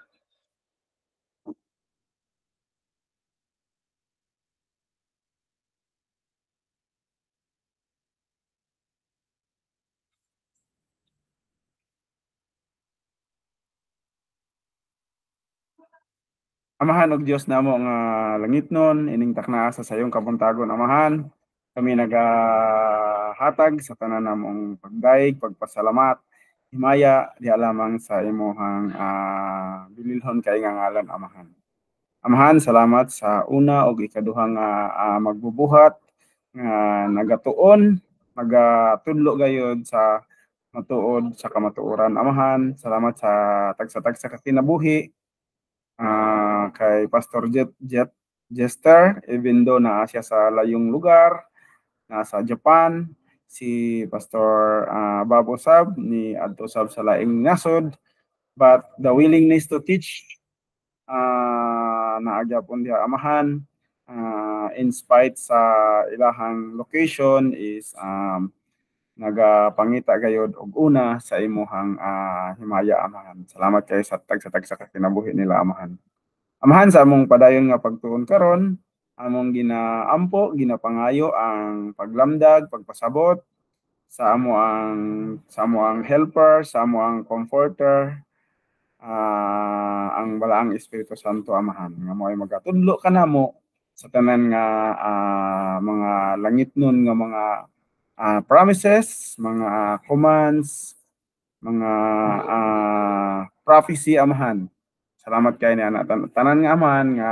Amahan og Dios namo nga langitnon, ining takna sa sayong kabuntagon, Amahan. Kami nagahatag sa tanan namong pagdaig, pagpasalamat, himaya diha lamang sa imong bililhon kay nga ngalan, Amahan. Amahan, salamat sa una og ikaduha nga magbubuhat nga nagatuon, nagatudlo gayud sa matuod sa kamatuoran, Amahan. Salamat sa tagsa-tagsa ka kinabuhi. Kay Pastor Jester, even though naa siya sa layong lugar, nasa Japan, si Pastor Babo Sab ni adto sab sa laing nasod, but the willingness to teach naagyapon diha, Amahan, in spite sa ilahang location is nagapangita gayud og una sa imuhang himaya, Amahan. Salamat kay sa tagsa-tagsa ka kinabuhi nila, Amahan. Amahan, sa among padayon nga pagtuon karon, among ginaampo, ginapangayo ang paglamdag, pagpasabot sa amo ang helper, sa amo ang comforter, ang balaang Espiritu Santo, Amahan, nga mo'y magatudlo kanamo sa tanan nga mga langitnon nga mga promises, mga commands, mga prophecy, Amahan. salamat kay ni ana tanan nga amahan nga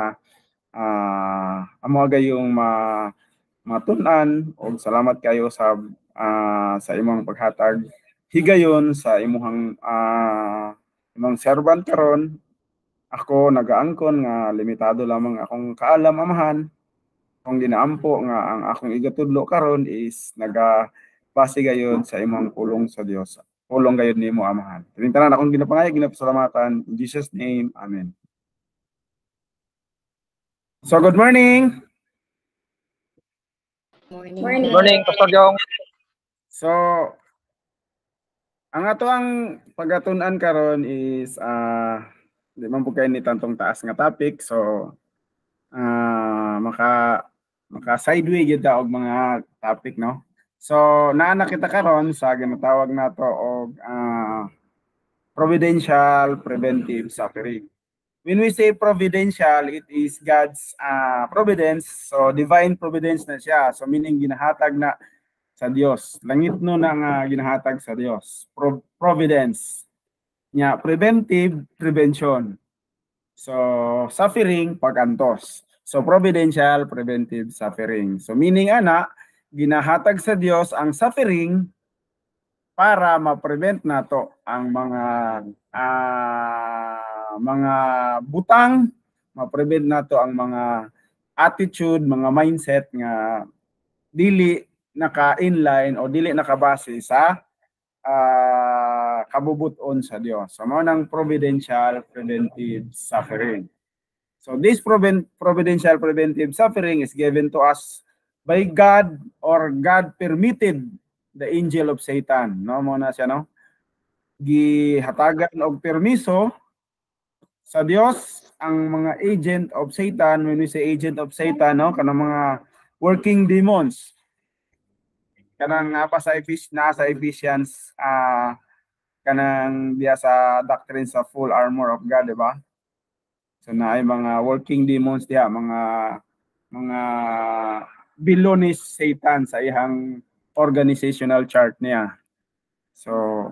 amo gayong matun-an og salamat kayo sa imong paghatag higayon sa imong imong servant karon. Ako nagaangkon nga limitado lamang akong kaalam amahan. Kung ginaampo nga ang akong igatudlo karon is base gayon sa imong pulong sa Dios. Pulong gayon nimo amahan. Kining tanan akong ginapangayag ginapasalamatan in Jesus name. Amen. So good morning. Morning. Morning, Pastor Jong. So ang ato ang pagatun-an karon is di man po kayo ni tantong taas nga topic. So maka sideway gyud ta og mga topic, no? So naana kita karon sa ginatawag nato og providential preventive suffering. When we say providential, it is God's providence. So divine providence na siya. So meaning ginahatag na sa Dios. Langit no na nga ginahatag sa Dios. Providence. Nya preventive, prevention. So suffering, pagantos. So providential, preventive suffering. So meaning ana, ginahatag sa Dios ang suffering para ma-prevent nato ang mga butang, ma-prevent nato ang mga attitude, mga mindset nga dili naka-inline o dili nakabase sa kabubuton sa Dios. So mao nang providential preventive suffering. So this providential preventive suffering is given to us by God, or God permitted the angel of Satan, no? Mo na siya, no? Gihatagan og permiso sa Dios ang mga agent of Satan. When we say agent of Satan, no, kanang mga working demons, kanang sa Ephesians kanang diya sa doctrines of full armor of God, di ba? So na ay mga working demons diya, mga bilonis Satan sa ihang organizational chart niya. So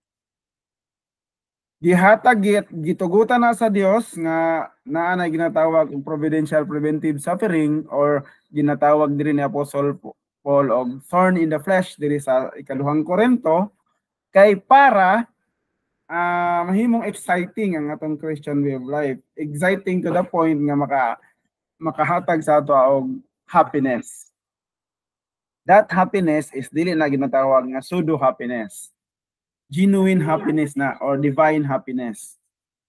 gitugutan na sa Dios nga naa na ginatawag og providential preventive suffering, or ginatawag diri ni Apostle Paul og thorn in the flesh diri sa ikaduhang Korinto, kay para mahimong exciting ang atong Christian way of life. Exciting to the point nga makahatag sa ato og happiness. That happiness is dili na ginatawag nga pseudo happiness. Genuine happiness na, or divine happiness.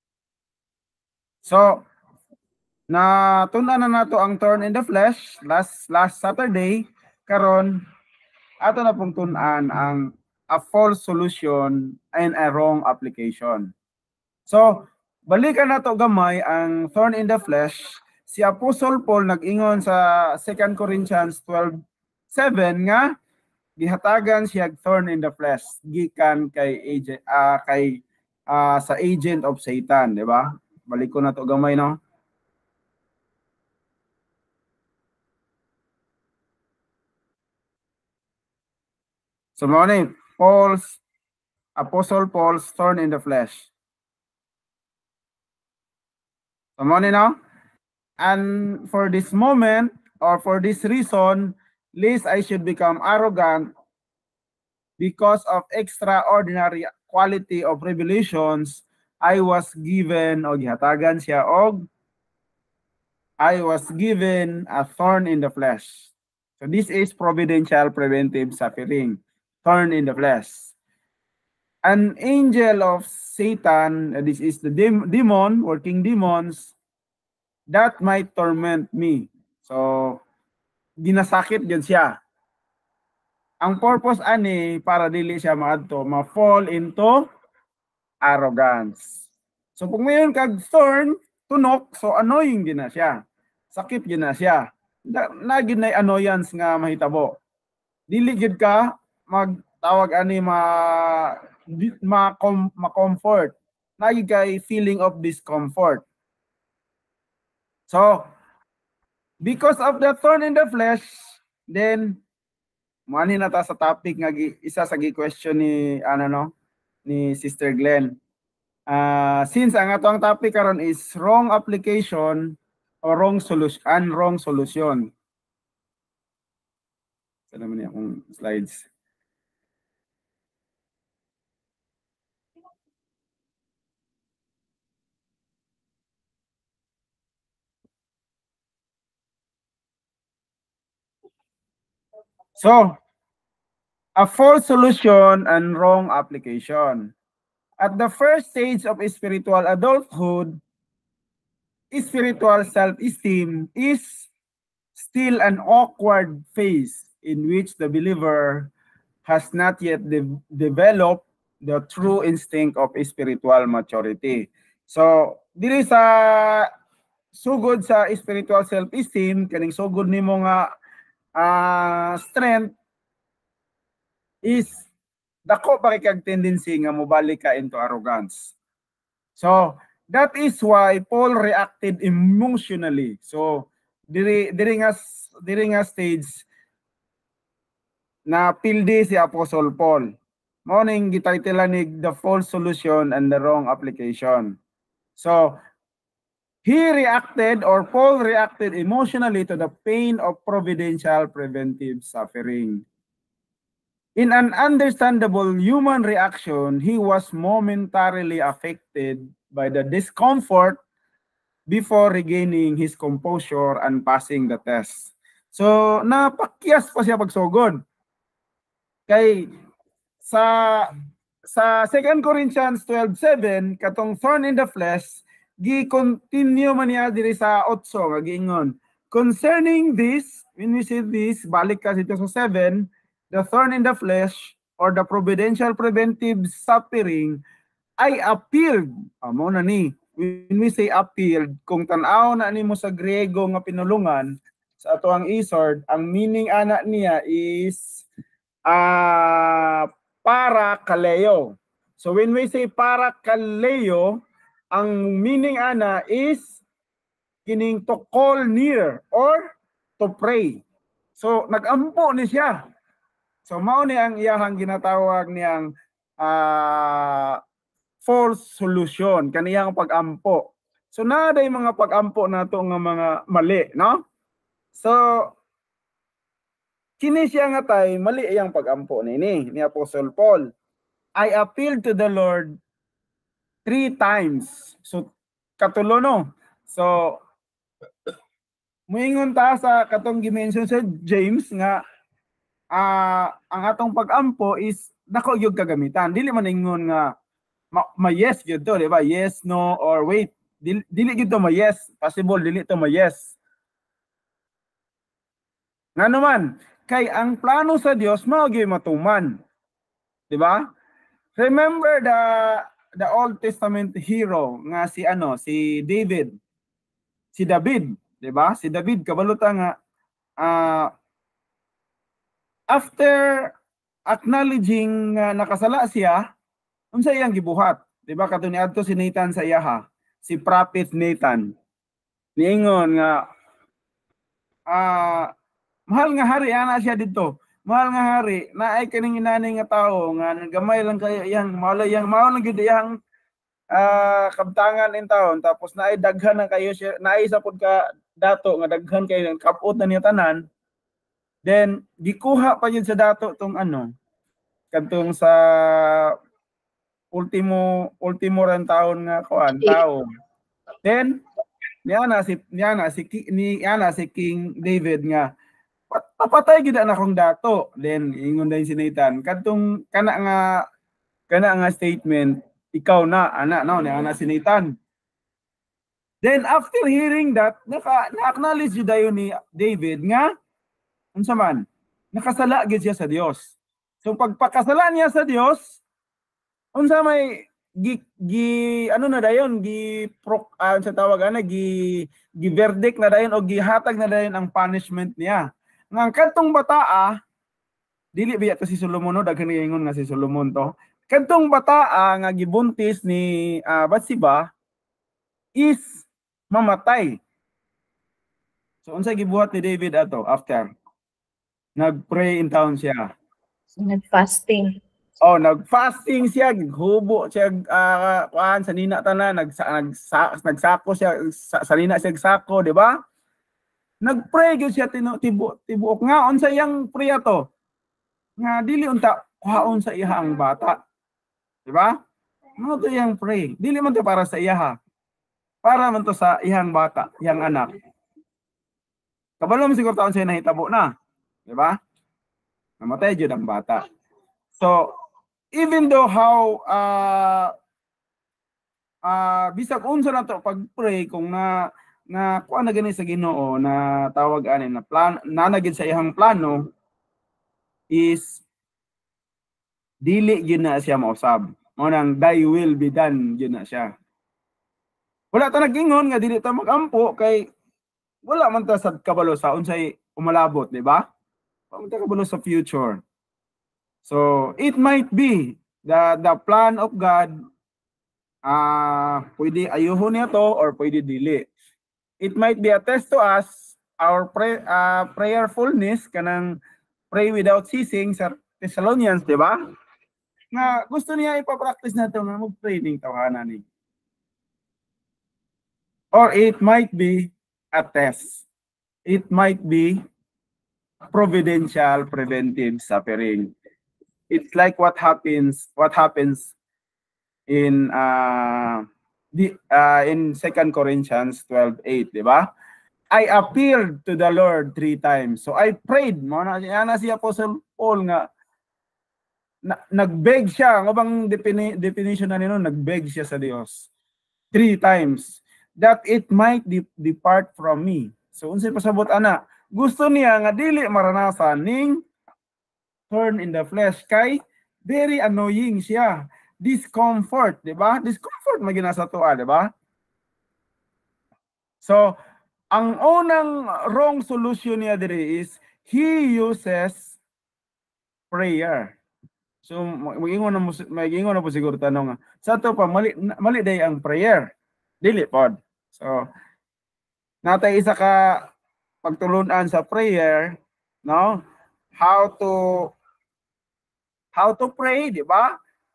So natun-an na nato ang thorn in the flesh last Saturday. Karon ato na pong tun-an ang a false solution and a wrong application. So balikan nato gamay ang thorn in the flesh. Si Apostle Paul nag-ingon sa 2 Corinthians 12:7 nga gihatagan siya thorn in the flesh gikan kay agent sa agent of Satan, di ba? Balik ko na to gamay, no? So mao ni Apostle Paul's thorn in the flesh. So mao ni, no? And for this moment, or for this reason, lest I should become arrogant because of extraordinary quality of revelations, I was given a thorn in the flesh. So this is providential preventive suffering, thorn in the flesh. An angel of Satan, this is the demon, working demons, that might torment me. So ginasakit yun siya. Ang purpose ani para dili siya ma-fall into arrogance. So kung mayroon kag thorn, tunok, so annoying din na siya. Sakit din na siya. Nagid na annoyance nga mahitabo. Dili gid ka magtawag ani ma-comfort. Nagid kay feeling of discomfort. So because of the thorn in the flesh, then mani na ta sa topic nga isa sa gi-question ni ni Sister Glenn. Since ang atong topic karon is wrong application or wrong solution and wrong solution. Sa naman niya akong slides. So, a false solution and wrong application. At the first stage of spiritual adulthood, spiritual self-esteem is still an awkward phase in which the believer has not yet developed the true instinct of spiritual maturity. So, diri sa sugod sa spiritual self-esteem, kaning sugod nimo nga strength is dako pa kay tendency nga mobalik ka into arrogance. So, that is why Paul reacted emotionally. So, diri nga stage na pildi si Apostle Paul. Mao ning gitaytilan ni the false solution and the wrong application. So, Paul reacted emotionally to the pain of providential preventive suffering. In an understandable human reaction, he was momentarily affected by the discomfort before regaining his composure and passing the test. So, napakyas pa siya pagsugod. Kay sa 2 Corinthians 12:7 katong thorn in the flesh gi-continue man niya diri sa 8 nga giingon, concerning this, when we say this, balik ka dito sa 7, the thorn in the flesh or the providential preventive suffering, I appealed. Amo na ni, when we say appealed, kung tan-aw na nimo sa Griego nga pinulungan sa ato ang isord, ang meaning ana niya is para kaleo. So when we say para kaleo, ang meaning ana is kining to call near or to pray. So nagampo ni siya. So mao ni ang iyahang ginatawag niyang false solution, kaniyang pag-ampo. So naday mga pag-ampo nato nga mga mali, no? So kini siya nga tay mali iyang pag-ampo ni Apostle Paul. I appealed to the Lord 3 times. So katulo no. So muingon ta sa katong gimension sa James nga ang atong pag-ampo is dako gyud kagamitan. Dili man ingon nga ma-yes gyud to, di ba? Yes, no, or wait. Dili gyud to ma-yes. Possible dili to ma-yes. Nga naman, kay ang plano sa Dios mao gyud matuman. Di ba? Remember the Old Testament hero nga si David. Si David, di ba? Si David kabaluta nga after acknowledging nakasala siya, unsa iyang gibuhat? Di ba kadto niadto si Nathan sa iyaha, si prophet Nathan. Niingon nga mahal nga hari ana siya didto. Mahal nga hari, naay kaning inani nga tawo nga gamay lang kayo iyang mao lang gyud iyang kabtangan in taon, tapos naay daghan na kayo siya, naay sa pud ka dato nga daghan kayo kapot na niya tanan. Then gikuha pa yun sa dato tong kadtong sa ultimo ran taon nga kuan tao. Then niana si King David nga papatay gid na akong dato. Then ingon din si Nathan kadtong kana nga statement, ikaw na ana no ni ana si Nathan. Then after hearing that, na-acknowledge jud dayon ni David nga unsa man nakasala gid siya sa Dios. So pagpakasala niya sa Dios, unsa may na dayon sa tawag gi verdict na dayon o gihatag na dayon ang punishment niya. Nga kadtong bataa dili biya to si Solomon no, daghan ingon nga si Solomon to. Kadtong bataa nga gibuntis ni Bathsheba is mamatay. So unsa gibuhat ni David ato after? Nag-pray in town siya. Nag-fasting. Oh, nag-fasting siya, hubo siya kuan sa nina tanan, nagsako siya sa nina siya sako, di ba? Nagpray gyud siya tibuok nga unsa iyang prayer to? Nga dili unta kuhaon sa iya ang bata. Di ba? Ano to iyang pray? Dili man to para sa iya. Para man to sa iyang bata, iyang anak. Kabalo mo siguro taon siya nahitabo na. Di ba? Namatay gyud ang bata. So, even though how bisag unsa na to pag-pray kung na kuan na gani sa Ginoo na tawag ani na plan nanagid sa iyang plano is dili gyud na siya mausab. Mao nang thy will be done gyud na siya. Wala ta nag-ingon nga dili ta magampo kay wala man ta sa kabalo sa unsay umalabot, di ba? Wala man ta kabalo sa future. So, it might be the plan of God, pwede ayuhon niya to or pwede dili. It might be a test to us, our prayerfulness, kanang pray without ceasing sa Thessalonians, di ba? Nga gusto niya ipapractice natin nga mag-pray ning tawhanan ni. Or it might be a test. It might be providential preventive suffering. It's like what happens in 2 Corinthians 12:8, di ba? I appealed to the Lord 3 times. So I prayed, mo na si Apostle Paul nga nagbeg siya, ang bang definition na nino, nagbeg siya sa Dios 3 times that it might depart from me. So unsay pasabot ana? Gusto niya nga dili maranasan ning thorn in the flesh kay very annoying siya. Discomfort, di ba? Discomfort magina sa tuwa, di ba? So, ang unang wrong solution niya diri is he uses prayer. So, mag-ingon na po siguro tanong, sa to pa mali day ang prayer. Dili pod. So, natay isa ka pagtulunan sa prayer, no? How to pray, di ba?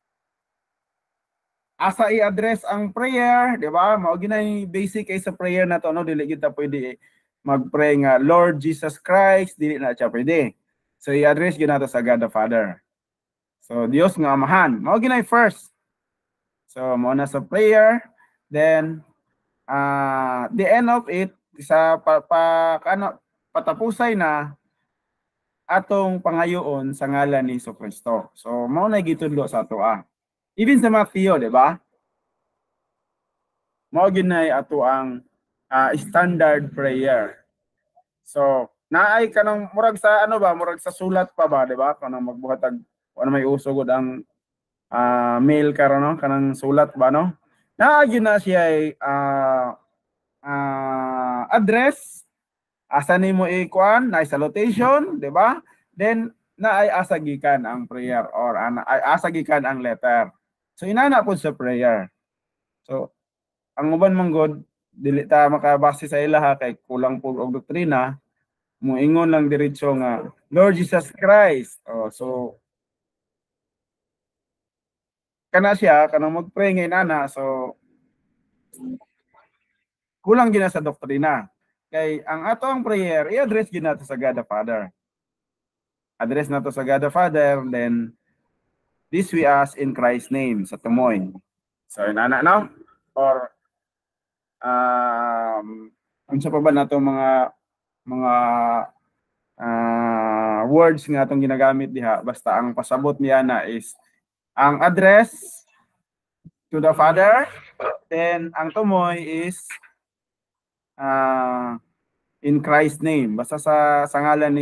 Asa i-address ang prayer, di ba? Mao ginay basic kay sa prayer na to, no? Dili kita pwede mag-pray nga Lord Jesus Christ, dili na siya pwede. So i-address gyud nato sa God the Father. So Dios nga Amahan, mao ginay first. So mao na sa prayer, then the end of it sa patapusay na atong pangayoon sa ngalan ni Jesucristo. So mao na gitudlo sa atoa. Even sa Matthew, di ba? Mao ginay ato ang standard prayer. So naay kanang murag sa murag sa sulat pa ba, di ba? Kanang magbuhatag ano may usogod ang mail karon, no? Kanang sulat ba, no? Naay na siya address. Asa nimo ikuan na salutation, di ba? Then naay asagikan ang prayer or asagikan ang letter. So inana po sa prayer. So ang uban manggod dili ta makabase sa ilaha kay kulang po og doktrina, moingon lang diretso nga Lord Jesus Christ. So kana siya kanang mag-pray nga inana, so kulang gina sa doktrina. Kay ang atong prayer i-address gyud nato sa God the Father. Address nato sa God the Father, then this we ask in Christ's name sa tumoy. So inana no? Or unsa pa ba nato mga words nga atong ginagamit diha, basta ang pasabot niya na is ang address to the Father, then ang tumoy is in Christ's name, basta sa ngalan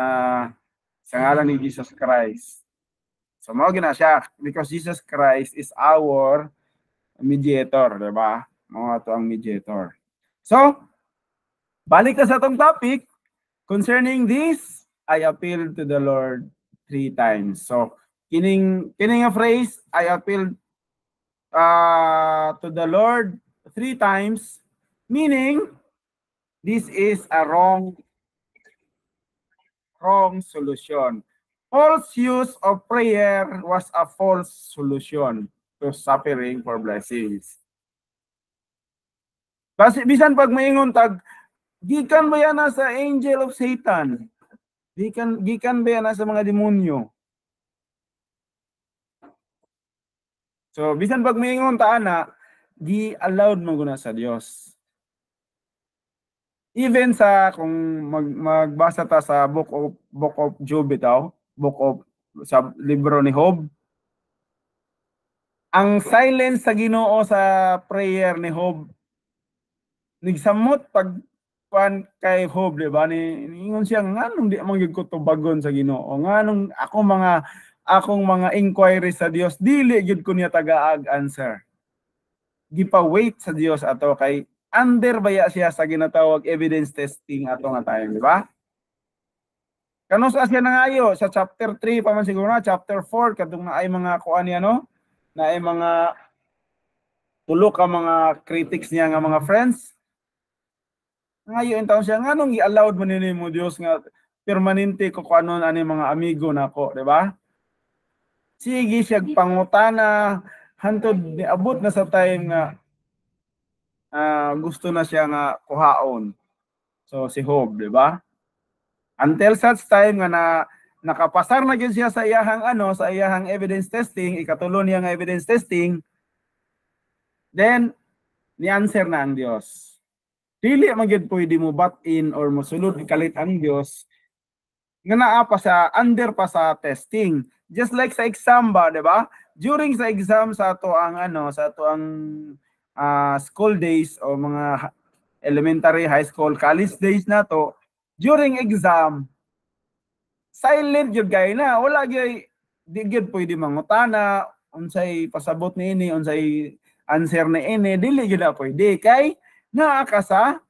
ni Jesus Christ. So mao gina siya because Jesus Christ is our mediator, di ba? Mao ato ang mediator. So balik na sa atong topic concerning this, I appeal to the Lord 3 times. So kining nga phrase, I appeal to the Lord 3 times, meaning this is a wrong solution. false use of prayer was a false solution to suffering for blessings. Kasi bisan pag maingon tag, gikan ba yan sa angel of Satan? Gikan ba yan sa mga demonyo? So bisan pag maingon ta ana, gi-allowed mo guna sa Dios. Even sa kung magbasa ta sa book of Job bitaw, sa libro ni Job, ang silence sa Ginoo sa prayer ni Job nigsamot pag kay Job, di ba? Ningon siya nganong di man gyud ko tubagon sa Ginoo, nganong akong mga inquiry sa Dios dili gyud ko niya tagaag answer. Gipa-wait sa Dios ato kay under baya siya sa ginatawag evidence testing ato nga time, di ba? Kano sa siya nangayo sa chapter 3 pa man siguro na, chapter 4 kadtong naay mga kuan niya no, naay mga tulo ka mga critics niya nga mga friends. Ngayon taon siya nganong i-allowed man nimo Dios nga permanente ko kuanon ani mga amigo nako, di ba? Sige siya pangutana hantod niabot na sa time nga gusto na siya nga kuhaon. So si Job, di ba? Until such time nga nakapasar na gyud siya sa iyahang sa iyahang evidence testing, ikatulo niya nga evidence testing, then ni-answer na ang Dios. Dili man gyud pwede mo bat-in or mosulod ikalit ang Dios nga naa pa sa under pa sa testing. Just like sa exam ba, di ba? During sa exam sa ato ang school days o mga elementary, high school, college days na to, during exam, silent yun gay na. Wala gyud di gyud pwede mangutana, unsay pasabot ni ini, unsay answer ni ini, dili gyud na pwede. Kay naaka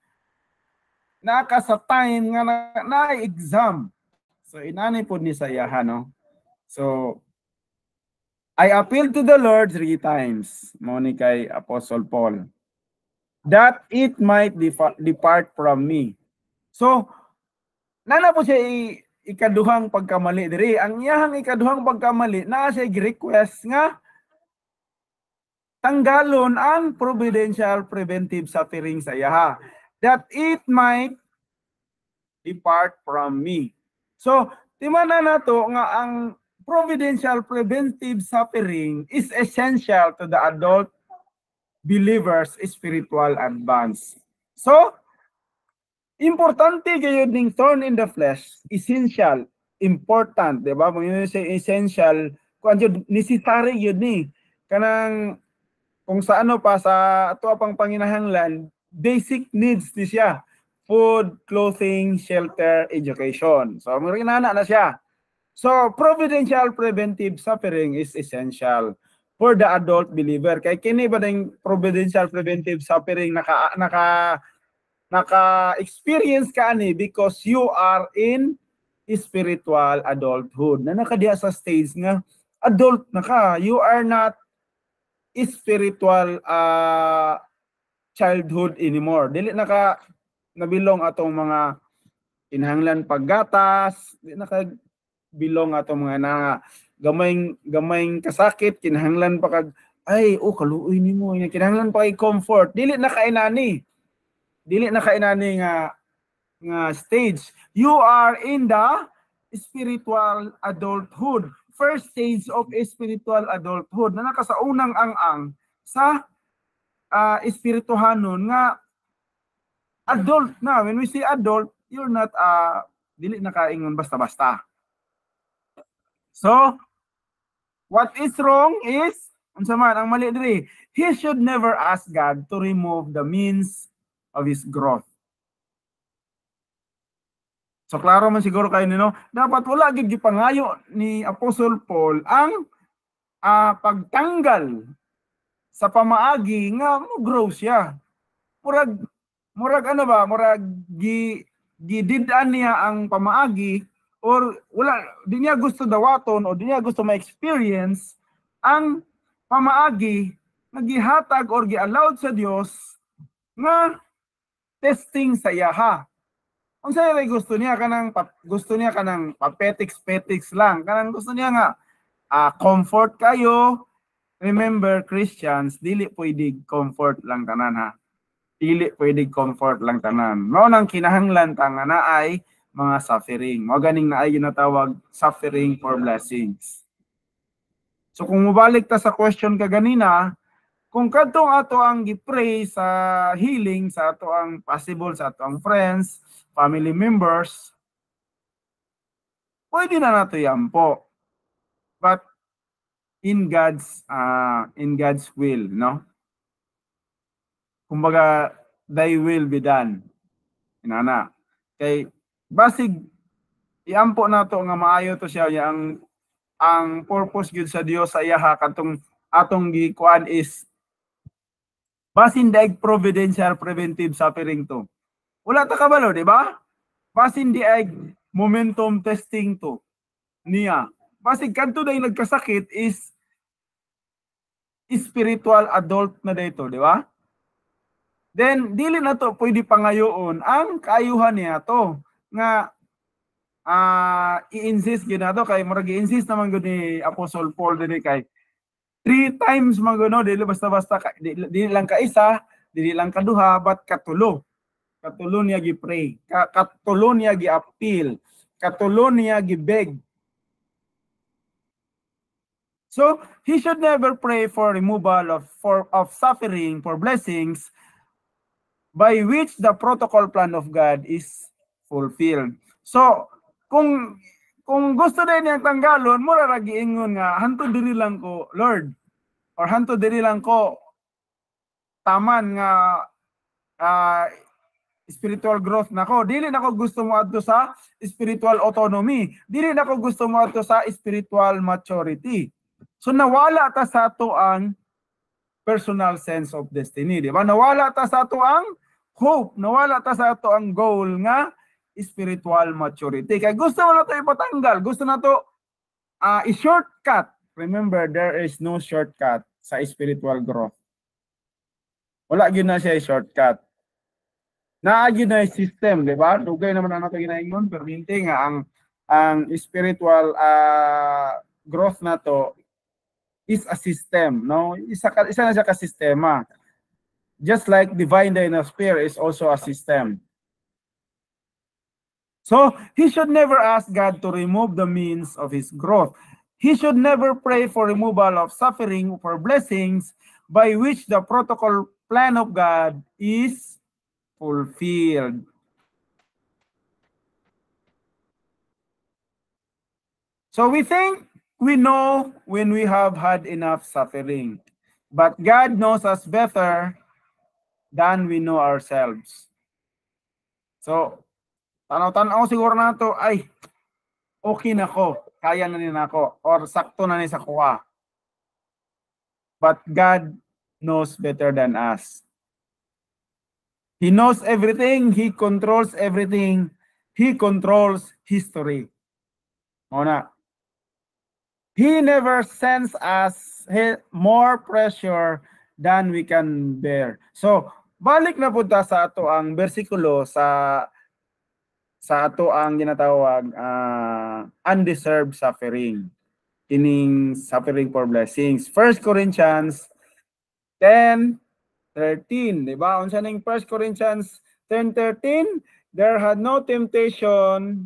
sa time nga na exam. So inani po ni sayahan, no? So I appealed to the Lord 3 times, mo ni kay Apostle Paul, that it might depart from me. So, nana po siya ikaduhang pagkamali diri. Ang iyahang ikaduhang pagkamali, na siya request nga tanggalon ang providential preventive suffering sa iyaha, that it might depart from me. So, timana na to nga ang providential preventive suffering is essential to the adult believer's spiritual advance. So, importante kayo ding thorn in the flesh, essential, important, di ba? Kung yun say essential, kung yun, necessary yun ni. Kanang, kung sa pa sa ato pang panginahanglan, basic needs ni siya. Food, clothing, shelter, education. So, marinana na siya. So, providential preventive suffering is essential for the adult believer. Kay kini ba ding providential preventive suffering naka-experience ka ani because you are in spiritual adulthood. Na nakadiya sa stage nga adult na ka. You are not spiritual childhood anymore. Dili nabilong atong mga kinahanglan paggatas, di bilong ato mga na gamayng kasakit, kinahanglan pa kag kaluoy nimo, kinahanglan pa kay comfort, dili na kainani nga stage. You are in the spiritual adulthood, first stage of spiritual adulthood, na naka sa unang ang sa espirituhanon nga adult na. When we say adult, you're not dili na kaingon basta-basta. So, what is wrong is, unsa man ang mali diri, he should never ask God to remove the means of his growth. So, klaro man siguro kayo nino, dapat wala gid gipangayo ni Apostle Paul ang pagtanggal sa pamaagi nga grow siya. Murag gididaan niya ang pamaagi, or wala, di niya gusto dawaton o di niya gusto ma-experience ang pamaagi na gihatag or gi-allowed sa Dios nga testing sa iyaha. Unsa ray gusto niya kanang papetiks-petiks lang. Kanang gusto niya nga comfort kayo. Remember, Christians, dili pwede comfort lang tanan ha. Dili pwede comfort lang tanan. Mao nang kinahanglan ta nga naay mga suffering. Mao ganing naay ginatawag suffering for blessings. So kung mobalik ta sa question ka ganina, kung kadtong ato ang gipray sa healing sa ato ang possible sa ato ang friends, family members, pwede na nato yampo. But in God's will, no? Kumbaga, thy will be done. Inana. Kay basig iampo nato nga maayo to siya ang purpose gyud sa Dios sa iyaha kadtong atong gikuan is basin daig providential preventive suffering to. Wala ta kabalo, di ba? Basin daig momentum testing to niya. Basig kadto daig nagkasakit is spiritual adult na dito, di ba? Then dili na to pwede pangayoon ang kaayuhan niya to nga i-insist gyud nato kay murag i-insist naman gud ni Apostle Paul dinhi kay 3 times man gud no, dili basta-basta dili lang ka isa, dili lang kaduha, but katulo. Katulo niya gi-pray, katulo niya gi-appeal, katulo niya gi-beg. So, he should never pray for removal of suffering, for blessings, by which the protocol plan of God is fulfilled. So, kung gusto din niyang tanggalon, mura ra giingon nga hanto diri lang ko, Lord, or hanto diri lang ko taman nga spiritual growth nako. Dili nako gusto mo adto sa spiritual autonomy. Dili nako gusto mo adto sa spiritual maturity. So nawala ta sa ato ang personal sense of destiny, di ba? Nawala ta sa ato ang hope, nawala ta sa ato ang goal nga spiritual maturity. Kaya gusto mo na ito ipatanggal, gusto na ito i-shortcut. Remember, there is no shortcut sa spiritual growth. Wala yun na siya i-shortcut. Naagin na yung system, di ba? Dugay naman na natin ginaingon, pero hindi nga ang spiritual growth na to is a system, no? Isa na siya ka-sistema. Just like divine dynasphere is also a system. So, he should never ask God to remove the means of his growth. He should never pray for removal of suffering for blessings by which the protocol plan of God is fulfilled. So we think we know when we have had enough suffering, but God knows us better than we know ourselves. So, tanaw-tanaw siguro na to, ay, okay na ko, kaya na nila ako, or sakto na ni sa kuha. But God knows better than us. He knows everything, He controls everything, He controls history. Muna. He never sends us more pressure than we can bear. So, balik na po ta sa ato ang bersikulo sa ato ang ginatawag undeserved suffering. Kining suffering for blessings. 1 Corinthians 10:13, di ba? Unsa ning 1 Corinthians 10:13? There had no temptation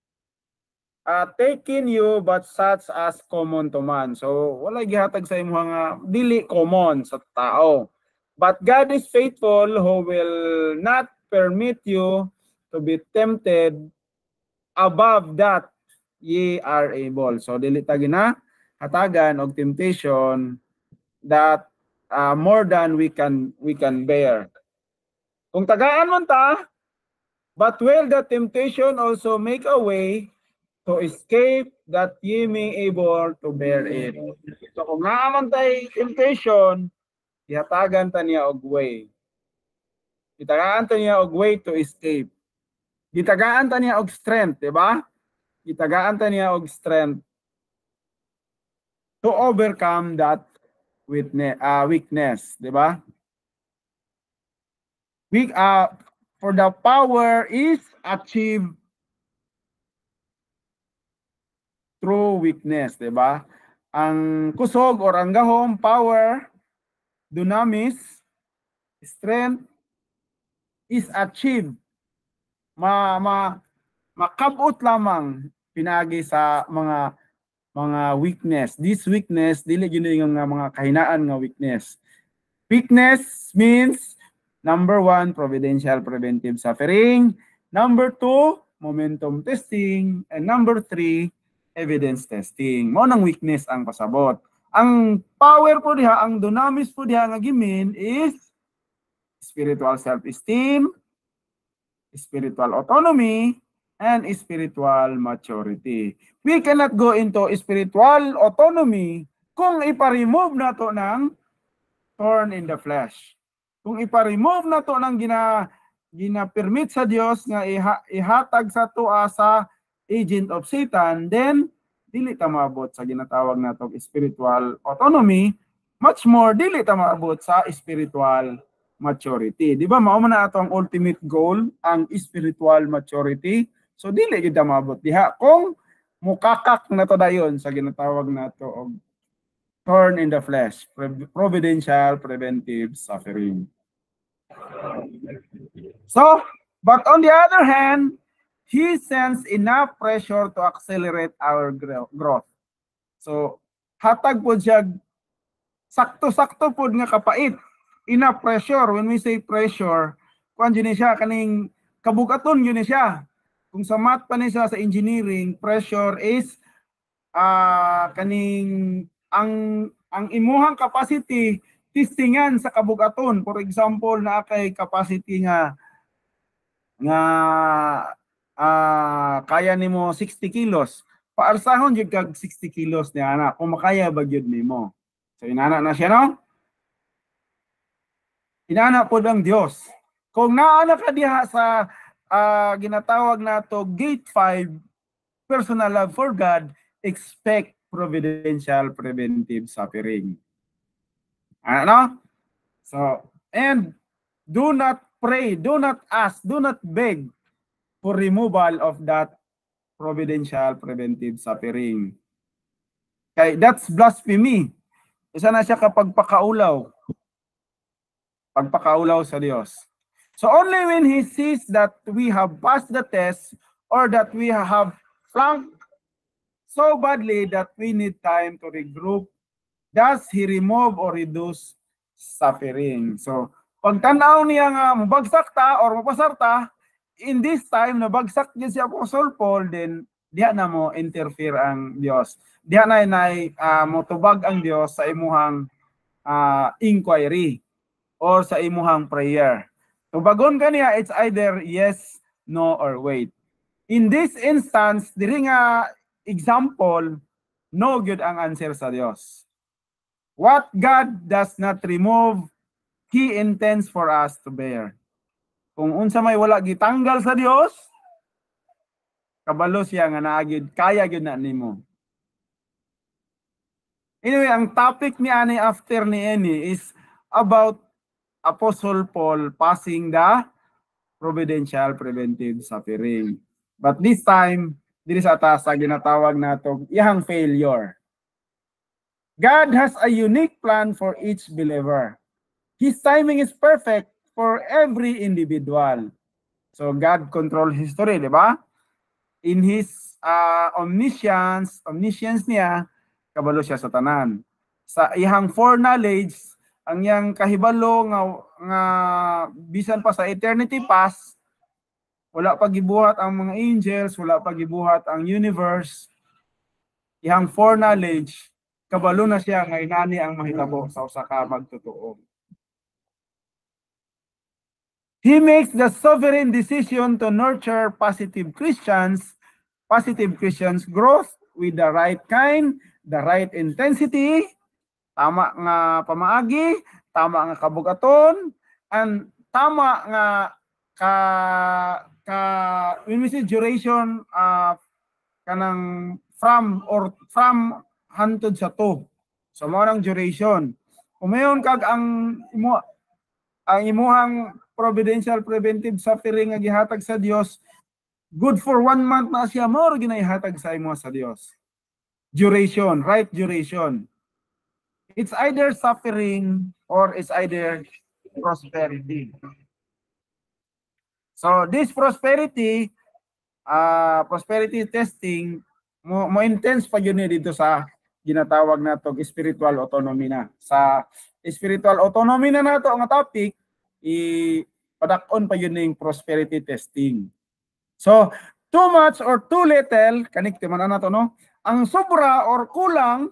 taken you but such as common to man. So wala gihatag sa imo nga dili common sa tao. But God is faithful who will not permit you to be tempted above that ye are able. So dili ta gina hatagan og temptation that more than we can bear. Kung tagaan man ta, but will the temptation also make a way to escape that ye may able to bear it. So kung naaman tay temptation, ihatagan ta niya og way. Itagaan ta niya og way to escape. Gitagaan ta niya og strength, di ba? Gitagaan ta niya og strength to overcome that weakness, di ba? For the power is achieved through weakness, di ba? Ang kusog or ang gahom, power, dunamis, strength, is achieved. Makabot lamang pinagi sa mga weakness. This weakness, dili gyud yung mga kahinaan nga weakness. Weakness means number 1, providential preventive suffering. Number 2, momentum testing. And number 3, evidence testing. Mao nang weakness ang pasabot. Ang power po diha, ang dunamis po diha nga gimin is spiritual self-esteem, spiritual autonomy, and spiritual maturity. We cannot go into spiritual autonomy kung ipa-remove nato ng thorn in the flesh. Kung ipa-remove nato ng gina-permit sa Dios nga ihatag sa tuwa sa agent of Satan, then dili ta maabot sa ginatawag natong spiritual autonomy, much more dili ta maabot sa spiritual maturity. Di ba mao man na ato ang ultimate goal, ang spiritual maturity. So dili gyud ta maabot diha kung mukakak na to dayon sa ginatawag nato og thorn in the flesh, providential preventive suffering. So, but on the other hand, He sends enough pressure to accelerate our growth. So, hatag po siya, sakto-sakto po nga kapait. Enough pressure. When we say pressure, kung yun siya, kaning kabugaton yun siya. Kung sa math pa niya sa engineering, pressure is kaning ang imuhang capacity testingan sa kabugaton. For example, na kay capacity nga kaya nimo 60 kilos. Paarsahon jud kag 60 kilos ni ana kung makaya ba gyud nimo. So inana na siya, no? Inana pod ang Dios. Kung naana ka diha sa ginatawag nato gate 5, personal love for God, expect providential preventive suffering. Ano? So, and do not pray, do not ask, do not beg for removal of that providential preventive suffering. Kay that's blasphemy. Isa na siya kapag pagpakaulaw sa Dios. So only when He sees that we have passed the test or that we have flunked so badly that we need time to regroup, does He remove or reduce suffering. So pag tanaw niya nga mabagsak ta or mapasar ta, in this time nabagsak din si Apostle Paul, then diha na mo interfere ang Dios. Diha na motubag ang Dios sa imuhang inquiry or sa imuhang prayer. Tubagon kaniya, it's either yes, no, or wait. In this instance, diri nga example, no gyud ang answer sa Dios. What God does not remove, He intends for us to bear. Kung unsa may wala gitanggal sa Dios, kabalo siya nga naagid, kaya gyud na nimo. Anyway, ang topic ni ani after ni Eni is about Apostle Paul passing the providential preventive suffering. But this time, diri sa atas sa ginatawag nato iyang failure. God has a unique plan for each believer. His timing is perfect for every individual. So God control history, di ba? In His omniscience niya, kabalo siya sa tanan. Sa iyang foreknowledge, ang iyang kahibalo nga bisan pa sa eternity past, wala pa gibuhat ang mga angels, wala pa gibuhat ang universe. Iyang foreknowledge, kabalo na siya nga inani ang mahitabo sa usa ka magtotoo. He makes the sovereign decision to nurture positive Christians growth with the right kind, the right intensity, tama nga pamaagi, tama nga kabugaton, and tama nga when we say duration, kanang from hantod sa to. So mo nang duration. Kung mayon kag ang imuhang providential preventive suffering nga gihatag sa Dios, good for 1 month na siya, more ginahatag sa imo sa Dios. Duration, right duration. It's either suffering or it's either prosperity. So this prosperity testing mo intense pa yun dito sa ginatawag natong spiritual autonomy na. Sa spiritual autonomy na nato ang topic, ipadakon pa yun yung prosperity testing. So too much or too little, kanik man na to, no? Ang sobra or kulang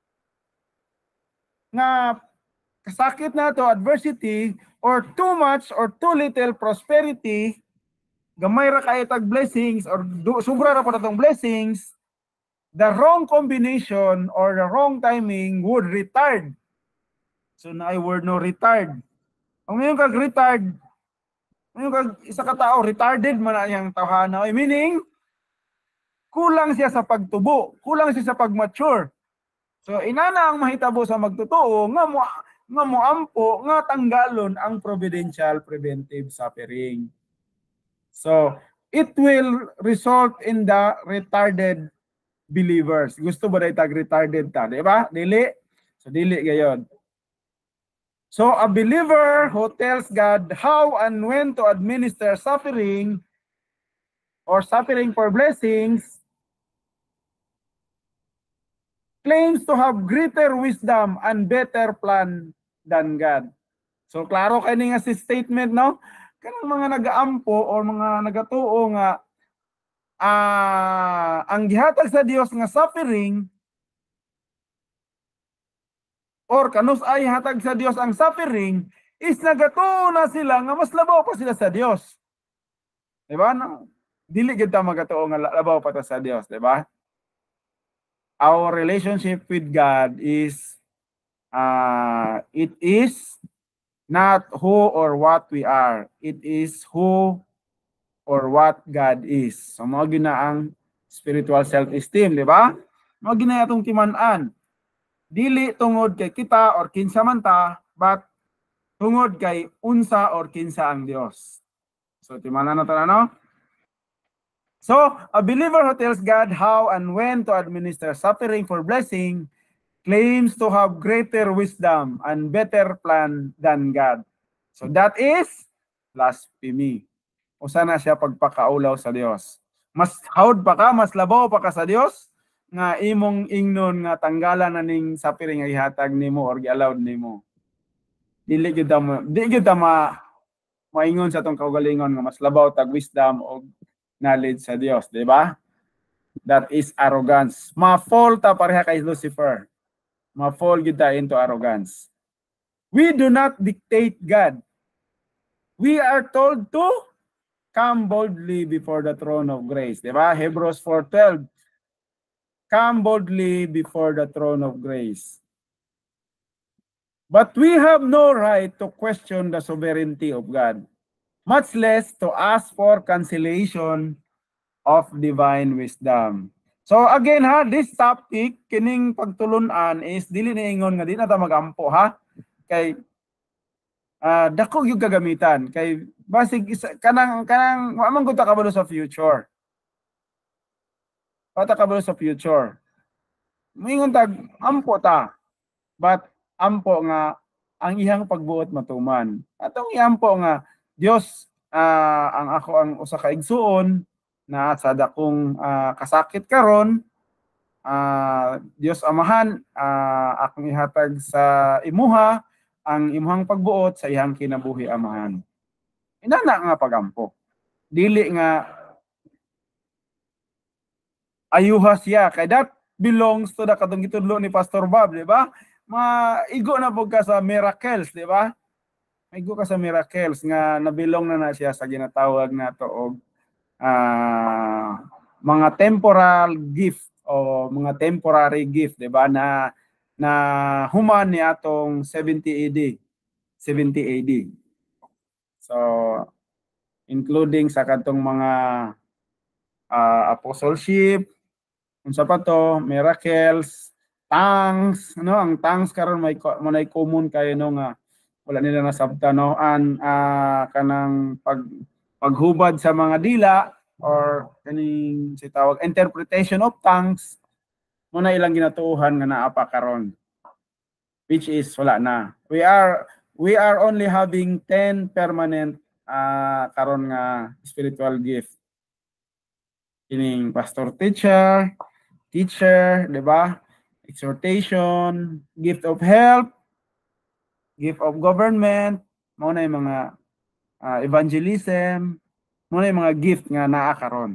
nga kasakit na to, adversity, or too much or too little prosperity, gamay ra kay tag blessings or sobra ra pa natong blessings, the wrong combination or the wrong timing would retard. So na word no retard. Ang ngayon kag retard, ngayon kag isa ka tao retarded man ang tawhana, meaning kulang siya sa pagtubo, kulang siya sa pagmature. So inana ang mahitabo sa magtotoo nga moampo nga tanggalon ang providential preventive suffering. So it will result in the retarded believers. Gusto ba day tag retarded ta, di ba? Dili. So dili gayon. So a believer who tells God how and when to administer suffering or suffering for blessings claims to have greater wisdom and better plan than God. So klaro kani nga si statement, no? Kanang mga nagaampo or mga nagatuo nga ang gihatag sa Dios nga suffering or kanus ay hatag sa Dios ang suffering is nagatuo na sila nga mas labaw pa sila sa Dios. Diba? Dili gid ta magatuo nga labaw pa ta sa Dios, diba? Our relationship with God is it is not who or what we are. It is who or what God is. So mao gina ang spiritual self-esteem, di ba? Mao gina atong timan-an. Dili tungod kay kita or kinsa man ta, but tungod kay unsa or kinsa ang Dios. So timan-an nato na, no? So, a believer who tells God how and when to administer suffering for blessing claims to have greater wisdom and better plan than God. So that is blasphemy. Usa na siya pagpakaulaw sa Dios. Mas hawd pa ka, mas labaw pa ka sa Dios nga imong ingnon nga tanggalan na ning suffering nga ihatag nimo or gi-allowed nimo. Dili gyud ta maingon sa tong kaugalingon nga mas labaw tag wisdom o knowledge sa Dios, di ba? That is arrogance. Ma-fall ta pareha kay Lucifer. Ma-fall gyud ta into arrogance. We do not dictate God. We are told to come boldly before the throne of grace, di ba? Hebrews 4:12. Come boldly before the throne of grace. But we have no right to question the sovereignty of God, much less to ask for cancellation of divine wisdom. So again ha, this topic kining pagtulunan is dili na ingon nga di na ta magampo ha. Kay dako yung gagamitan kay basig kanang amang gud ta kabalo sa future. Pata kabalo sa future. Moingon tag ampo ta. But ampo nga ang ihang pagbuot matuman. Atong iampo nga Dios ang ako ang usa ka igsuon na sa dakong kasakit karon, Dios Amahan akong ihatag sa imuha ang imuhang pagbuot sa ihang kinabuhi Amahan. Inana nga pagampo. Dili nga ayuha siya kay that belongs to the katong gitudlo ni Pastor Bob, di ba? Maigo na pud ka sa miracles, di ba? Maigo ka sa miracles nga nabilong na siya sa ginatawag nato og mga temporal gift o mga temporary gift, di ba, na human ni atong 70 AD. So including sa katong mga apostleship, unsa pa to, miracles, tongues, ano, ang tongues karon may common kayo no nga wala nila nasabta no an kanang paghubad sa mga dila or kaning si tawag interpretation of tongues mo na ilang ginatuuhan nga naa pa karon, which is wala na. We are only having 10 permanent karon nga spiritual gift. Kining pastor teacher, di ba? Exhortation, gift of help, gift of government, mo na yung mga evangelism, mo na yung mga gift nga naa karon.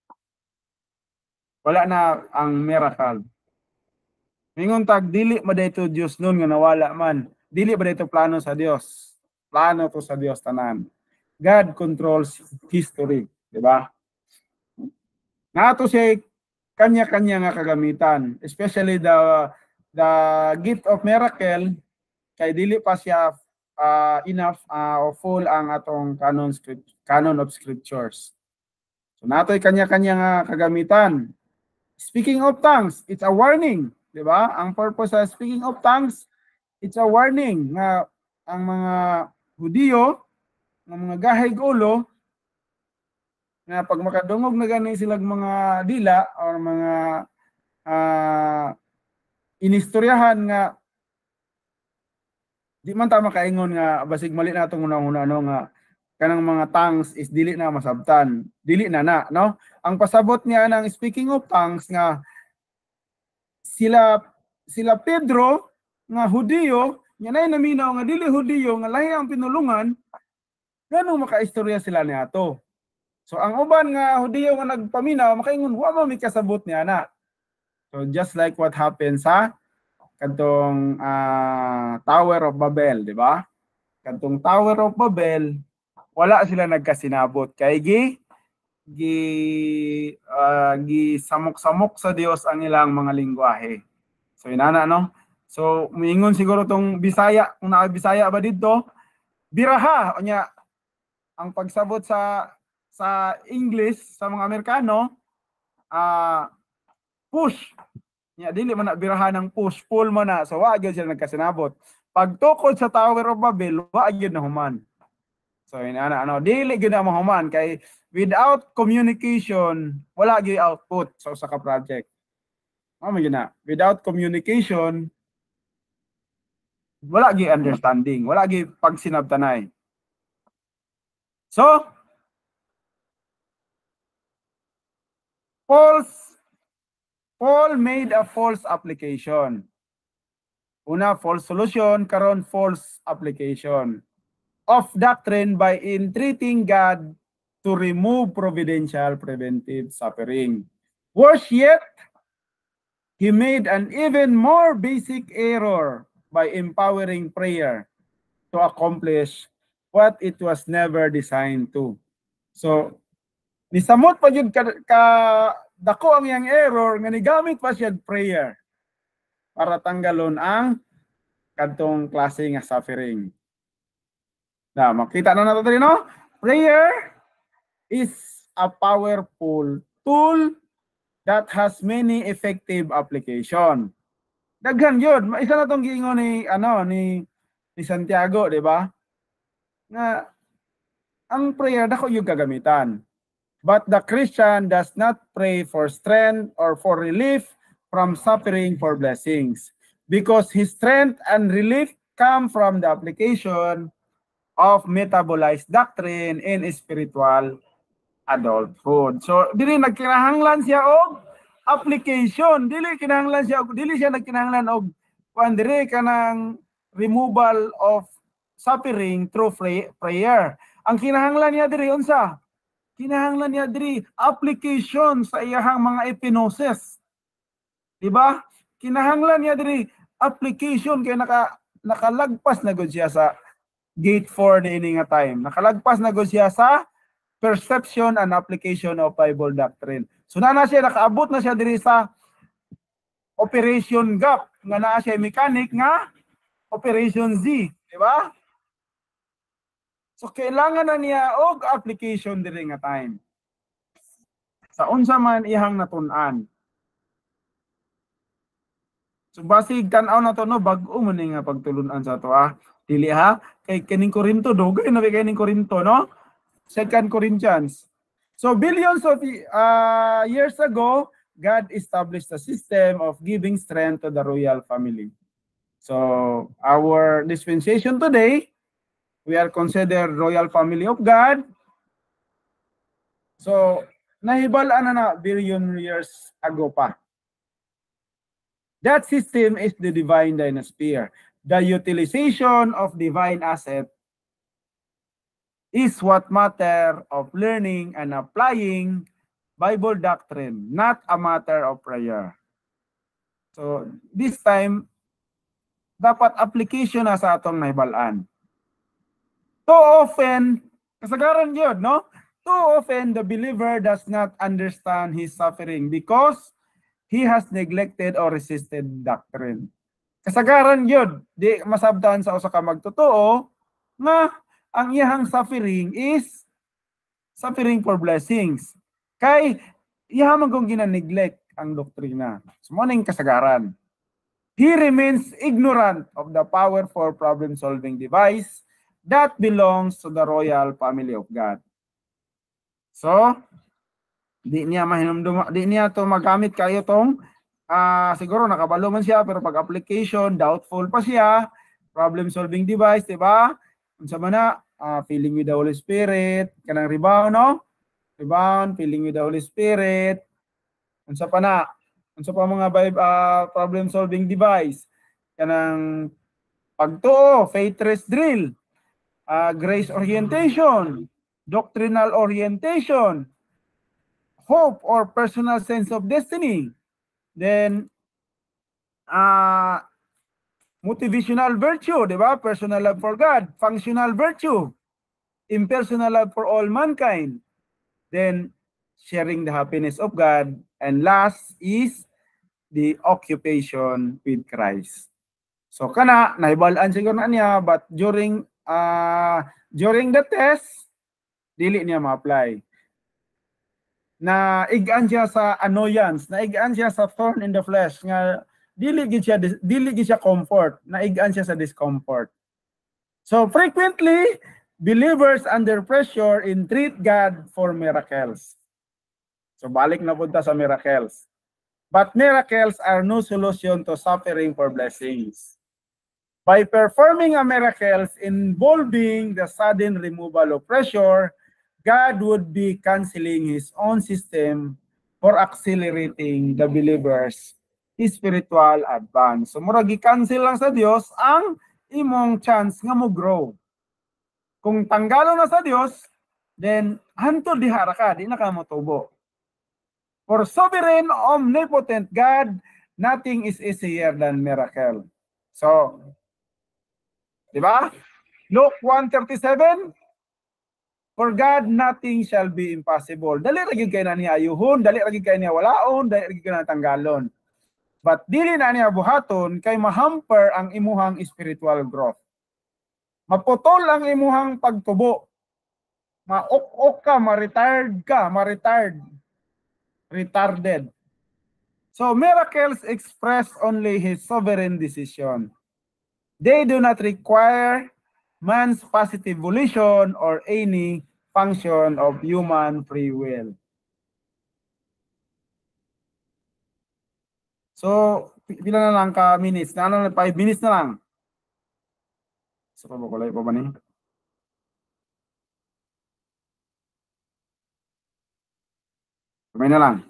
Wala na ang miracle. Mingon tag dili ba dayto Dios nun nga nawala man. Dili ba dayto plano sa Dios. Plano to sa Dios tanan. God controls history, di ba? Nato siya kanya-kanya nga kagamitan, especially the gift of miracle kay dili pa siya enough or full ang atong canon of scriptures. So nato'y kanya-kanya nga kagamitan. Speaking of tongues, it's a warning, di ba? Ang purpose sa speaking of tongues, it's a warning nga ang mga Hudiyo, ang mga gahig ulo, nga pag makadungog na gani silang mga dila or mga inistoryahan nga di man ta makaingon nga basig mali natong una-una no nga kanang mga tongues is dili na masabtan, dili na no. Ang pasabot niya ng speaking of tongues nga sila Pedro nga Hudiyo nga nay naminaw nga dili Hudiyo nga lahi ang pinulungan ganong makaistorya sila niadto. So ang uban nga Hudiyo nga nagpaminaw makaingon wa man mi kasabot niya na. So just like what happened sa kadtong Tower of Babel, di ba? Kadtong Tower of Babel, wala sila nagkasinabot kay samok-samok sa Dios ang ilang mga lingwahe. So inana no. So miingon siguro tong Bisaya, kung Bisaya ba didto, biraha nya ang pagsabot sa English sa mga Amerikano, push. Nya dili man na birahan ng push, pull man na. So wa gyud sila nagkasinabot. Pag tukod sa Tower of Babel, wa gyud na human. So inana dili gyud na mahuman kay without communication, wala gyud output sa usa ka project. Mao gyud na. Without communication, wala gyud understanding, wala gyud pagsinabtanay. So Paul made a false application. Una, false solution, karon false application of doctrine by entreating God to remove providential preventive suffering. Worse yet, he made an even more basic error by empowering prayer to accomplish what it was never designed to. So, nisamot pa yun ka dako ang yang error nga nigamit pa siya prayer para tanggalon ang kadtong klase nga suffering. Na makita na nato diri no? Prayer is a powerful tool that has many effective application. Daghan yun, isa na tong giingon ni Santiago, di ba? Nga ang prayer dako yung kagamitan. But the Christian does not pray for strength or for relief from suffering for blessings, because his strength and relief come from the application of metabolized doctrine in spiritual adulthood. So dili nagkinahanglan siya og application, dili siya nagkinahanglan og kuan diri kanang removal of suffering through prayer. Ang kinahanglan niya diri unsa? Kinahanglan niya diri application sa iyahang mga epinosis. Di ba? Kinahanglan niya diri application kay nakalagpas na gud siya sa gate 4 niini nga time. Nakalagpas na gud siya sa perception and application of Bible doctrine. So na siya nakaabot na siya diri sa operation gap nga naa siya mechanic nga operation Z, di ba? So kailangan na niya og application diri nga time. Sa unsa man ihang natun-an. So basig tan-aw na to no bag-o man nga pagtulunan sa to Dili ha? Kay kining Korinto, dugay na kining Korinto, no? 2 Corinthians. So billions of years ago, God established a system of giving strength to the royal family. So our dispensation today, we are considered royal family of God. So nahibalaan na billion years ago pa. That system is the divine dynasphere. The utilization of divine asset is what matter of learning and applying Bible doctrine, not a matter of prayer. So this time, dapat application na sa atong nahibalaan. Too often, kasagaran yun, no? Too often, the believer does not understand his suffering because he has neglected or resisted doctrine. Kasagaran yun, di masabtan sa usa ka magtotoo nga ang iyahang suffering is suffering for blessings. Kay iyaha man kung gina-neglect ang doktrina. So mo ning kasagaran. He remains ignorant of the powerful problem-solving device that belongs to the royal family of God. So, di niya mahinumdum, di niya to magamit kayo tong siguro nakabalo man siya pero pag application doubtful pa siya, problem-solving device, di ba? Unsa man na filling with the Holy Spirit, kanang rebound, no? Rebound, filling with the Holy Spirit. Unsa pa na? Unsa pa mga problem-solving device? Kanang pagtuo, faith rest drill, grace orientation, doctrinal orientation, hope or personal sense of destiny. Then, motivational virtue, di ba? Personal love for God. Functional virtue. Impersonal love for all mankind. Then, sharing the happiness of God. And last is the occupation with Christ. So, kana, naibalaan siguro na niya, but during the test, dili niya ma-apply. Naigaan siya sa annoyance, naigaan siya sa thorn in the flesh, nga dili gid siya comfort, naigaan siya sa discomfort. So frequently, believers under pressure entreat God for miracles. So balik na punta sa miracles. But miracles are no solution to suffering for blessings. By performing a miracles involving the sudden removal of pressure, God would be canceling His own system for accelerating the believer's spiritual advance. So mura gi-cancel lang sa Dios ang imong chance nga mo grow. Kung tanggalo na sa Dios, then hantod dihara ka, di na ka motubo. For sovereign, omnipotent God, nothing is easier than miracle. So, di ba? Luke 1:37, for God nothing shall be impossible. Dali ra gyud kay na niya ayuhon, dali ra gyud kay niya walaon, dali ra gyud kay na tanggalon. But dili na niya buhaton kay mahamper ang imuhang spiritual growth. Maputol ang imuhang pagtubo. Ma-ok ka, retarded. So miracles express only His sovereign decision. They do not require man's positive volition or any function of human free will. So, pila na lang ka minutes? Na 5 minutes na lang. So, pabakulay pa ba ni? Kamay na lang.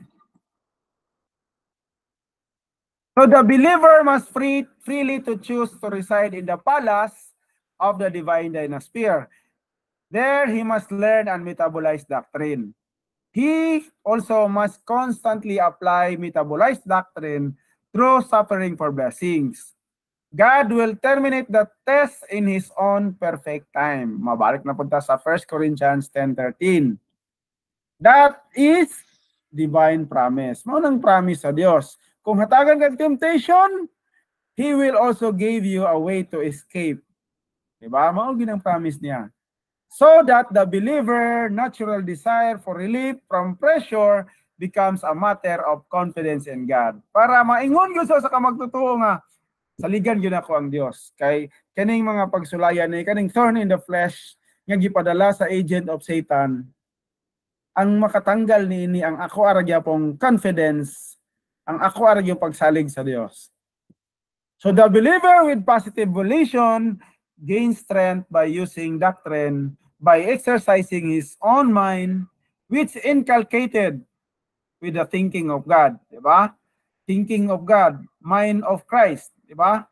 So, the believer must freely to choose to reside in the palace of the divine dynasphere. There he must learn and metabolize doctrine. He also must constantly apply metabolized doctrine through suffering for blessings. God will terminate the test in His own perfect time. Mabalik na punta sa 1 Corinthians 10:13. That is divine promise. Maunang promise sa Dios. Kung hatagan kag temptation, He will also give you a way to escape. Diba? Mao ginang promise niya. So that the believer natural desire for relief from pressure becomes a matter of confidence in God. Para maingon gyud sa kamagtotoo nga Saligan gyud ako ang Dios. Kay kaning mga pagsulayan ni kaning thorn in the flesh nga gipadala sa agent of Satan, ang makatanggal niini ang ako ara gyapong confidence, ang ako ara gyung pagsalig sa Dios. So the believer with positive volition gains strength by using doctrine, by exercising his own mind, which inculcated with the thinking of God, di ba? Thinking of God, mind of Christ, di ba?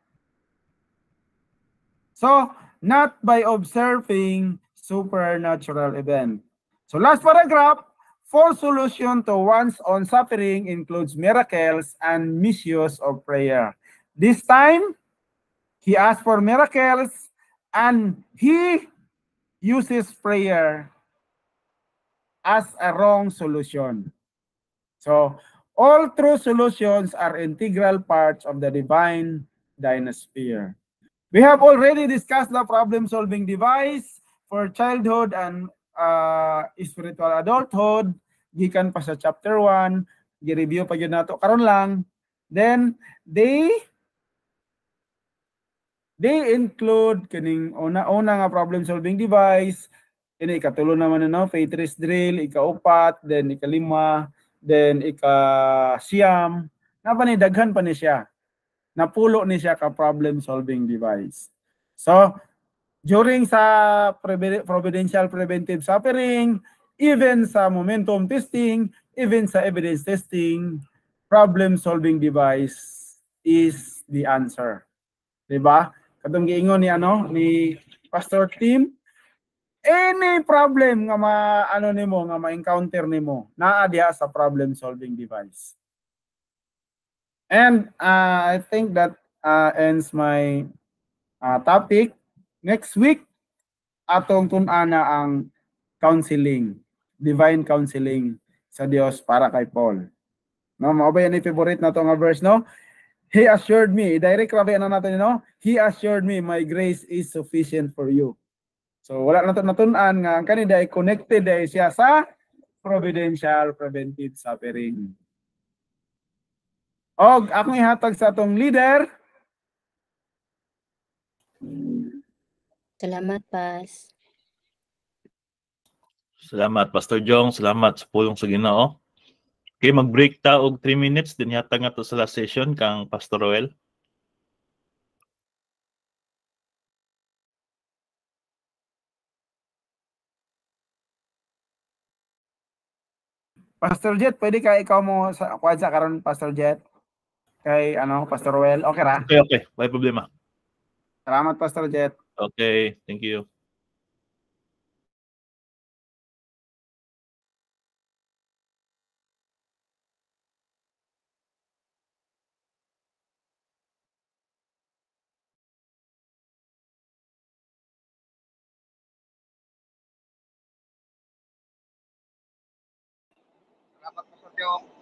So, not by observing supernatural event. So last paragraph, for solution to one's own suffering includes miracles and misuse of prayer. This time, he asked for miracles and he uses prayer as a wrong solution. So, all true solutions are integral parts of the divine dynasphere. We have already discussed the problem-solving device for childhood and spiritual adulthood. Gikan pa sa chapter 1, gi-review pa yun nato karon lang. Then, they include kining una nga problem-solving device, ini ikatulo naman na faith trace drill, ikaupat, then ikalima, then ikasiyam, daghan pa ni siya. Napulo ni siya ka problem-solving device. So, during sa providential preventive suffering, even sa momentum testing, even sa evidence testing, problem-solving device is the answer. Diba? Katong giingon ni Pastor Tim, any problem nga ma-encounter nimo, naa diha sa problem-solving device. And I think that ends my topic. Next week, atong tun-ana ang counseling, divine counseling sa Dios para kay Paul. No, mao ba yan yung favorite na to nga verse, no? He assured me, direct rabi na natin, no? He assured me, my grace is sufficient for you. So wala na to natun-an nga ang kanida ay connected ay siya sa providential preventive suffering. Og akong ihatag sa atong leader. Salamat, Pas. Salamat, Pastor Jong. Salamat sa pulong sa Ginoo. Okay, mag-break ta og 3 minutes din yata nga to sa last session kang Pastor Roel. Pastor Jet, pwede ka ikaw mo sa kwadsa karon, Pastor Jet? Kay Pastor Roel. Okay ra? Okay. May problema. Salamat, Pastor Jet. Okay, thank you. Salamat Pastor Jong.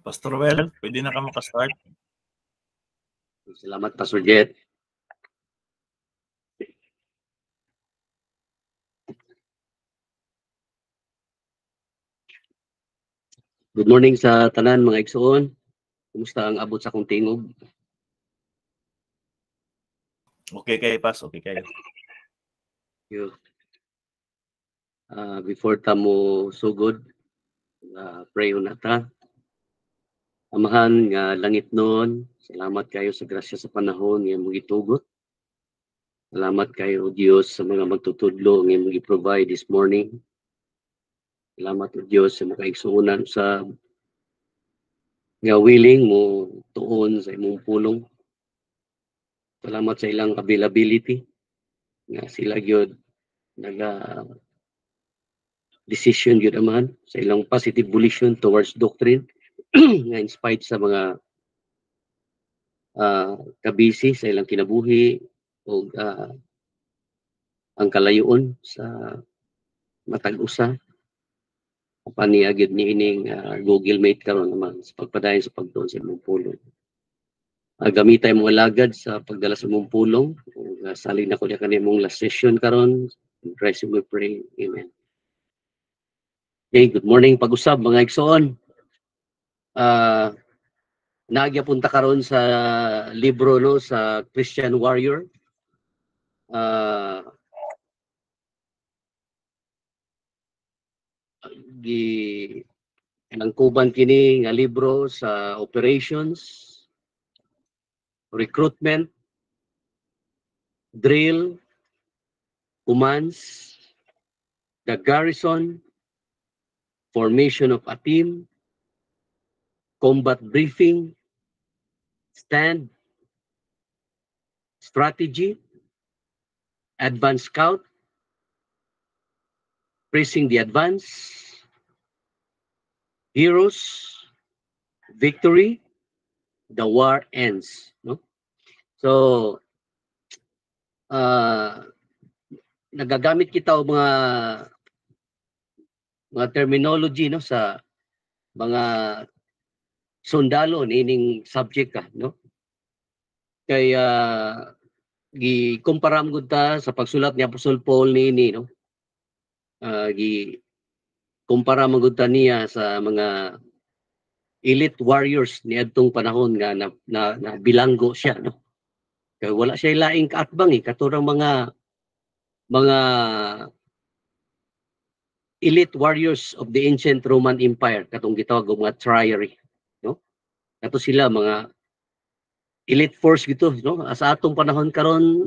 Pastor Well, pwede na ka makastart. Salamat, Pastor Jet. Good morning sa tanan mga igsoon. Kumusta ang abot sa akong tingog? Okay kayo, Pas. Okay kayo. You. Before ta mo sugod, pray na ta. Amahan nga langit noon, salamat kayo sa grasya sa panahon nga mong itugot. Salamat kayo, Diyos, sa mga magtutudlo nga mong i-provide this morning. Salamat, Diyos, sa mga igsuunan sa nga willing mo tuon sa imong pulong. Salamat sa ilang availability nga sila gyud naga decision gyud amahan sa ilang positive volition towards doctrine nga in spite sa mga kabisi sa ilang kinabuhi o ang kalayuon sa matag usa paniagid ni ining Google Meet karon naman sa pagpadayon sa pagtuon sa imong pulong. Gamitay mo alagad sa pagdala sa imong pulong. Saling na ko niya kanimong last session karon. In Christ we pray. Amen. Okay, good morning pag-usab mga igsoon. Naagya punta karon sa libro no sa Christian Warrior. Nangkuban kini nga libro sa operations, recruitment, drill, commands, the garrison, formation of a team, combat briefing, stand, strategy, advance scout, pressing the advance, heroes, victory, the war ends. No? So, nagagamit kita o mga terminology no sa mga sundalo nining subject ka no. Kaya gi-kumpara mo ta sa pagsulat ni Apostol Paul nini no. Gi-kumpara mo ta niya sa mga elite warriors ni adtong panahon nga na bilanggo siya no. Kaya wala siya laing kaatbang katurang mga elite warriors of the ancient Roman Empire katong gitawag og mga triary no. Kato sila mga elite force gito no. Sa atong panahon karon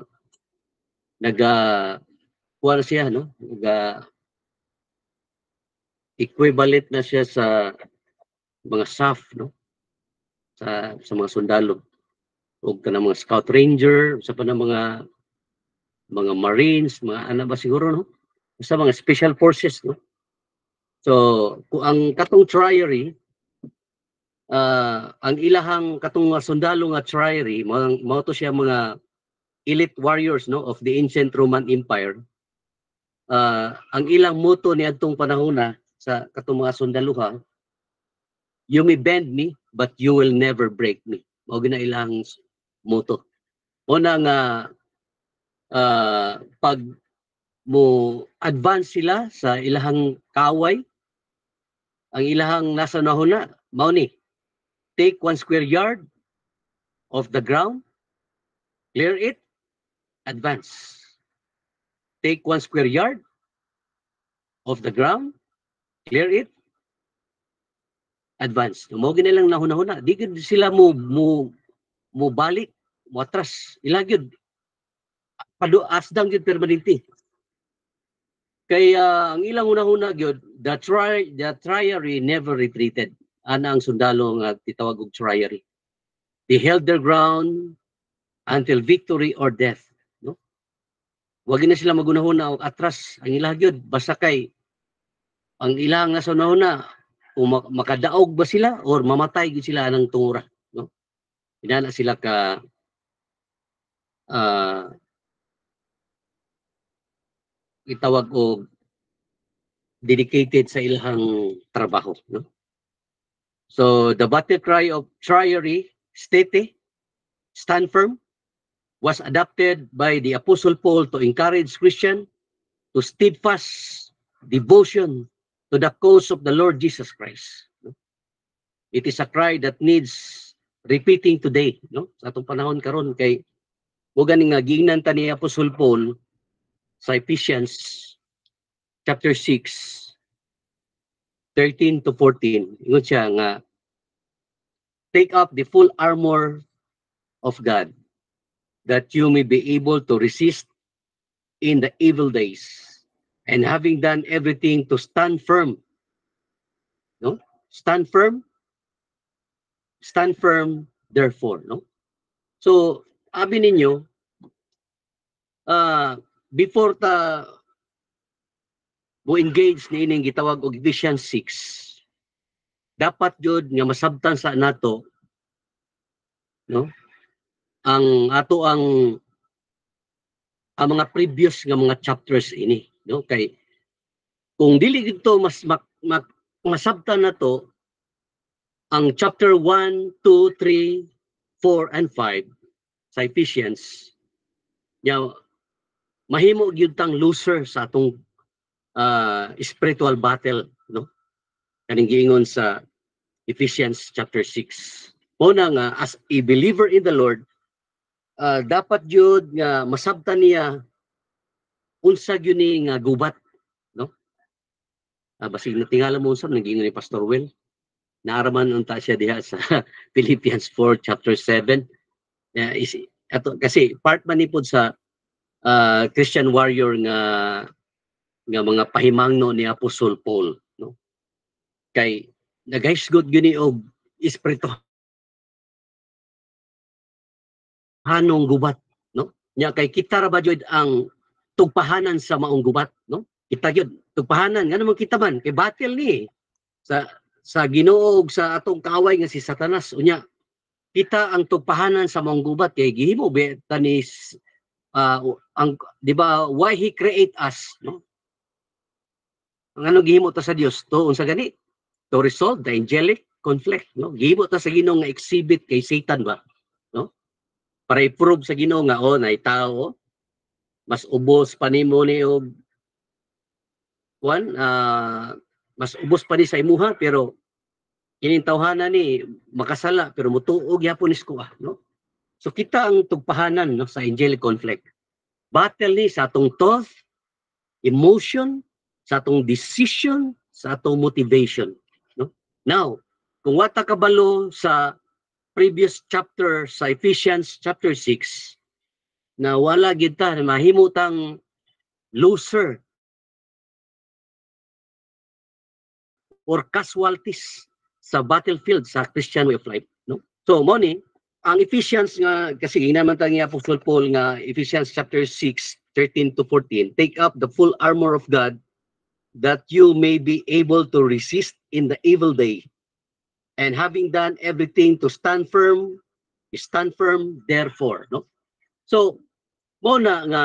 kuha siya no. Equivalent na siya sa mga SAF no. Sa mga sundalo o kanang mga scout ranger sa panang mga marines, mga ano ba siguro no. Sa mga special forces no. So kung ang katong triary ang ilahang katong sundalo nga triary mao to siya mga elite warriors no of the ancient Roman Empire. Ang ilang motto ni adtong panahon sa katong mga sundalo you may bend me but you will never break me. Mao gina ilang motto. Una nga pag mo advance sila sa ilahang kaway, ang ilahang nasa nahuna mao ni take 1 square yard of the ground, clear it, advance. Take 1 square yard of the ground, clear it, advance. Mao gina lang nahuna-huna. Di gid sila mo balik, mo atras. Ila gyud asdang gyud permanente. Kaya ang ilang una-una gyud the triary never retreated. Ana ang sundalo nga titawag og triary. They held their ground until victory or death. No? Wag na sila magunahuna og atras. Ang ilang gyud basta kay ang ilang nga sunahuna kung makadaog ba sila or mamatay gyud sila ng tungura. No? Inana sila ka itawag og dedicated sa ilang trabaho no. So the battle cry of Triary Stete, stand firm, was adopted by the Apostle Paul to encourage Christians to steadfast devotion to the cause of the Lord Jesus Christ. It is a cry that needs repeating today, no? Sa atong panahon karon kay mo ganing nga giingnan ni Apostle Paul sa Ephesians chapter 6 13 to 14. Ingon siya nga, take up the full armor of God, that you may be able to resist in the evil days, and having done everything to stand firm. No? Stand firm, therefore. No? So, abi ninyo, before ta mo engage ni ining gitawag og Ephesians 6, dapat jud nga masabtan sa nato, no? Ang mga previous nga mga chapters ini, no? Kay kung dili dito masabtan nato ang chapter 1, 2, 3, 4 and 5 sa Ephesians, nya mahimo gyud tang loser sa atong spiritual battle, no? Kaning giingon sa Ephesians chapter 6. Una nga, as a believer in the Lord, dapat jud nga masabtan niya unsa gyud ni nga gubat, no? Basig natingala mo unsa naging ni Pastor Will, naaraman unta siya diha sa Philippians 4 chapter 7. Kasi part man nipod sa Christian warrior nga mga pahimangno ni Apostle Paul, no? Kay nagahisgot gyud ni og espiritu hanong gubat, no? Nya kay kita ra ba jud ang tugpahanan sa maong gubat, no? Kita gyud tugpahanan nga naman kita man kay battle ni sa Ginoo ug sa atong kaaway nga si Satanas. Unya kita ang tugpahanan sa maong gubat kay gihimo ta ni ang di ba why he create us, no? Ang ano gihimo ta sa Dios to unsa gani? To resolve the angelic conflict, no? Gihimo ta sa Ginoo nga exhibit kay Satan ba, no? Para i-prove sa Ginoo nga nay tao mas ubos pa nimo ni og mas ubos pa ni sa imuha, pero kining tawhana ni makasala pero mutuog gyapon is kuha, no? So kita ang tugpahanan, no, sa angelic conflict. Battle ni sa atong thought, emotion, sa atong decision, sa atong motivation, no? Now, kung wata kabalo sa previous chapter sa Ephesians chapter 6 na wala gid ta mahimutang loser or casualties sa battlefield sa Christian way of life, no? So mo ni ang Ephesians nga kasi ginaman ta ni Apostle Paul nga Ephesians chapter 6 13 to 14, take up the full armor of God that you may be able to resist in the evil day, and having done everything to stand firm therefore, no? So mo na nga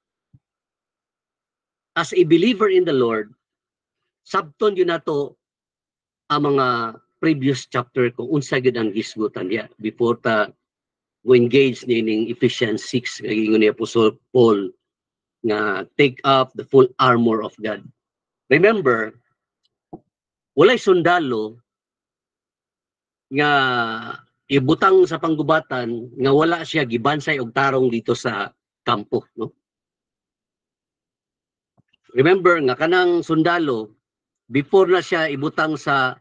as a believer in the Lord, sabton yun nato ang mga previous chapter kung unsa gyud ang gisgutan niya before ta go engage ning Ephesians 6 nga ingon ni Apostle Paul nga take up the full armor of God. Remember, walay sundalo nga ibutang sa panggubatan nga wala siya gibansay og tarong dito sa kampo, no? Remember nga kanang sundalo before na siya ibutang sa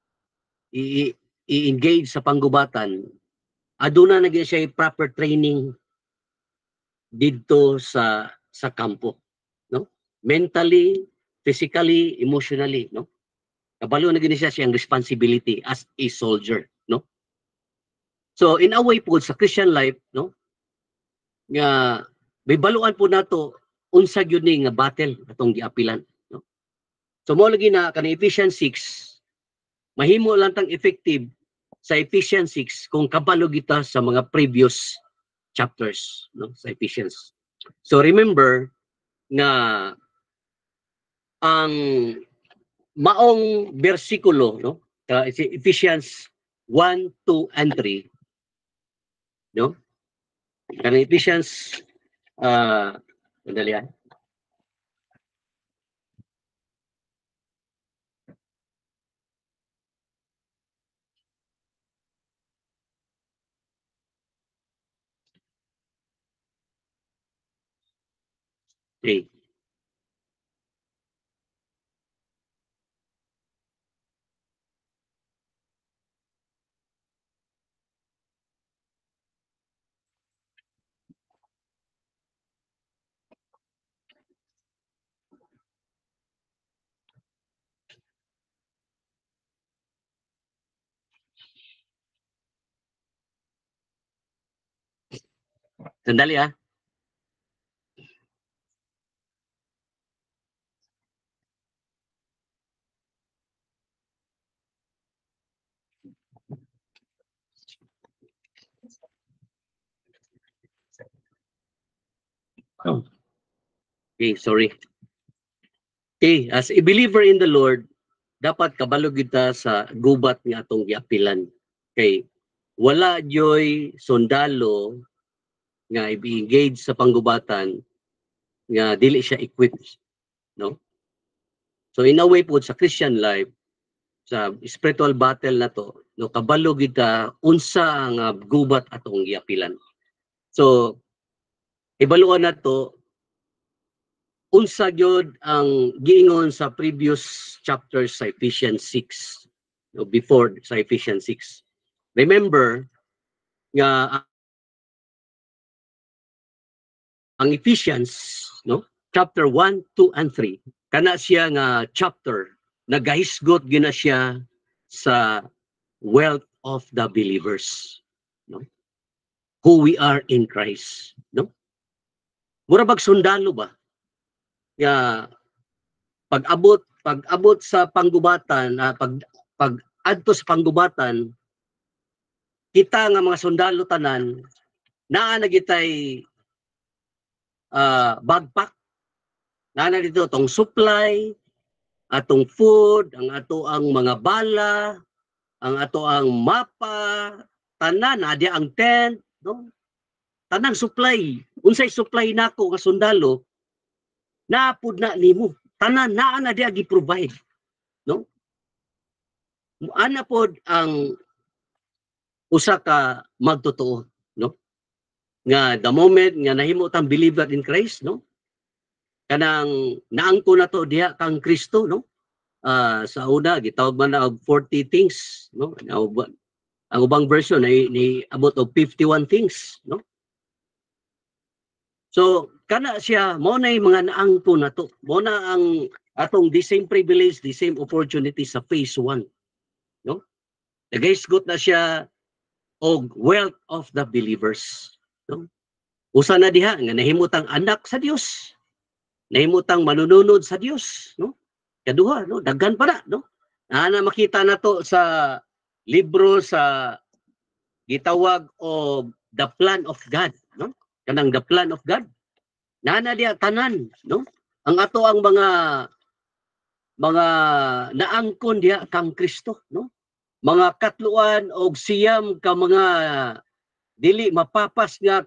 i-engage sa panggubatan, aduna na gyud siya proper training dito sa kampo, no? Mentally, physically, emotionally, no? Kabalo na gyud siya siyang responsibility as a soldier, no? So in a way po sa Christian life, no, nga may baluan po nato unsa gyud ni nga battle atong giapilan, no? So mo lagi na kanang Ephesians 6 mahimo lang tang effective sa Ephesians 6 kung kabalo kita sa mga previous chapters, no, sa Ephesians. So remember nga ang maong bersikulo, no, Ephesians 1, 2, and 3. No? Kanang Ephesians, sandali ah. Okay. Sandali ah. Okay, sorry. Okay, as a believer in the Lord, dapat kabalo kita sa gubat nga atong giapilan. Okay, wala joy sundalo nga i-engage sa panggubatan nga dili siya equipped, no? So in a way po sa Christian life, sa spiritual battle na to, no, kabalo kita unsa nga gubat atong giapilan. So ibaluan na to unsa gyud ang giingon sa previous chapters sa Ephesians 6, no, before sa Ephesians 6. Remember nga ang Ephesians, no, chapter 1, 2 and 3 kana siya nga chapter nagahisgot gina siya sa wealth of the believers, no, who we are in Christ, no. Mura bag sundalo ba nga pag-abot sa panggubatan, pag adto sa panggubatan, kita nga mga sundalo tanan naa na gitay backpack, naa na dito tong supply, atong food, ang ato ang mga bala, ang ato ang mapa, tanan adi ang tent, no, tanang supply. Unsay supply nako nga sundalo naapod na nimo, tanan naa na di gi-provide, no. Ana pod ang usa ka magtotoo, no, nga the moment nga nahimo tang believer in Christ, no, kanang naangko na to diha kang Kristo, no. Sa una gitawag man na og 40 things, no. Ang ubang version ni about of 51 things, no. So kana siya mo na mga naangko na to, mo na ang atong the same privilege, the same opportunity sa phase 1, no. Nagahisgot na siya og wealth of the believers, no. Usa na diha nga nahimutang anak sa Dios, nahimutang manununod sa Dios, no. Kaduha, no, daghan pa na, no. Na makita na to sa libro sa gitawag og The Plan of God, no. Kanang The Plan of God. Nana diya tanan, no. Ang ato ang mga naangkon diya kang Kristo, no. Mga katluan og siyam ka mga dili mapapas nga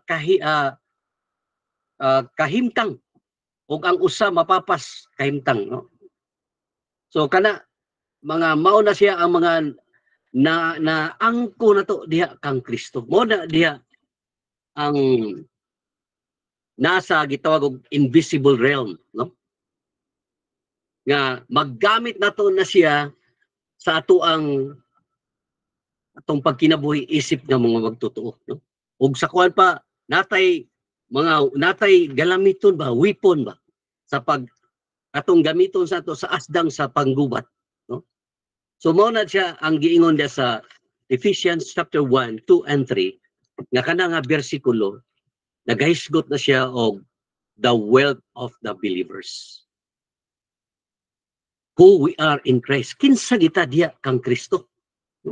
kahimtang ug ang usa mapapas kahimtang, no. So kana mga mao na siya ang mga naangko na to diha kang Kristo. Mo na diha ang nasa gitawag og invisible realm, no, nga maggamit nato na siya sa atong pagkinabuhi isip nga mga magtotoo, no. Ug sa kuan pa natay galamiton ba, weapon ba sa atong gamiton sa ato sa asdang sa panggubat, no. So mao na siya ang giingon dia sa Ephesians chapter 1, 2 and 3 nga kana nga bersikulo nagahisgot na siya og the wealth of the believers, who we are in Christ. Kinsa kita diya kang Kristo, no?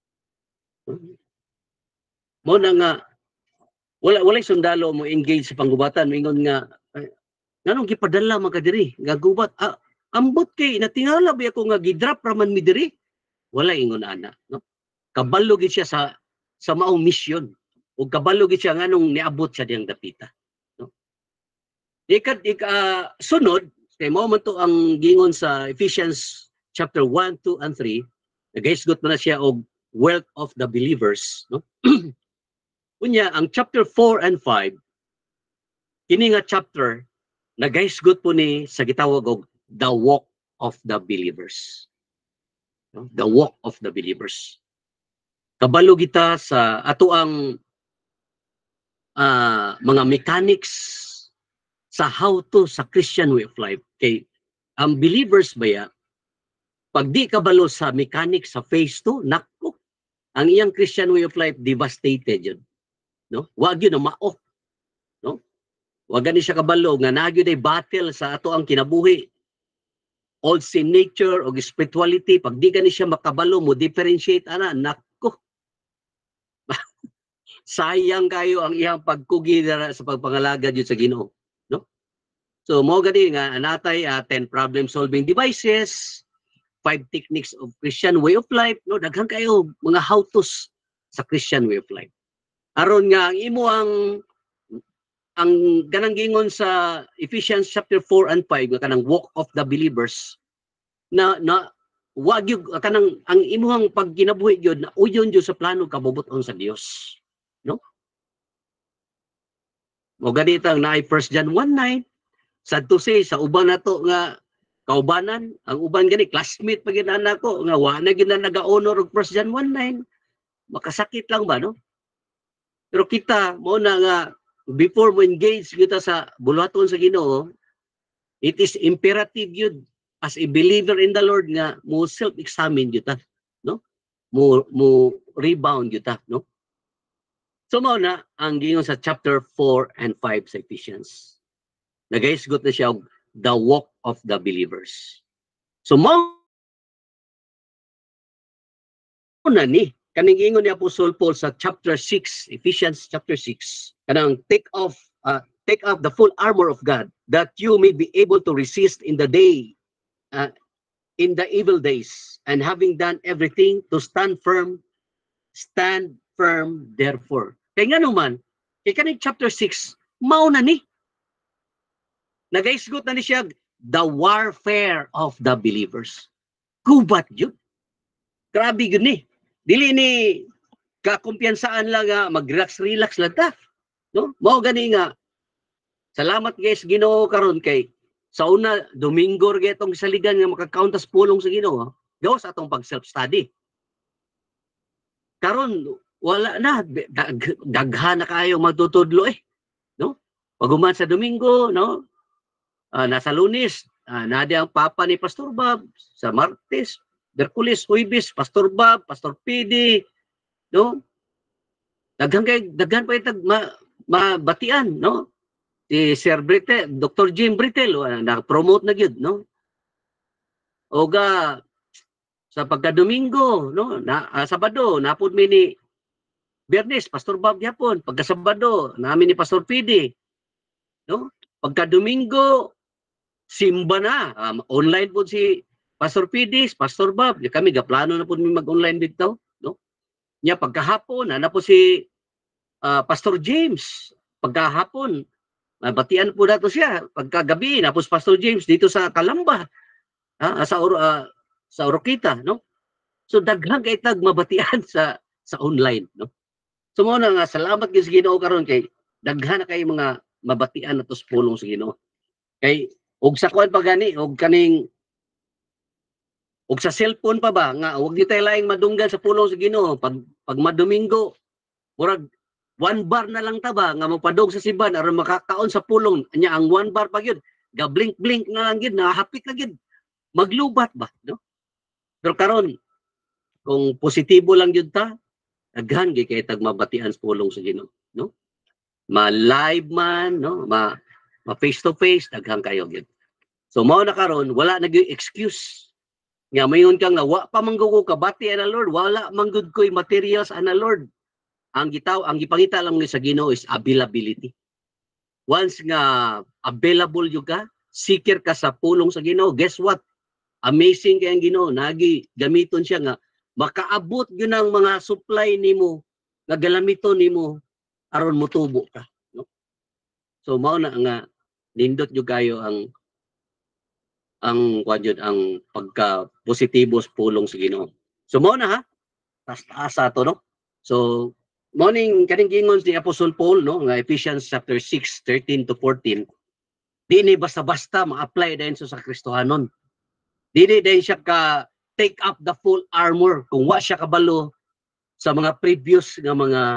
Mo na nga walay sundalo mo engage sa panggubatan, moingon nga nganong gipadala man ka diri nga gubat, ambot kay natingala ba ako nga gidrop raman mi diri wala ingon ana, no? Kabalo gid siya sa maong mission ug kabalo gid siya nganong niabot siya diyang dapita, no? Sunod kay mao man to ang gingon sa Ephesians chapter 1, 2 and 3, nagaisgot man na siya og wealth of the believers, no? Unya ang chapter 4 and 5 kini nga chapter nagaisgot po ni sa gitawag og the walk of the believers, no? The walk of the believers. Kabalo kita sa ato ang mga mechanics sa how to sa Christian way of life. Kay ang believers baya pag di kabalo sa mechanics sa phase 2, nako, ang iyang Christian way of life devastated yun, no? Wag yun na mao, no? Wag gani siya kabalo nga nagyud ay battle sa ato ang kinabuhi, old sin nature o spirituality. Pag di gani siya makabalo mo differentiate ana, nako, sayang kayo ang iyang pagkugi sa pagpangalaga jud sa Ginoo, no? So mo gani nga anatay 10 problem solving devices, 5 techniques of Christian way of life, no? Daghang kayo mga how-tos sa Christian way of life. Aron nga ang imo ang ganang gingon sa Ephesians chapter 4 and 5 nga kanang walk of the believers na wag yung kanang ang imuhang pagkinabuhi gyud na uyon jud sa plano kabubuton sa Dios, no? Mo ganitang naay 1 John 1:9 sadto say sa uban nato nga kaubanan, ang uban gani classmate pa gid nako nga wa na gid na nag-honor og 1 John 1:9, makasakit lang ba, no? Pero kita mo na nga before mo engage kita sa buluhaton sa Ginoo, it is imperative yun as a believer in the Lord nga mo self-examine yun ta, no? Mo rebound yun ta, no? So mao na ang gingon sa chapter 4 and 5 sa Ephesians. Nagaisgot na siya the walk of the believers. So mao na ni kaning ingon ni Apostle Paul sa chapter 6, Ephesians chapter 6, kanang take off the full armor of God that you may be able to resist in the day, in the evil days, and having done everything to stand firm therefore. Kay nga naman, kay kaning chapter 6, mao na ni. Nagaisgot na ni siya the warfare of the believers. Gubat yun. Grabe yun ni. Dili ni kakumpiyansaan lang nga mag-relax lang ta, no? Mao gani nga salamat guys Ginoo karon kay sa una Domingo gyud tong saligan nga makakauntas pulong sa Ginoo gawas atong pag self-study. Karon wala na daghan na kayo magtutudlo no? Pag sa Domingo, no? Nasa Lunes, nadi ang papa ni Pastor Bob, sa Martes, Miyerkules, Huwebes, Pastor Bob, Pastor PD, no? Daghan pa itag mabatian, no? Si Sir Britel, Dr. Jim Britel, na-promote na gyud, no? Oga sa pagka-Domingo, no? Sabado, napod mi ni Biyernes, Pastor Bob yapon, pagka-Sabado, namin ni Pastor PD, no? Pagka-Domingo, simba na, online po si Pastor PD, Pastor Bob, kami gaplano na po mag-online dito, no? Nya pagkahapon na po si Pastor James, pagkahapon batian po nato siya, pagkagabi na po si Pastor James dito sa Kalamba, sa Oroquita, no? So daghang kay tag mabatian sa online, no? So mo na nga salamat gyud sa Ginoo karon kay daghan na kay mga mabatian nato sa pulong sa Ginoo. Kay og sa kuan pa gani og kaning og sa cellphone pa ba nga wag di tayo laing madunggan sa pulong sa Ginoo pag madomingo murag 1 bar na lang ta ba nga magpadog sa siban aron makakaon sa pulong nya ang 1 bar pa gyud ga blink na lang gyud nahapik na gyud maglubat ba, no? Pero karon kung positibo lang gyud ta daghan gyud kay tag mabatian sa pulong sa Ginoo, no? Ma live man, no? Ma face to face daghan kayo gyud. So mao na karon wala na gyud excuse nga mayon ka nga wa pa manggo ko kabati ana Lord, wala manggod koy materials ana Lord. Ang gipangita lang ni sa Ginoo is availability. Once nga available yung ka, seeker ka sa pulong sa Ginoo, guess what? Amazing kay ang Ginoo, nagi gamiton siya nga makaabot yun ang mga supply nimo nga galamito nimo aron motubo ka, no? So mao na nga nindot jud kayo ang kwan jud ang pagka positibo sa pulong sa Ginoo. So mao na ha, taas ato, no? So morning kaning gingon ni Apostle Paul, no, nga Ephesians chapter 6 13 to 14, di ni basta-basta ma-apply din sa Kristohanon. Dili din siya ka take up the full armor kung wa siya kabalo sa mga previous nga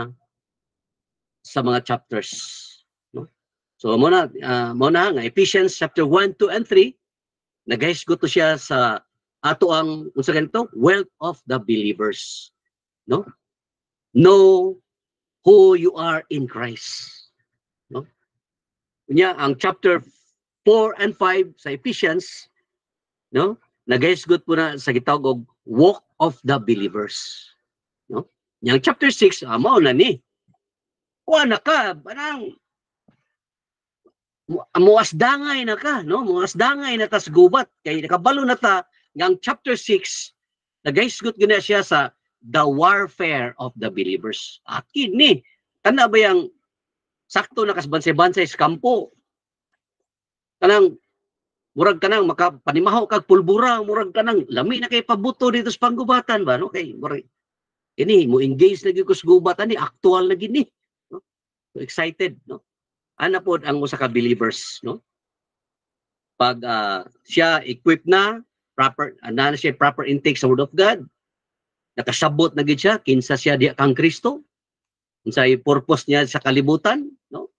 mga chapters, no? So mo na nga Ephesians chapter 1, 2 and 3 nagahisgot to siya sa ato ang unsa ganito, wealth of the believers, no? Know who you are in Christ, no? Kunya ang chapter 4 and 5 sa Ephesians, no, nagahisgot po na sa gitawag og walk of the believers, no? Yang chapter 6 mao na ni na ka parang muasdangay na ka, no? Muasdangay na tas gubat kay nakabalo na ta ngang chapter 6 nagahisgot gina siya sa the warfare of the believers. Akin ni kana ba yang sakto na kasbansay-bansay sa kampo, kanang murag kanang makapanimaho kag pulbura, murag kanang lami na kay pabuto dito sa panggubatan ba, no? Kay murag ini mo engage lagi ko sa gubatan ni actual na gini, no? So excited, no? Ana pod ang usa ka believers, no? Pag siya equipped na proper na siya proper intake sa word of God, nakasabot na gid siya kinsa siya diha kang Kristo, unsay purpose niya sa kalibutan, no?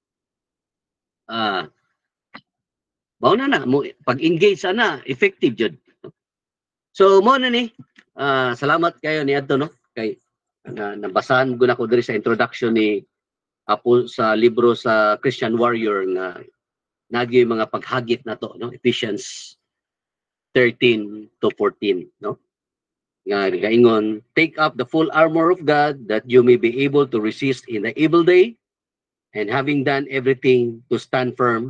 Mao na mo pag-engage ana effective jud. So mo na ni salamat kayo ni adto, no, kay nabasahan ko na ko diri sa introduction ni Apo sa libro sa Christian Warrior nga nagi mga paghagit na to, no, Ephesians 13 to 14, no, nga gaingon, take up the full armor of God that you may be able to resist in the evil day, and having done everything to stand firm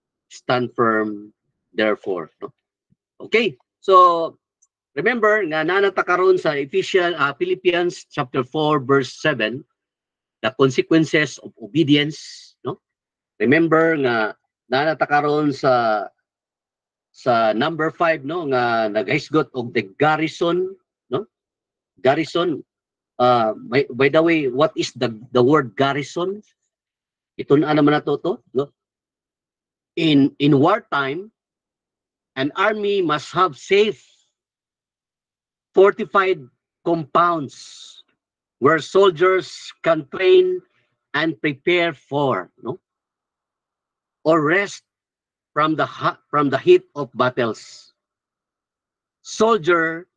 therefore, no? Okay, so remember nga nanata karon sa Philippians chapter 4 verse 7, the consequences of obedience, no? Remember nga nanata karon sa number 5, no, nga naghisgot og the garrison, no? Garrison, by the way, what is the word garrison? Ito na naman nato to, no? In wartime, an army must have safe fortified compounds where soldiers can train and prepare for, no, or rest from the heat of battles. Soldiers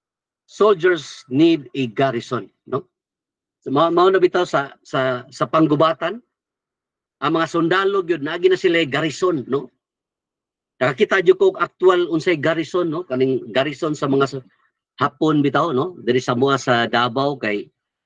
need a garrison, no? So, mao na bitaw sa panggubatan, ang mga sundalo gyud naagi na sila garrison, no? Nakakita jud ko actual unsay garrison, no, kaning garrison sa mga Hapon bitaw, no, diri sa mua sa Davao kay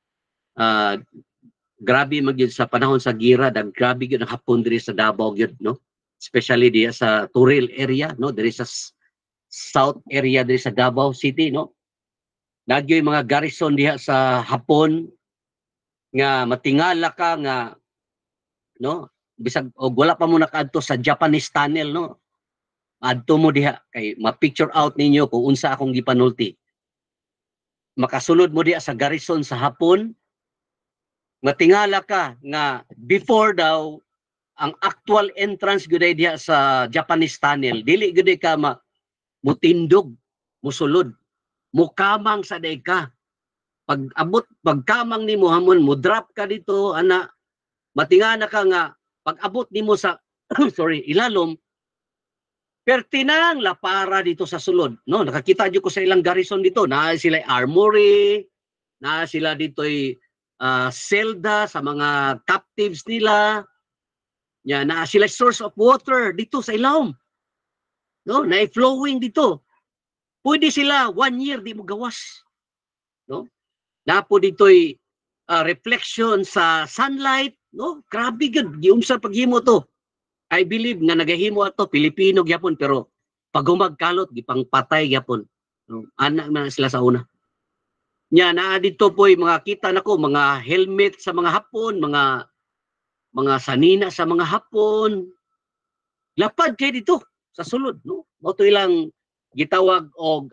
grabe magyud sa panahon sa gira, dag grabe gyud ang Hapon diri sa Davao gyud, no, especially diya sa Turil area, no, diri sa south area diri sa Davao City, no. Nagyoy mga garrison diha sa Hapon nga matingala ka nga, no, bisag og wala pa mo nakaadto sa Japanese tunnel, no, adto mo diha kay ma-picture out ninyo kung unsa akong gipanulti. Makasulod mo diha sa garrison sa Hapon, matingala ka nga before daw ang actual entrance gyud diha sa Japanese tunnel, dili gyud ka mutindog, musulod, mukamang sa day ka. Pagkamang nimo hamon mo drop ka dito ana, matingala ka nga pag-abot nimo sa ilalom, pertinang lapara dito sa sulod, no? Nakakita jud ko sa ilang garrison dito, na sila armory, na sila dito'y selda sa mga captives nila, na sila source of water dito sa ilawom, no? Na flowing dito. Pwede sila 1 year di mo gawas, no? Na po dito'y reflection sa sunlight, no? Grabe gud giunsa paghimo to. I believe nga nagahimo ato Pilipino gyapon, pero pag humagkalot gipang patay gyapon. No? Anak na sila sa una. Nya naa dito po mga kita nako mga helmet sa mga Hapon, mga sanina sa mga Hapon. Lapad kay dito sa sulod, no? Mao to ilang gitawag og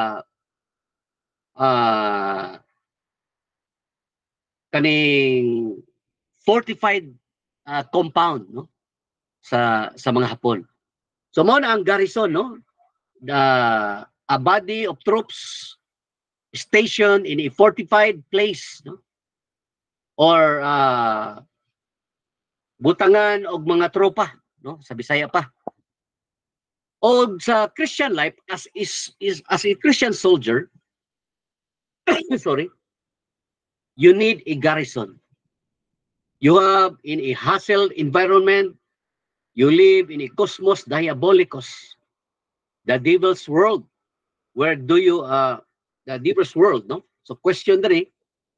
kaning fortified compound, no? Sa mga Hapon. So mao na ang garrison, no? A body of troops stationed in a fortified place, no? Or butangan og mga tropa, no? Sa Bisaya pa. O sa Christian life as a Christian soldier, sorry, you need a garrison. You have in a hustle environment, you live in a cosmos diabolicus, the devil's world. Where do you the devil's world, no? So question diri,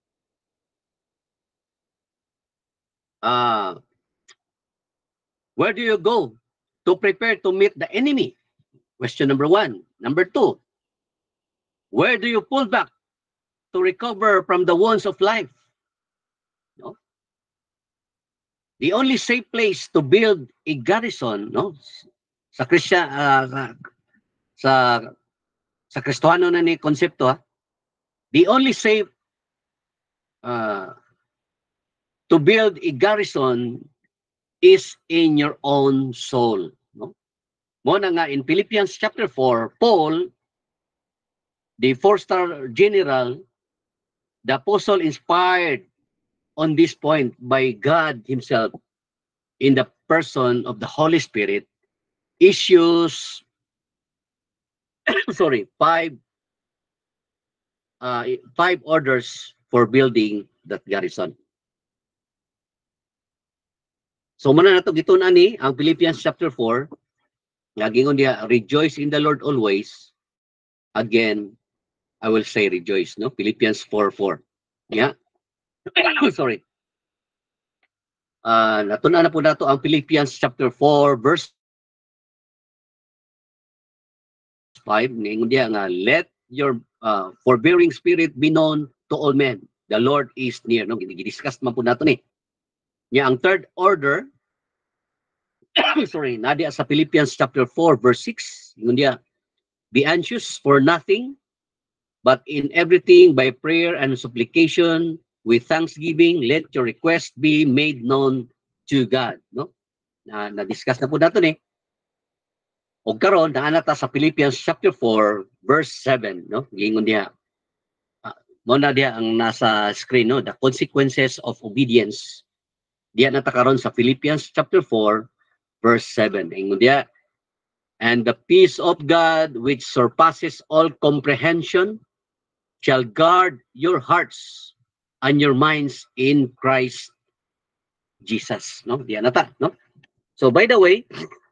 where do you go to prepare to meet the enemy? Question number 1. Number 2, where do you pull back to recover from the wounds of life? No? The only safe place to build a garrison, no? Sa Christian, sa Kristiyano na ni konsepto, ha? The only safe to build a garrison is in your own soul, no? Mo na nga in Philippians chapter 4, Paul, the 4-star general, the apostle inspired on this point by God himself in the person of the Holy Spirit, issues 5 orders for building that garrison. So muna na ito gitunan ni ang Philippians chapter 4, nagingon niya, rejoice in the Lord always. Again, I will say rejoice, no? Philippians 4:4. Yeah. Sorry. Natunan na po nato ang Philippians chapter 4 verse 5. Ningon diya nga, let your forbearing spirit be known to all men. The Lord is near, no? Gidiscuss man po nato ni. Nya ang third order sorry, nadia sa Philippians chapter 4 verse 6. Ningon diya, be anxious for nothing, but in everything by prayer and supplication with thanksgiving, let your request be made known to God, no? Na-discuss na po nato ni. O karon naa ta sa Philippians chapter 4 verse 7, no? Gingon diha. Mo na diha ang nasa screen, no? The consequences of obedience. Diha na ta karon sa Philippians chapter 4 verse 7. Gingon diha, and the peace of God which surpasses all comprehension shall guard your hearts and your minds in Christ Jesus, no? Diyan na ta, no? So by the way,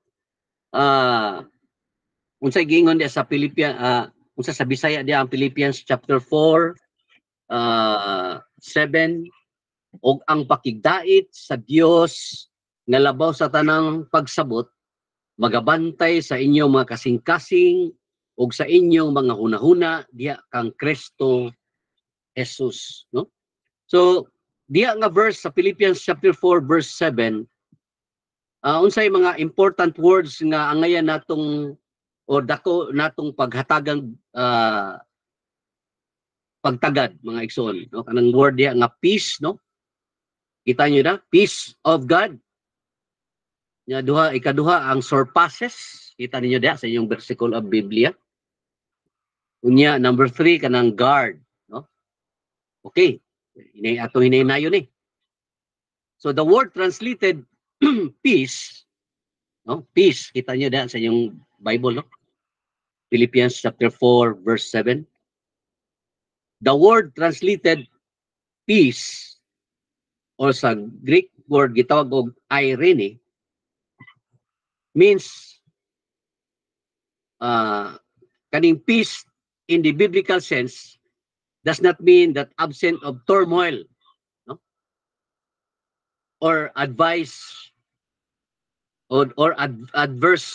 unsay gingon diya sa Philippians, unsa sa Bisaya diya ang Philippians chapter 4 7, og ang pakigdait sa Dios nga labaw sa tanang pagsabot magabantay sa inyong mga kasing-kasing ug sa inyong mga hunahuna diha kang Kristo Jesus, no? So diha nga verse sa Philippians chapter 4 verse 7, unsay mga important words nga angayan natong o dako natong paghatagang pagtagad mga igsoon, no? Kanang word diha nga peace, no? Kita niyo na, peace of God. Nya ikaduha ang surpasses. Kita niyo diha sa inyong versicle of Biblia. Unya number 3 kanang guard, no? Okay. Hinay-nayon eh. So the word translated peace, no? Peace, kita niyo diha sa inyong Bible, no? Philippians chapter 4 verse 7. The word translated peace or sa Greek word gitawag og irene means kaning peace in the biblical sense does not mean that absent of turmoil, no? Or advice or adverse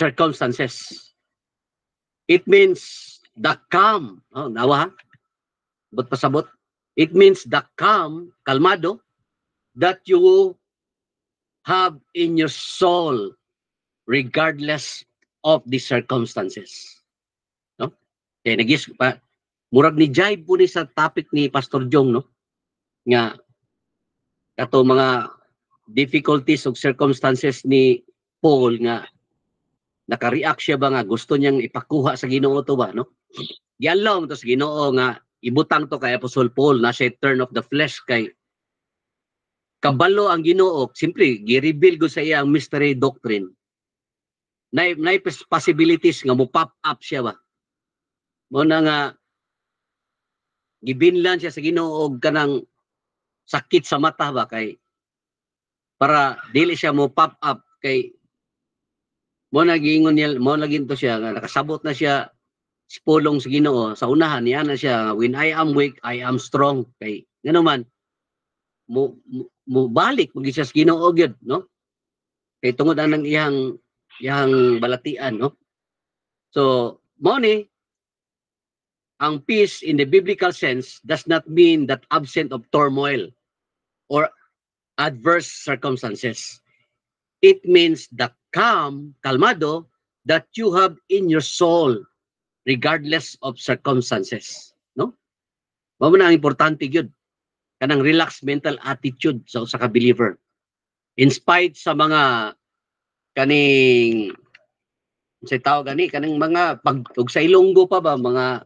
circumstances. It means the calm, oh, nawa, But pasabot, it means the calm, kalmado, that you have in your soul regardless of the circumstances. No? Kaya nagis pa murag ni jive po ni sa topic ni Pastor Jong, no? Nga kato mga difficulties o circumstances ni Paul nga naka-react siya ba nga gusto niyang ipakuha sa Ginoo to ba, no? Gialom to sa Ginoo nga ibutang to kay Apostle Paul na siya turn of the flesh kay kabalo ang Ginoo, simpre gi-reveal go sa iya ang mystery doctrine. Nay possibilities nga mo pop up siya ba. Mo na nga gibinlan siya sa Ginoo og kanang sakit sa mata ba kay para dili siya mo pop up kay mo nagingon niya mo lagin to siya nga nakasabot na siya sa pulong sa Ginoo sa unahan niya na siya when I am weak I am strong kay ngano man mo balik mo siya sa Ginoo gyud, no? Kay tungod anang iyang balatian, no? So mo ni ang peace in the biblical sense does not mean that absent of turmoil or adverse circumstances. It means the calm, kalmado, that you have in your soul regardless of circumstances. No? Mao na ang importante gyud kanang relaxed mental attitude sa ka-believer. In spite sa mga kaning sa tawag gani kanang mga ug sa Ilonggo pa ba mga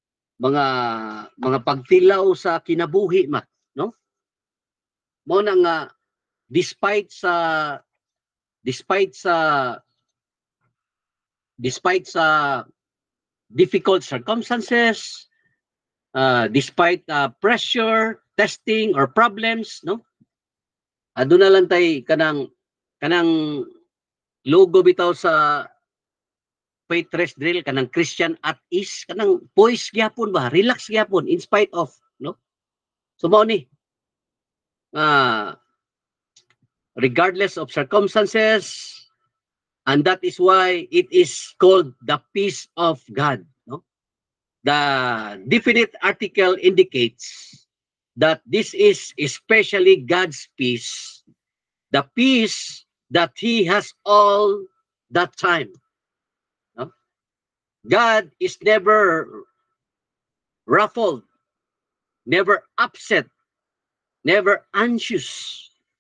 pagtilaw sa kinabuhi ma, no? Mao na nga despite sa difficult circumstances, despite pressure, testing or problems, no? Aduna lang tay kanang logo bitaw sa faith rest drill kanang Christian at ease, kanang poise gyapon ba, relax gyapon in spite of, no? So mao ni regardless of circumstances, and that is why it is called the peace of God, no? The definite article indicates that this is especially God's peace, the peace that He has all the time. No? God is never ruffled, never upset, never anxious.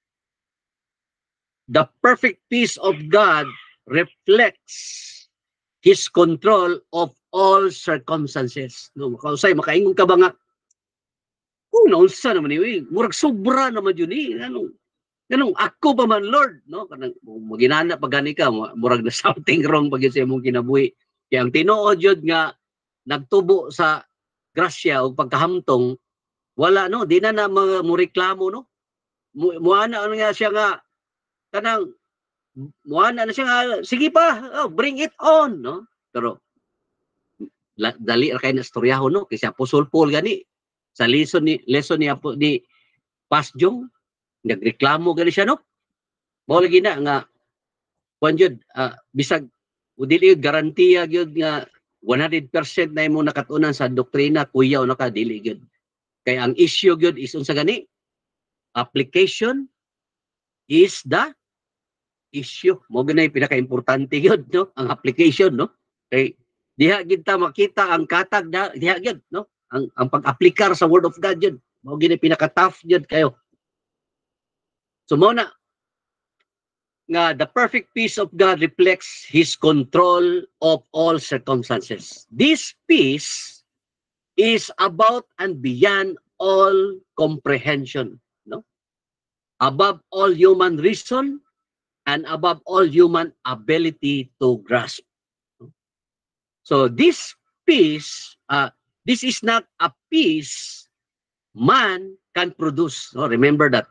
The perfect peace of God reflects His control of all circumstances. No, makausay, makaingon ka ba nga, naunsa naman ni, murag sobra naman yun eh. Ganong, ako pa man, Lord, no? Kanang maginana pag gani ka, murag na something wrong pag sa imong kinabuhi. Kaya ang tinuod yun nga, nagtubo sa grasya o pagkahamtong, wala, no? Di na mga mureklamo, no? Muana ano nga siya nga, kanang, muana na siya nga, sige pa, bring it on, no? Pero, dali ra kay na istoryaho, no? Kasi Apostle Paul gani, sa lesson ni Pasjong, nagreklamo gani siya, no? Mao lagi na nga kuan jud bisag dili garantiya gyud nga 100% na imo nakatunan sa doktrina kuyaw na ka dili gyud. Kay ang issue gyud is unsa gani? Application is the issue. Mo gani pinaka-importante gyud, no? Ang application, no? Kay diha gid ta makita ang katag na diha gyud, no? Ang pag-aplikar sa word of God yun. Mao gini pinaka-tough yun kayo. So mo na nga the perfect peace of God reflects His control of all circumstances. This peace is about and beyond all comprehension, no? Above all human reason and above all human ability to grasp. So this peace, this is not a peace man can produce. No? Remember that.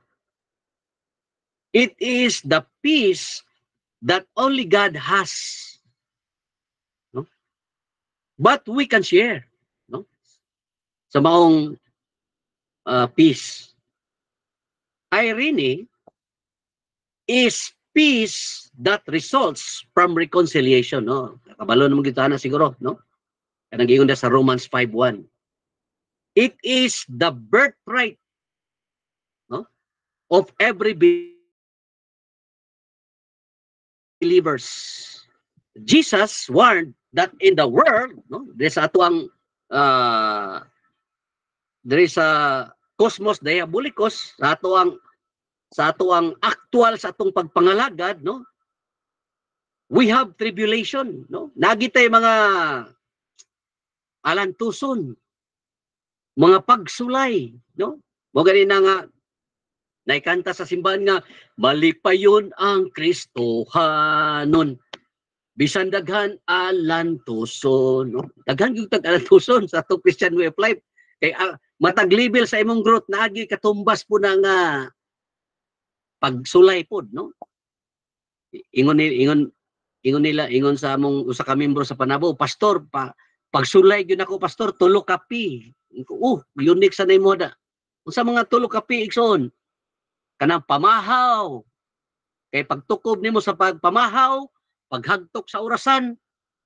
It is the peace that only God has. No? But we can share. No? Sa maong peace. Irene is peace that results from reconciliation. No? Kabalo naman kita na siguro. No? Kanang ingon sa Romans 5:1. It is the birthright, no, of every believers. Jesus warned that in the world, no, there's ato ang there is a cosmos diabolicos sa ato ang actual sa atong pagpangalagad, no? We have tribulation, no? Nagitay mga alantuson, mga pagsulay, no? Mo gani na nga naikanta sa simbahan nga malipayon ang Kristohanon. Bisan daghan alantuson, no? Daghan gyud tag alantuson sa atong Christian way of life. Kay matag level sa imong growth naagi katumbas po na nga pagsulay pod, no? Ingon sa among usa ka membro sa Panabo, pastor, pagsulay gyud ako pastor, tulo ka pi. Unique sa nimo da. Unsa mga tulo ka pi igsoon? Kanang pamahaw. Kay pagtukob nimo sa pagpamahaw, paghagtok sa orasan,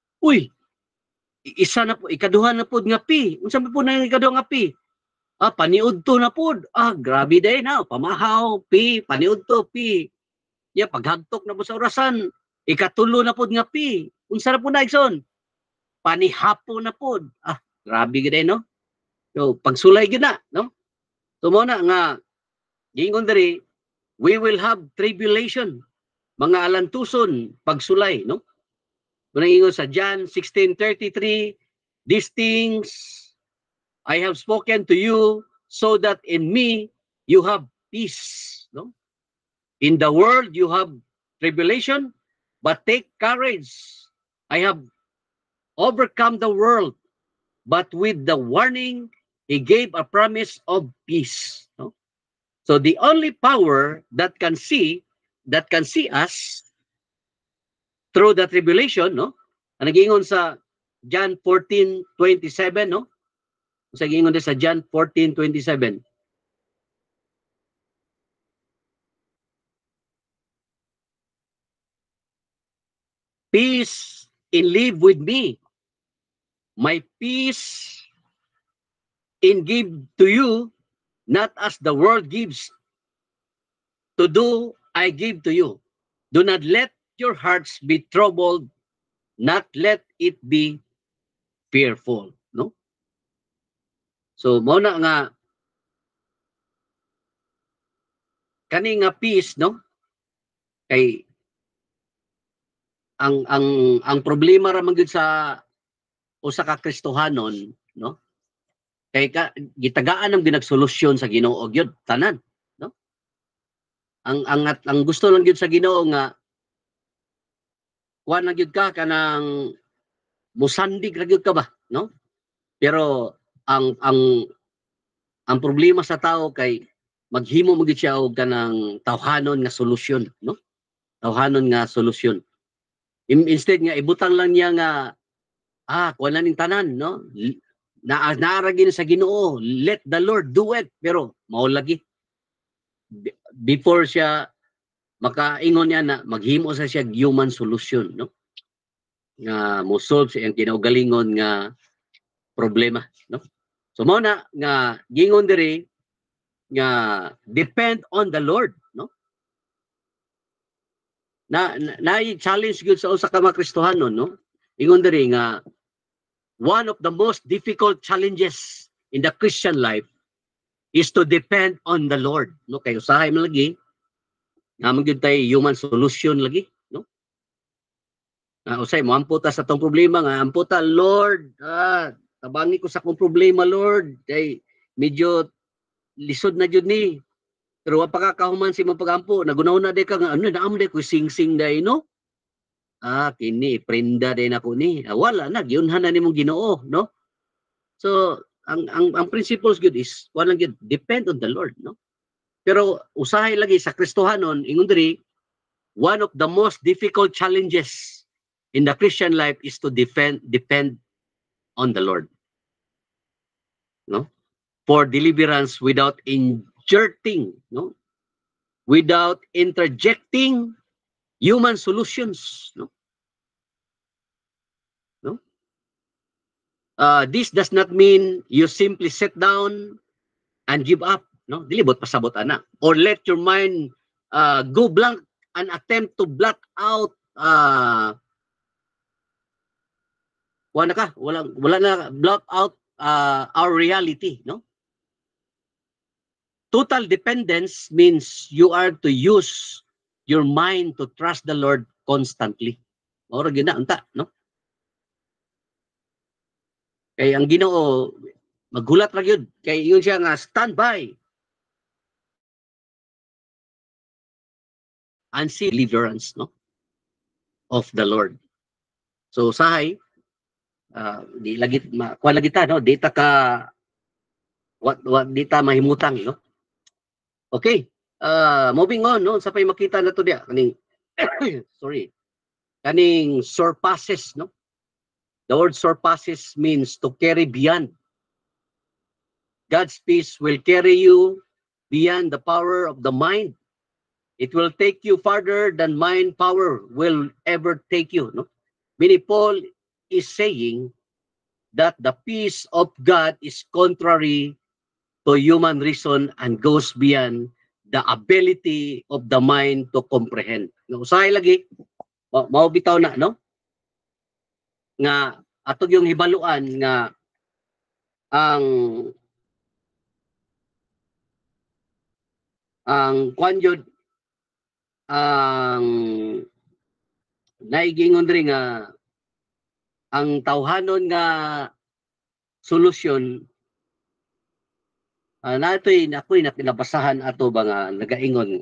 isa na po, ikaduha na pod nga pi. Unsa po na ikaduha nga pi? Paniudto na pod. Grabe day na, pamahaw, pi, paniudto, pi. Paghagtok na po sa orasan, ikatulo na pod nga pi. Unsa na po na igsoon? Panihapo na pod. Grabe gid no? So, pagsulay gyud na, no? So mo na nga gingon diri, we will have tribulation, mga alantuson, pagsulay, no? Munang ingon sa John 16:33, these things I have spoken to you so that in me you have peace, no? In the world you have tribulation, but take courage. I have overcome the world. But with the warning, he gave a promise of peace, no? So the only power that can see us through the tribulation, no? Ang nagingon sa John 14:27, no? Sa gingon sa John 14:27. Peace in live with me. My peace in give to you, not as the world gives. To do, I give to you. Do not let your hearts be troubled, not let it be fearful, no? So mo na nga kani nga peace, no? Kay ang problema ra man gyud sa usa ka Kristohanon, no? Kay gitagaan ang ginagsolusyon sa Ginoo gyud tanan, no? Ang gusto lang gyud sa Ginoo nga kuan lang gyud ka kanang musandig ra gyud ka ba, no? Pero ang problema sa tao kay maghimo mo gyud siya og kanang tawhanon nga solusyon, no? Tawhanon nga solusyon. Instead nga ibutang lang niya nga kuan lang ning tanan, no? Naaragin sa Ginoo, let the Lord do it. Pero mao lagi before siya makaingon niya na maghimo sa siya human solution, no? Nga mo solve sa iyang kinaugalingon nga problema, no? So mao na nga gingon diri nga depend on the Lord, no? Na challenge gyud sa usa ka mga Kristohanon, no? Ingon diri nga one of the most difficult challenges in the Christian life is to depend on the Lord, no? Kay usahay man lagi nga man gyud tay human solution lagi, no? Usay mo amputa sa tong problema nga amputa Lord, tabangi ko sa akong problema Lord, kay medyo lisod na jud ni. Pero wa pa kakahuman si mga pagampo, nagunaw na day ka nga naam day ko sing-sing day, no? Kini prenda day nako ni. Wala na giunhan na nimong Ginoo, no? So ang principles good is wala gyud depend on the Lord, no? Pero usahay lagi sa Kristohanon ingon diri one of the most difficult challenges in the Christian life is to depend on the Lord, no? For deliverance without injecting, no? Without interjecting human solutions, no? No? This does not mean you simply sit down and give up, no? Dilibot pasabot ana. Or let your mind go blank and attempt to block out wala na block out our reality, no? Total dependence means you are to use your mind to trust the Lord constantly. Ora gina unta, no? Kay ang Ginoo magulat ra gyud kay yun siya nga standby and see deliverance, no, of the Lord. So sahay di lagi kuan lagi ta, no, di ta ka what di ta mahimutang, no. Okay, moving on, no, sa pay makita na to dia kaning sorry, kaning surpasses, no. The word surpasses means to carry beyond. God's peace will carry you beyond the power of the mind. It will take you farther than mind power will ever take you, no? Meaning Paul is saying that the peace of God is contrary to human reason and goes beyond the ability of the mind to comprehend. No, usahay lagi, mao bitaw na, no? Nga atog yung hibaluan nga ang kwan jud ang naigingon rin nga ang tawhanon nga solusyon natoy ako'y nabasahan ato ba nga nagaingon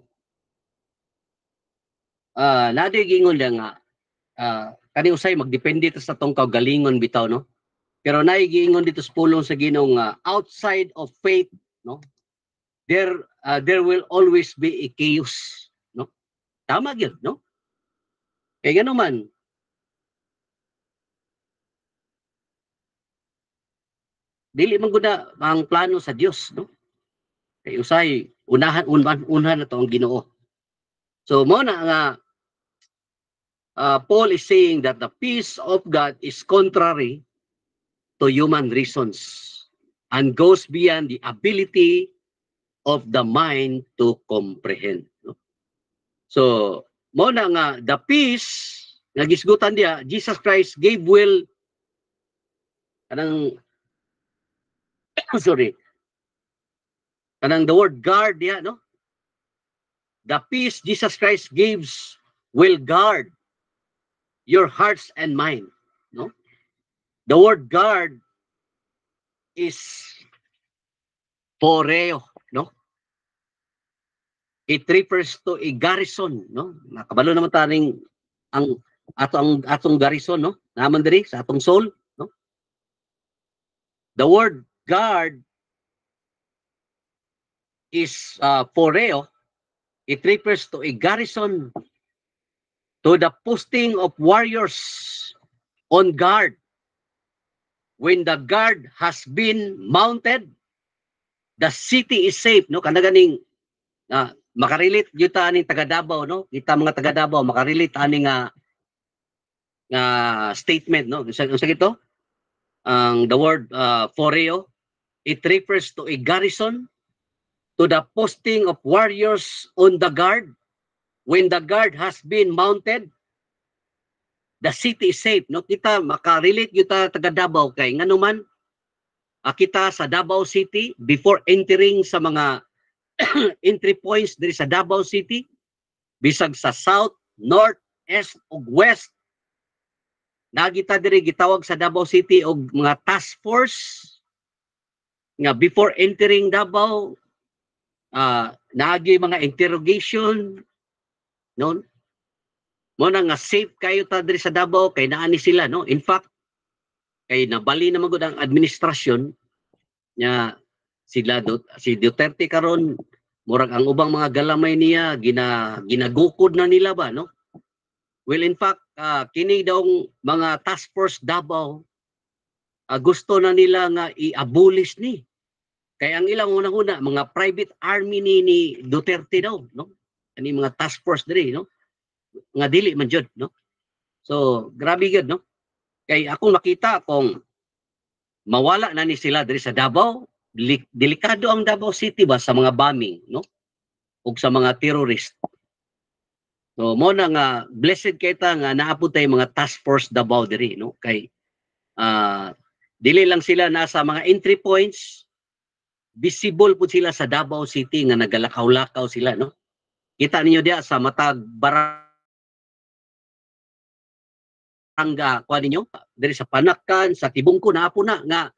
natoy gingon lang nga kani usay magdepende ta sa tong kaugalingon bitaw, no, pero naigingon dito sa pulong sa Ginoo nga outside of faith, no, there will always be a chaos, no. Tama gyud, no, kay gano man dili man gud ang plano sa Dios, no, kay usay unahan na to ang Ginoo. So mo na nga Paul is saying that the peace of God is contrary to human reasons and goes beyond the ability of the mind to comprehend, no? So mo na nga the peace nga gisgutan dia Jesus Christ gave will kanang sorry, kanang the word guard dia, no, the peace Jesus Christ gives will guard your hearts and mind, no. The word guard is poreo, no. It refers to a garrison, no. Nakabalo naman taning ang atong garrison, no, naman diri sa atong soul, no. The word guard is poreo. It refers to a garrison, to the posting of warriors on guard. When the guard has been mounted, the city is safe, no. Kanaganing makarelate gyud ta aning taga Davao, no, kita mga taga Davao makarelate aning statement, no. Unsa gito ang the word foreo, it refers to a garrison, to the posting of warriors on the guard. When the guard has been mounted, the city is safe, no. Kita makarelate gyud ta taga Davao kay ngano man kita sa Davao City before entering sa mga entry points diri sa Davao City, bisag sa south, north, east ug west, nagita diri gitawag sa Davao City og mga task force nga before entering Davao naagi mga interrogation, no. Mo na nga safe kayo ta diri sa Davao kay naani sila, no. In fact kay nabali na magud ang administrasyon nya si Duterte karon murag ang ubang mga galamay niya ginagukod na nila ba, no. Well, in fact kini daw mga task force Davao gusto na nila nga i-abolish ni kay ang ilang unang-una mga private army ni Duterte daw, no, ani mga task force diri, no, nga dili man jud, no. So grabe gyud, no, kay akong makita kung mawala na ni sila diri sa Davao. Delikado ang Davao City ba sa mga bombing, no? Ug sa mga terrorist. So mo na nga blessed kay ta nga naapod tay mga task force Davao diri, no? Kay dili lang sila nasa mga entry points, visible po sila sa Davao City nga nagalakaw-lakaw sila, no? Kita ninyo diya sa matag barangga kuha ninyo diri sa Panakan, sa Tibungko naapo na nga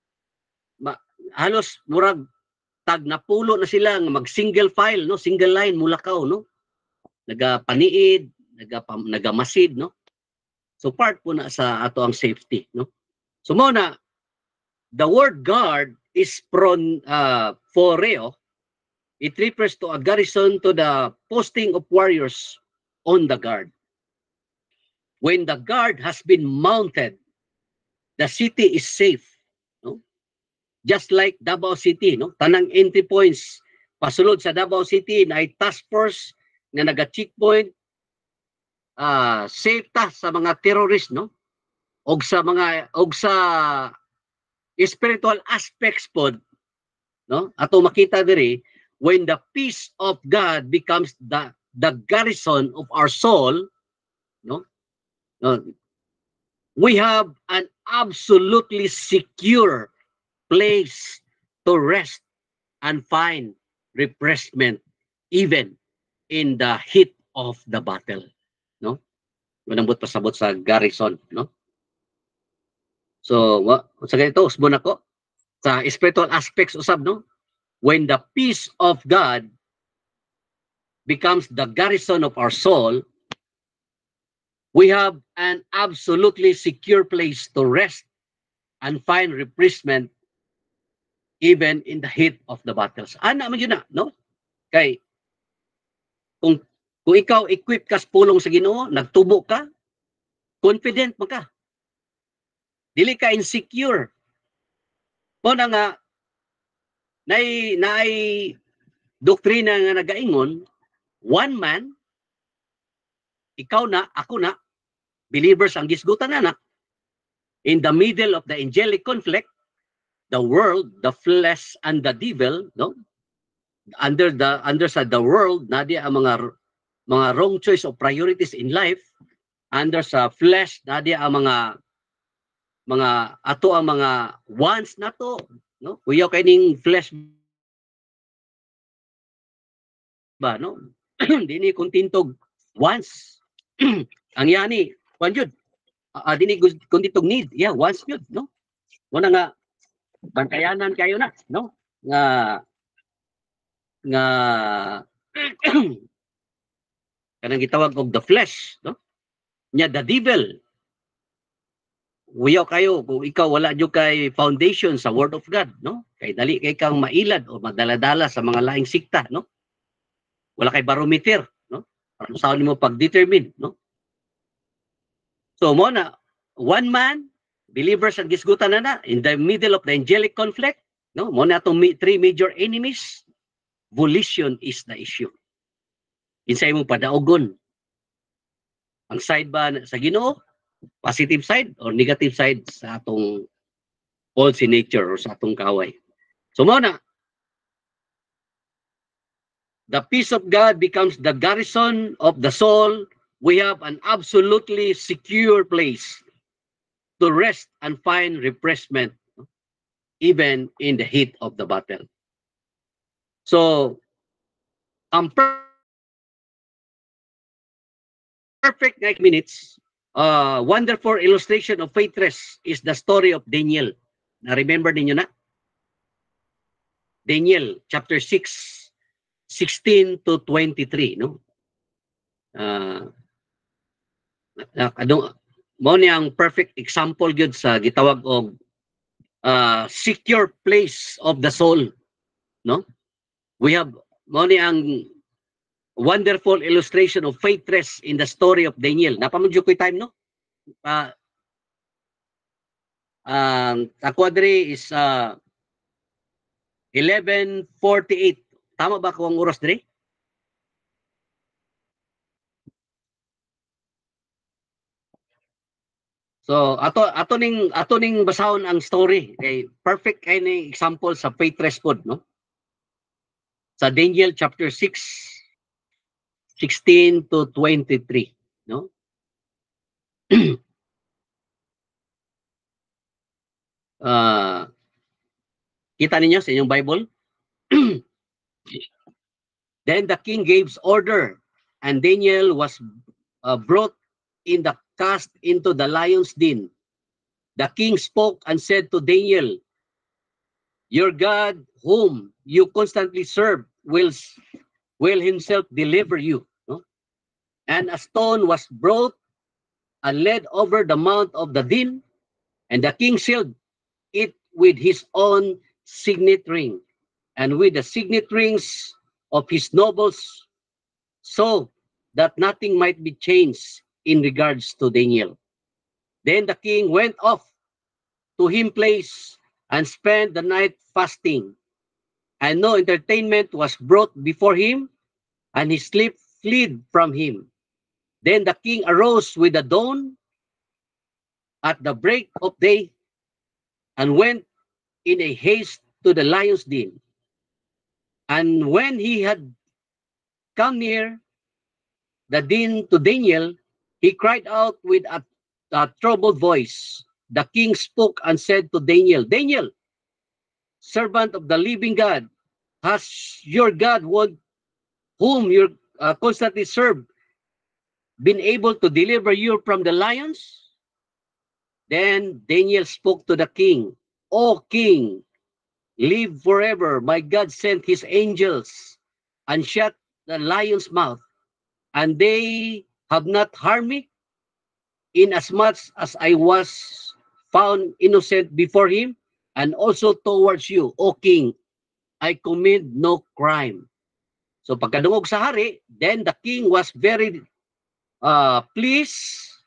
halos murag tag napulo na sila nga mag single file, no? Single line mulakaw, no? Nagapaniid, nagamasid, no? So part po na sa ato ang safety, no? So mo na the word guard is from foreo. It refers to a garrison, to the posting of warriors on the guard. When the guard has been mounted, the city is safe, no? Just like Davao City, no? Tanang entry points pasulod sa Davao City na ay task force nga naga-checkpoint, safe ta sa mga terrorist, no? Og sa spiritual aspects pod, no? Ato makita diri when the peace of God becomes the garrison of our soul, no? We have an absolutely secure place to rest and find refreshment even in the heat of the battle, no? Manambot pasabot sa garrison, no? So sa ganito usbon ako sa spiritual aspects usab, no? When the peace of God becomes the garrison of our soul, we have an absolutely secure place to rest and find refreshment even in the heat of the battles. Ana man yun na, no? Kay kung ikaw equip ka sa pulong sa Ginoo, nagtubo ka, confident mo ka. Dili ka insecure. Mo na nga naay doktrina nga nagaingon, one man, ikaw na, ako na, believers ang gisgutan na, in the middle of the angelic conflict, the world, the flesh, and the devil, no? Under the world, nadi ang mga wrong choice of priorities in life. Under sa flesh, nadi ang mga ato ang mga wants nato, no? Kuya kining flesh ba, no? Dini kuntintog wants. Ang yani, wan jud. Dini kuntintog need. Yeah, wants jud, no? Muna nga bantayanan kayo na, no? Nga kanang gitawag og the flesh, no? Nya the devil. Uyaw kayo kung ikaw wala jud kay foundation sa word of God, no? Kay dali kay kang mailad o madaladala sa mga laing sikta, no? Wala kay barometer, no? Para saan mo pag-determine, no? So mo na one man, believers ang gisgutan na in the middle of the angelic conflict, no? Mo na atong three major enemies. Volition is the issue. Insay mo padaogon. Ang side ba sa Ginoo, positive side or negative side sa atong false nature or sa atong kaaway. So mo na the peace of God becomes the garrison of the soul. We have an absolutely secure place to rest and find refreshment even in the heat of the battle. So, ang perfect 9 minutes, wonderful illustration of faith rest is the story of Daniel. Na-remember ninyo na? Daniel, chapter 6, 16 to 23, no? Mo ni ang perfect example gyud sa gitawag og secure place of the soul, no? We have mo ni ang wonderful illustration of faith rest in the story of Daniel. Napamudyo ko time, no? Ako diri is 11:48. Tama ba ko ang oras diri? So ato ning basahon ang story kay perfect kay ni example sa faith respond, no? Sa Daniel chapter 6 16 to 23, no? Kita ninyo sa inyong Bible? Then the king gave order, and Daniel was brought in the cast into the lion's den. The king spoke and said to Daniel, "Your God, whom you constantly serve, will himself deliver you." No? And a stone was brought and led over the mount of the den, and the king sealed it with his own signet ring and with the signet rings of his nobles, so that nothing might be changed in regards to Daniel. Then the king went off to his place and spent the night fasting, and no entertainment was brought before him, and his sleep fled from him. Then the king arose with the dawn at the break of day and went in a haste to the lion's den. And when he had come near the den to Daniel, he cried out with a troubled voice. The king spoke and said to Daniel, "Daniel, servant of the living God, has your God, whom you constantly serve, been able to deliver you from the lions?" Then Daniel spoke to the king, "O king, live forever. My God sent his angels and shut the lion's mouth, and they have not harmed me, inasmuch as I was found innocent before him, and also towards you, O king, I commit no crime." So pagkadungog sa hari, then the king was very pleased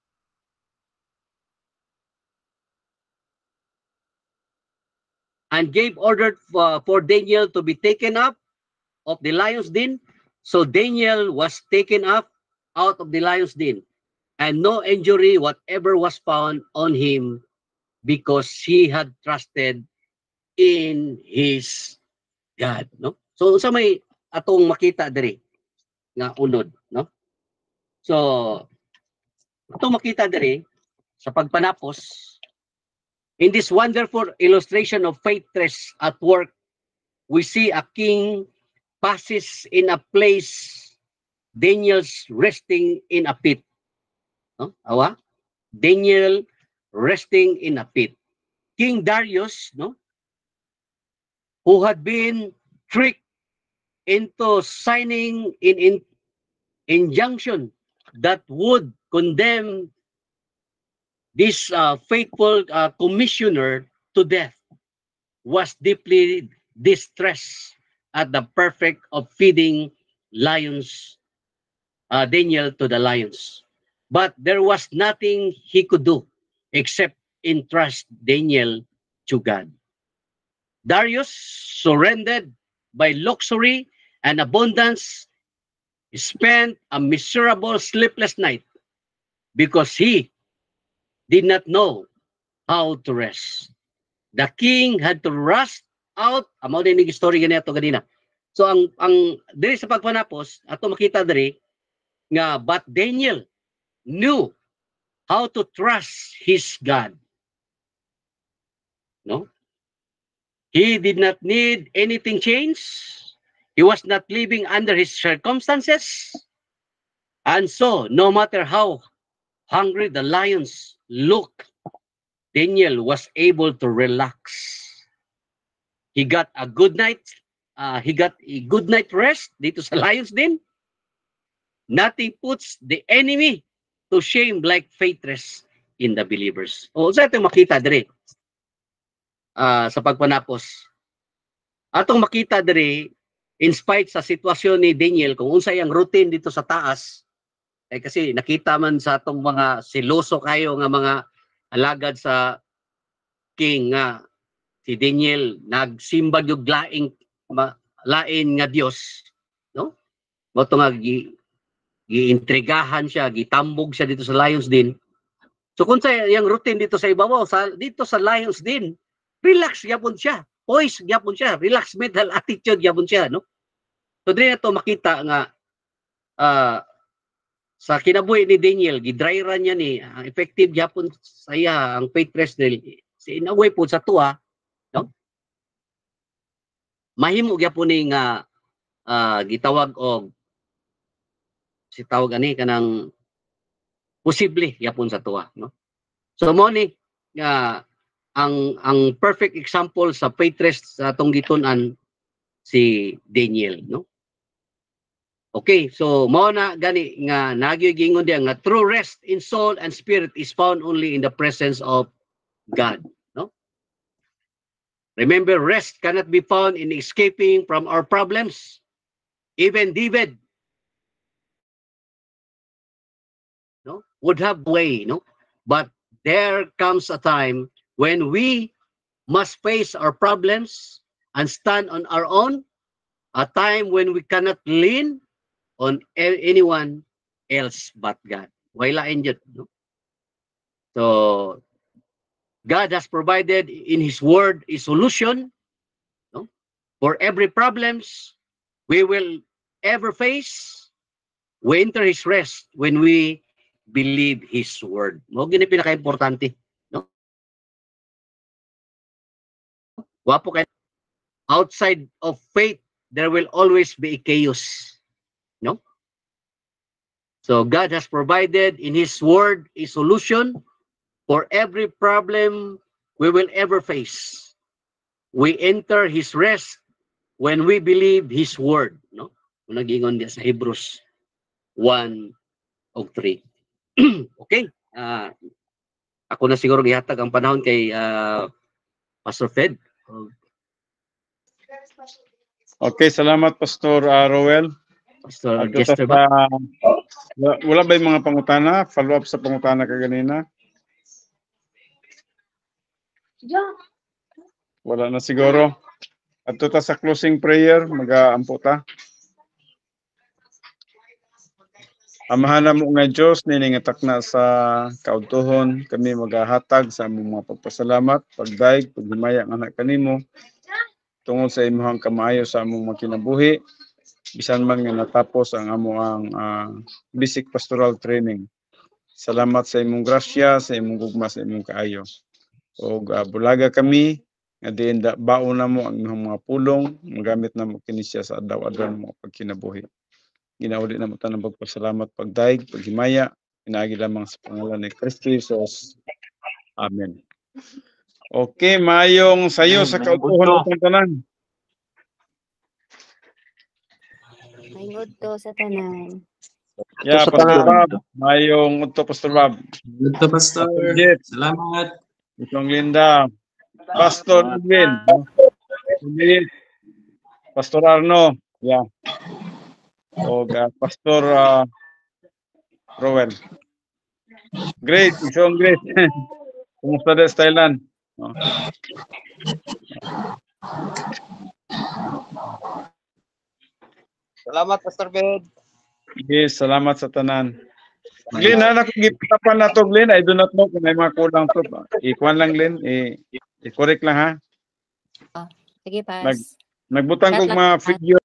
and gave order for Daniel to be taken up of the lion's den. So Daniel was taken up out of the lion's den, and no injury whatever was found on him, because he had trusted in his God. No? So sa may atong makita diri nga unod, no? So atong makita diri sa pagpanapos, in this wonderful illustration of faith at work, we see a king passes in a place, Daniel's resting in a pit. No? Awa? Daniel resting in a pit. King Darius, no, who had been tricked into signing in injunction that would condemn this faithful commissioner to death, was deeply distressed at the perfect of feeding lions, Daniel to the lions. But there was nothing he could do except entrust Daniel to God. Darius, surrendered by luxury and abundance, spent a miserable sleepless night because he did not know how to rest. The king had to rush out. Amo din yung story ganito ganina. So ang diri sa pagpanapos, ato makita diri nga but Daniel knew how to trust his God. No? He did not need anything changed. He was not living under his circumstances. And so, no matter how hungry the lions looked, Daniel was able to relax. He got a good night. He got a good night rest dito sa lions din. Nothing puts the enemy to shame like faith rest in the believers. O sa itong makita diri sa pagpanapos. Atong makita diri, in spite sa sitwasyon ni Daniel, kung unsay ang routine dito sa taas, kasi nakita man sa atong mga siloso kayo nga mga alagad sa king nga si Daniel nagsimba yung lain nga Dios, no? Moto nga giintrigahan siya, gitambog siya dito sa lions din. So kung sa yung routine dito sa ibabaw, dito sa Lions din, relax gyapon siya. Poise gyapon siya, relax mental attitude gyapon siya, no? So dili na to makita nga sa kinabuhi ni Daniel, gidry run niya ni effective gyapon sa iya ang faith rest dahil si inaway po sa tuwa, no? Mahimo gyapon ni nga gitawag og si tawag ani kanang posible gyapon sa tuwa, no? So mo ni ang perfect example sa faith rest sa atong gitun-an si Daniel, no? Okay, so mao na gani nga nagyogingon diya nga true rest in soul and spirit is found only in the presence of God, no? Remember, rest cannot be found in escaping from our problems. Even David, no, would have way, no? But there comes a time when we must face our problems and stand on our own, a time when we cannot lean on anyone else but God. Wailain jud, no? So God has provided in His Word a solution, no, for every problems we will ever face. We enter His rest when we believe His Word. Mo gini pinaka-importante, no? Wapo kay outside of faith, there will always be a chaos, no? So God has provided in His Word a solution for every problem we will ever face. We enter His rest when we believe His Word, no? Kung nag-ingon diya sa Hebrews 1:3. Okay, ako na siguro gihatag ang panahon kay Pastor Fed. Okay, salamat Pastor Roel. Pastor At Chester ba? Wala ba yung mga pangutana? Follow up sa pangutana kaganina? Wala na siguro. At tuta sa closing prayer, mag-aampo ta. Amahan na mo nga Diyos, niningatak na sa kautuhon, kami maghahatag sa among mga pagpasalamat, pagdaig, paghimaya ang anak kanimo, tungod sa imong kamaayo sa among mga kinabuhi, bisan man nga natapos ang among basic pastoral training. Salamat sa imong grasya, sa imong gugma, sa imong kaayo. O bulaga kami, nga diin baon na mo ang imong mga pulong, magamit na mo kini siya sa adlaw-adlaw mo pagkinabuhi. Ginauli na mo tanang pagpasalamat, pagdaig, paghimaya, inaagi lamang sa pangalan ni Kristo Jesus. Amen. Okay, mayong sayo sa kautuhon ng tanan. May udto sa tanan. Yeah, Pastor Bob. Mayong udto, Pastor Bob. Udto, Pastor. Salamat. Itong Linda. Pastor Edwin. Pastor Arno. Yeah. O Pastor Roel. Great. Isang great. Kumusta din sa Thailand? Salamat, Pastor Ben. Yes, salamat sa tanan. Glenn, nakikitapan na to, Glenn. I do not know kung may mga kulang to. Ikuan lang, Glenn. I-correct lang, ha? Oh, sige, pass. Nagbutang kong mga video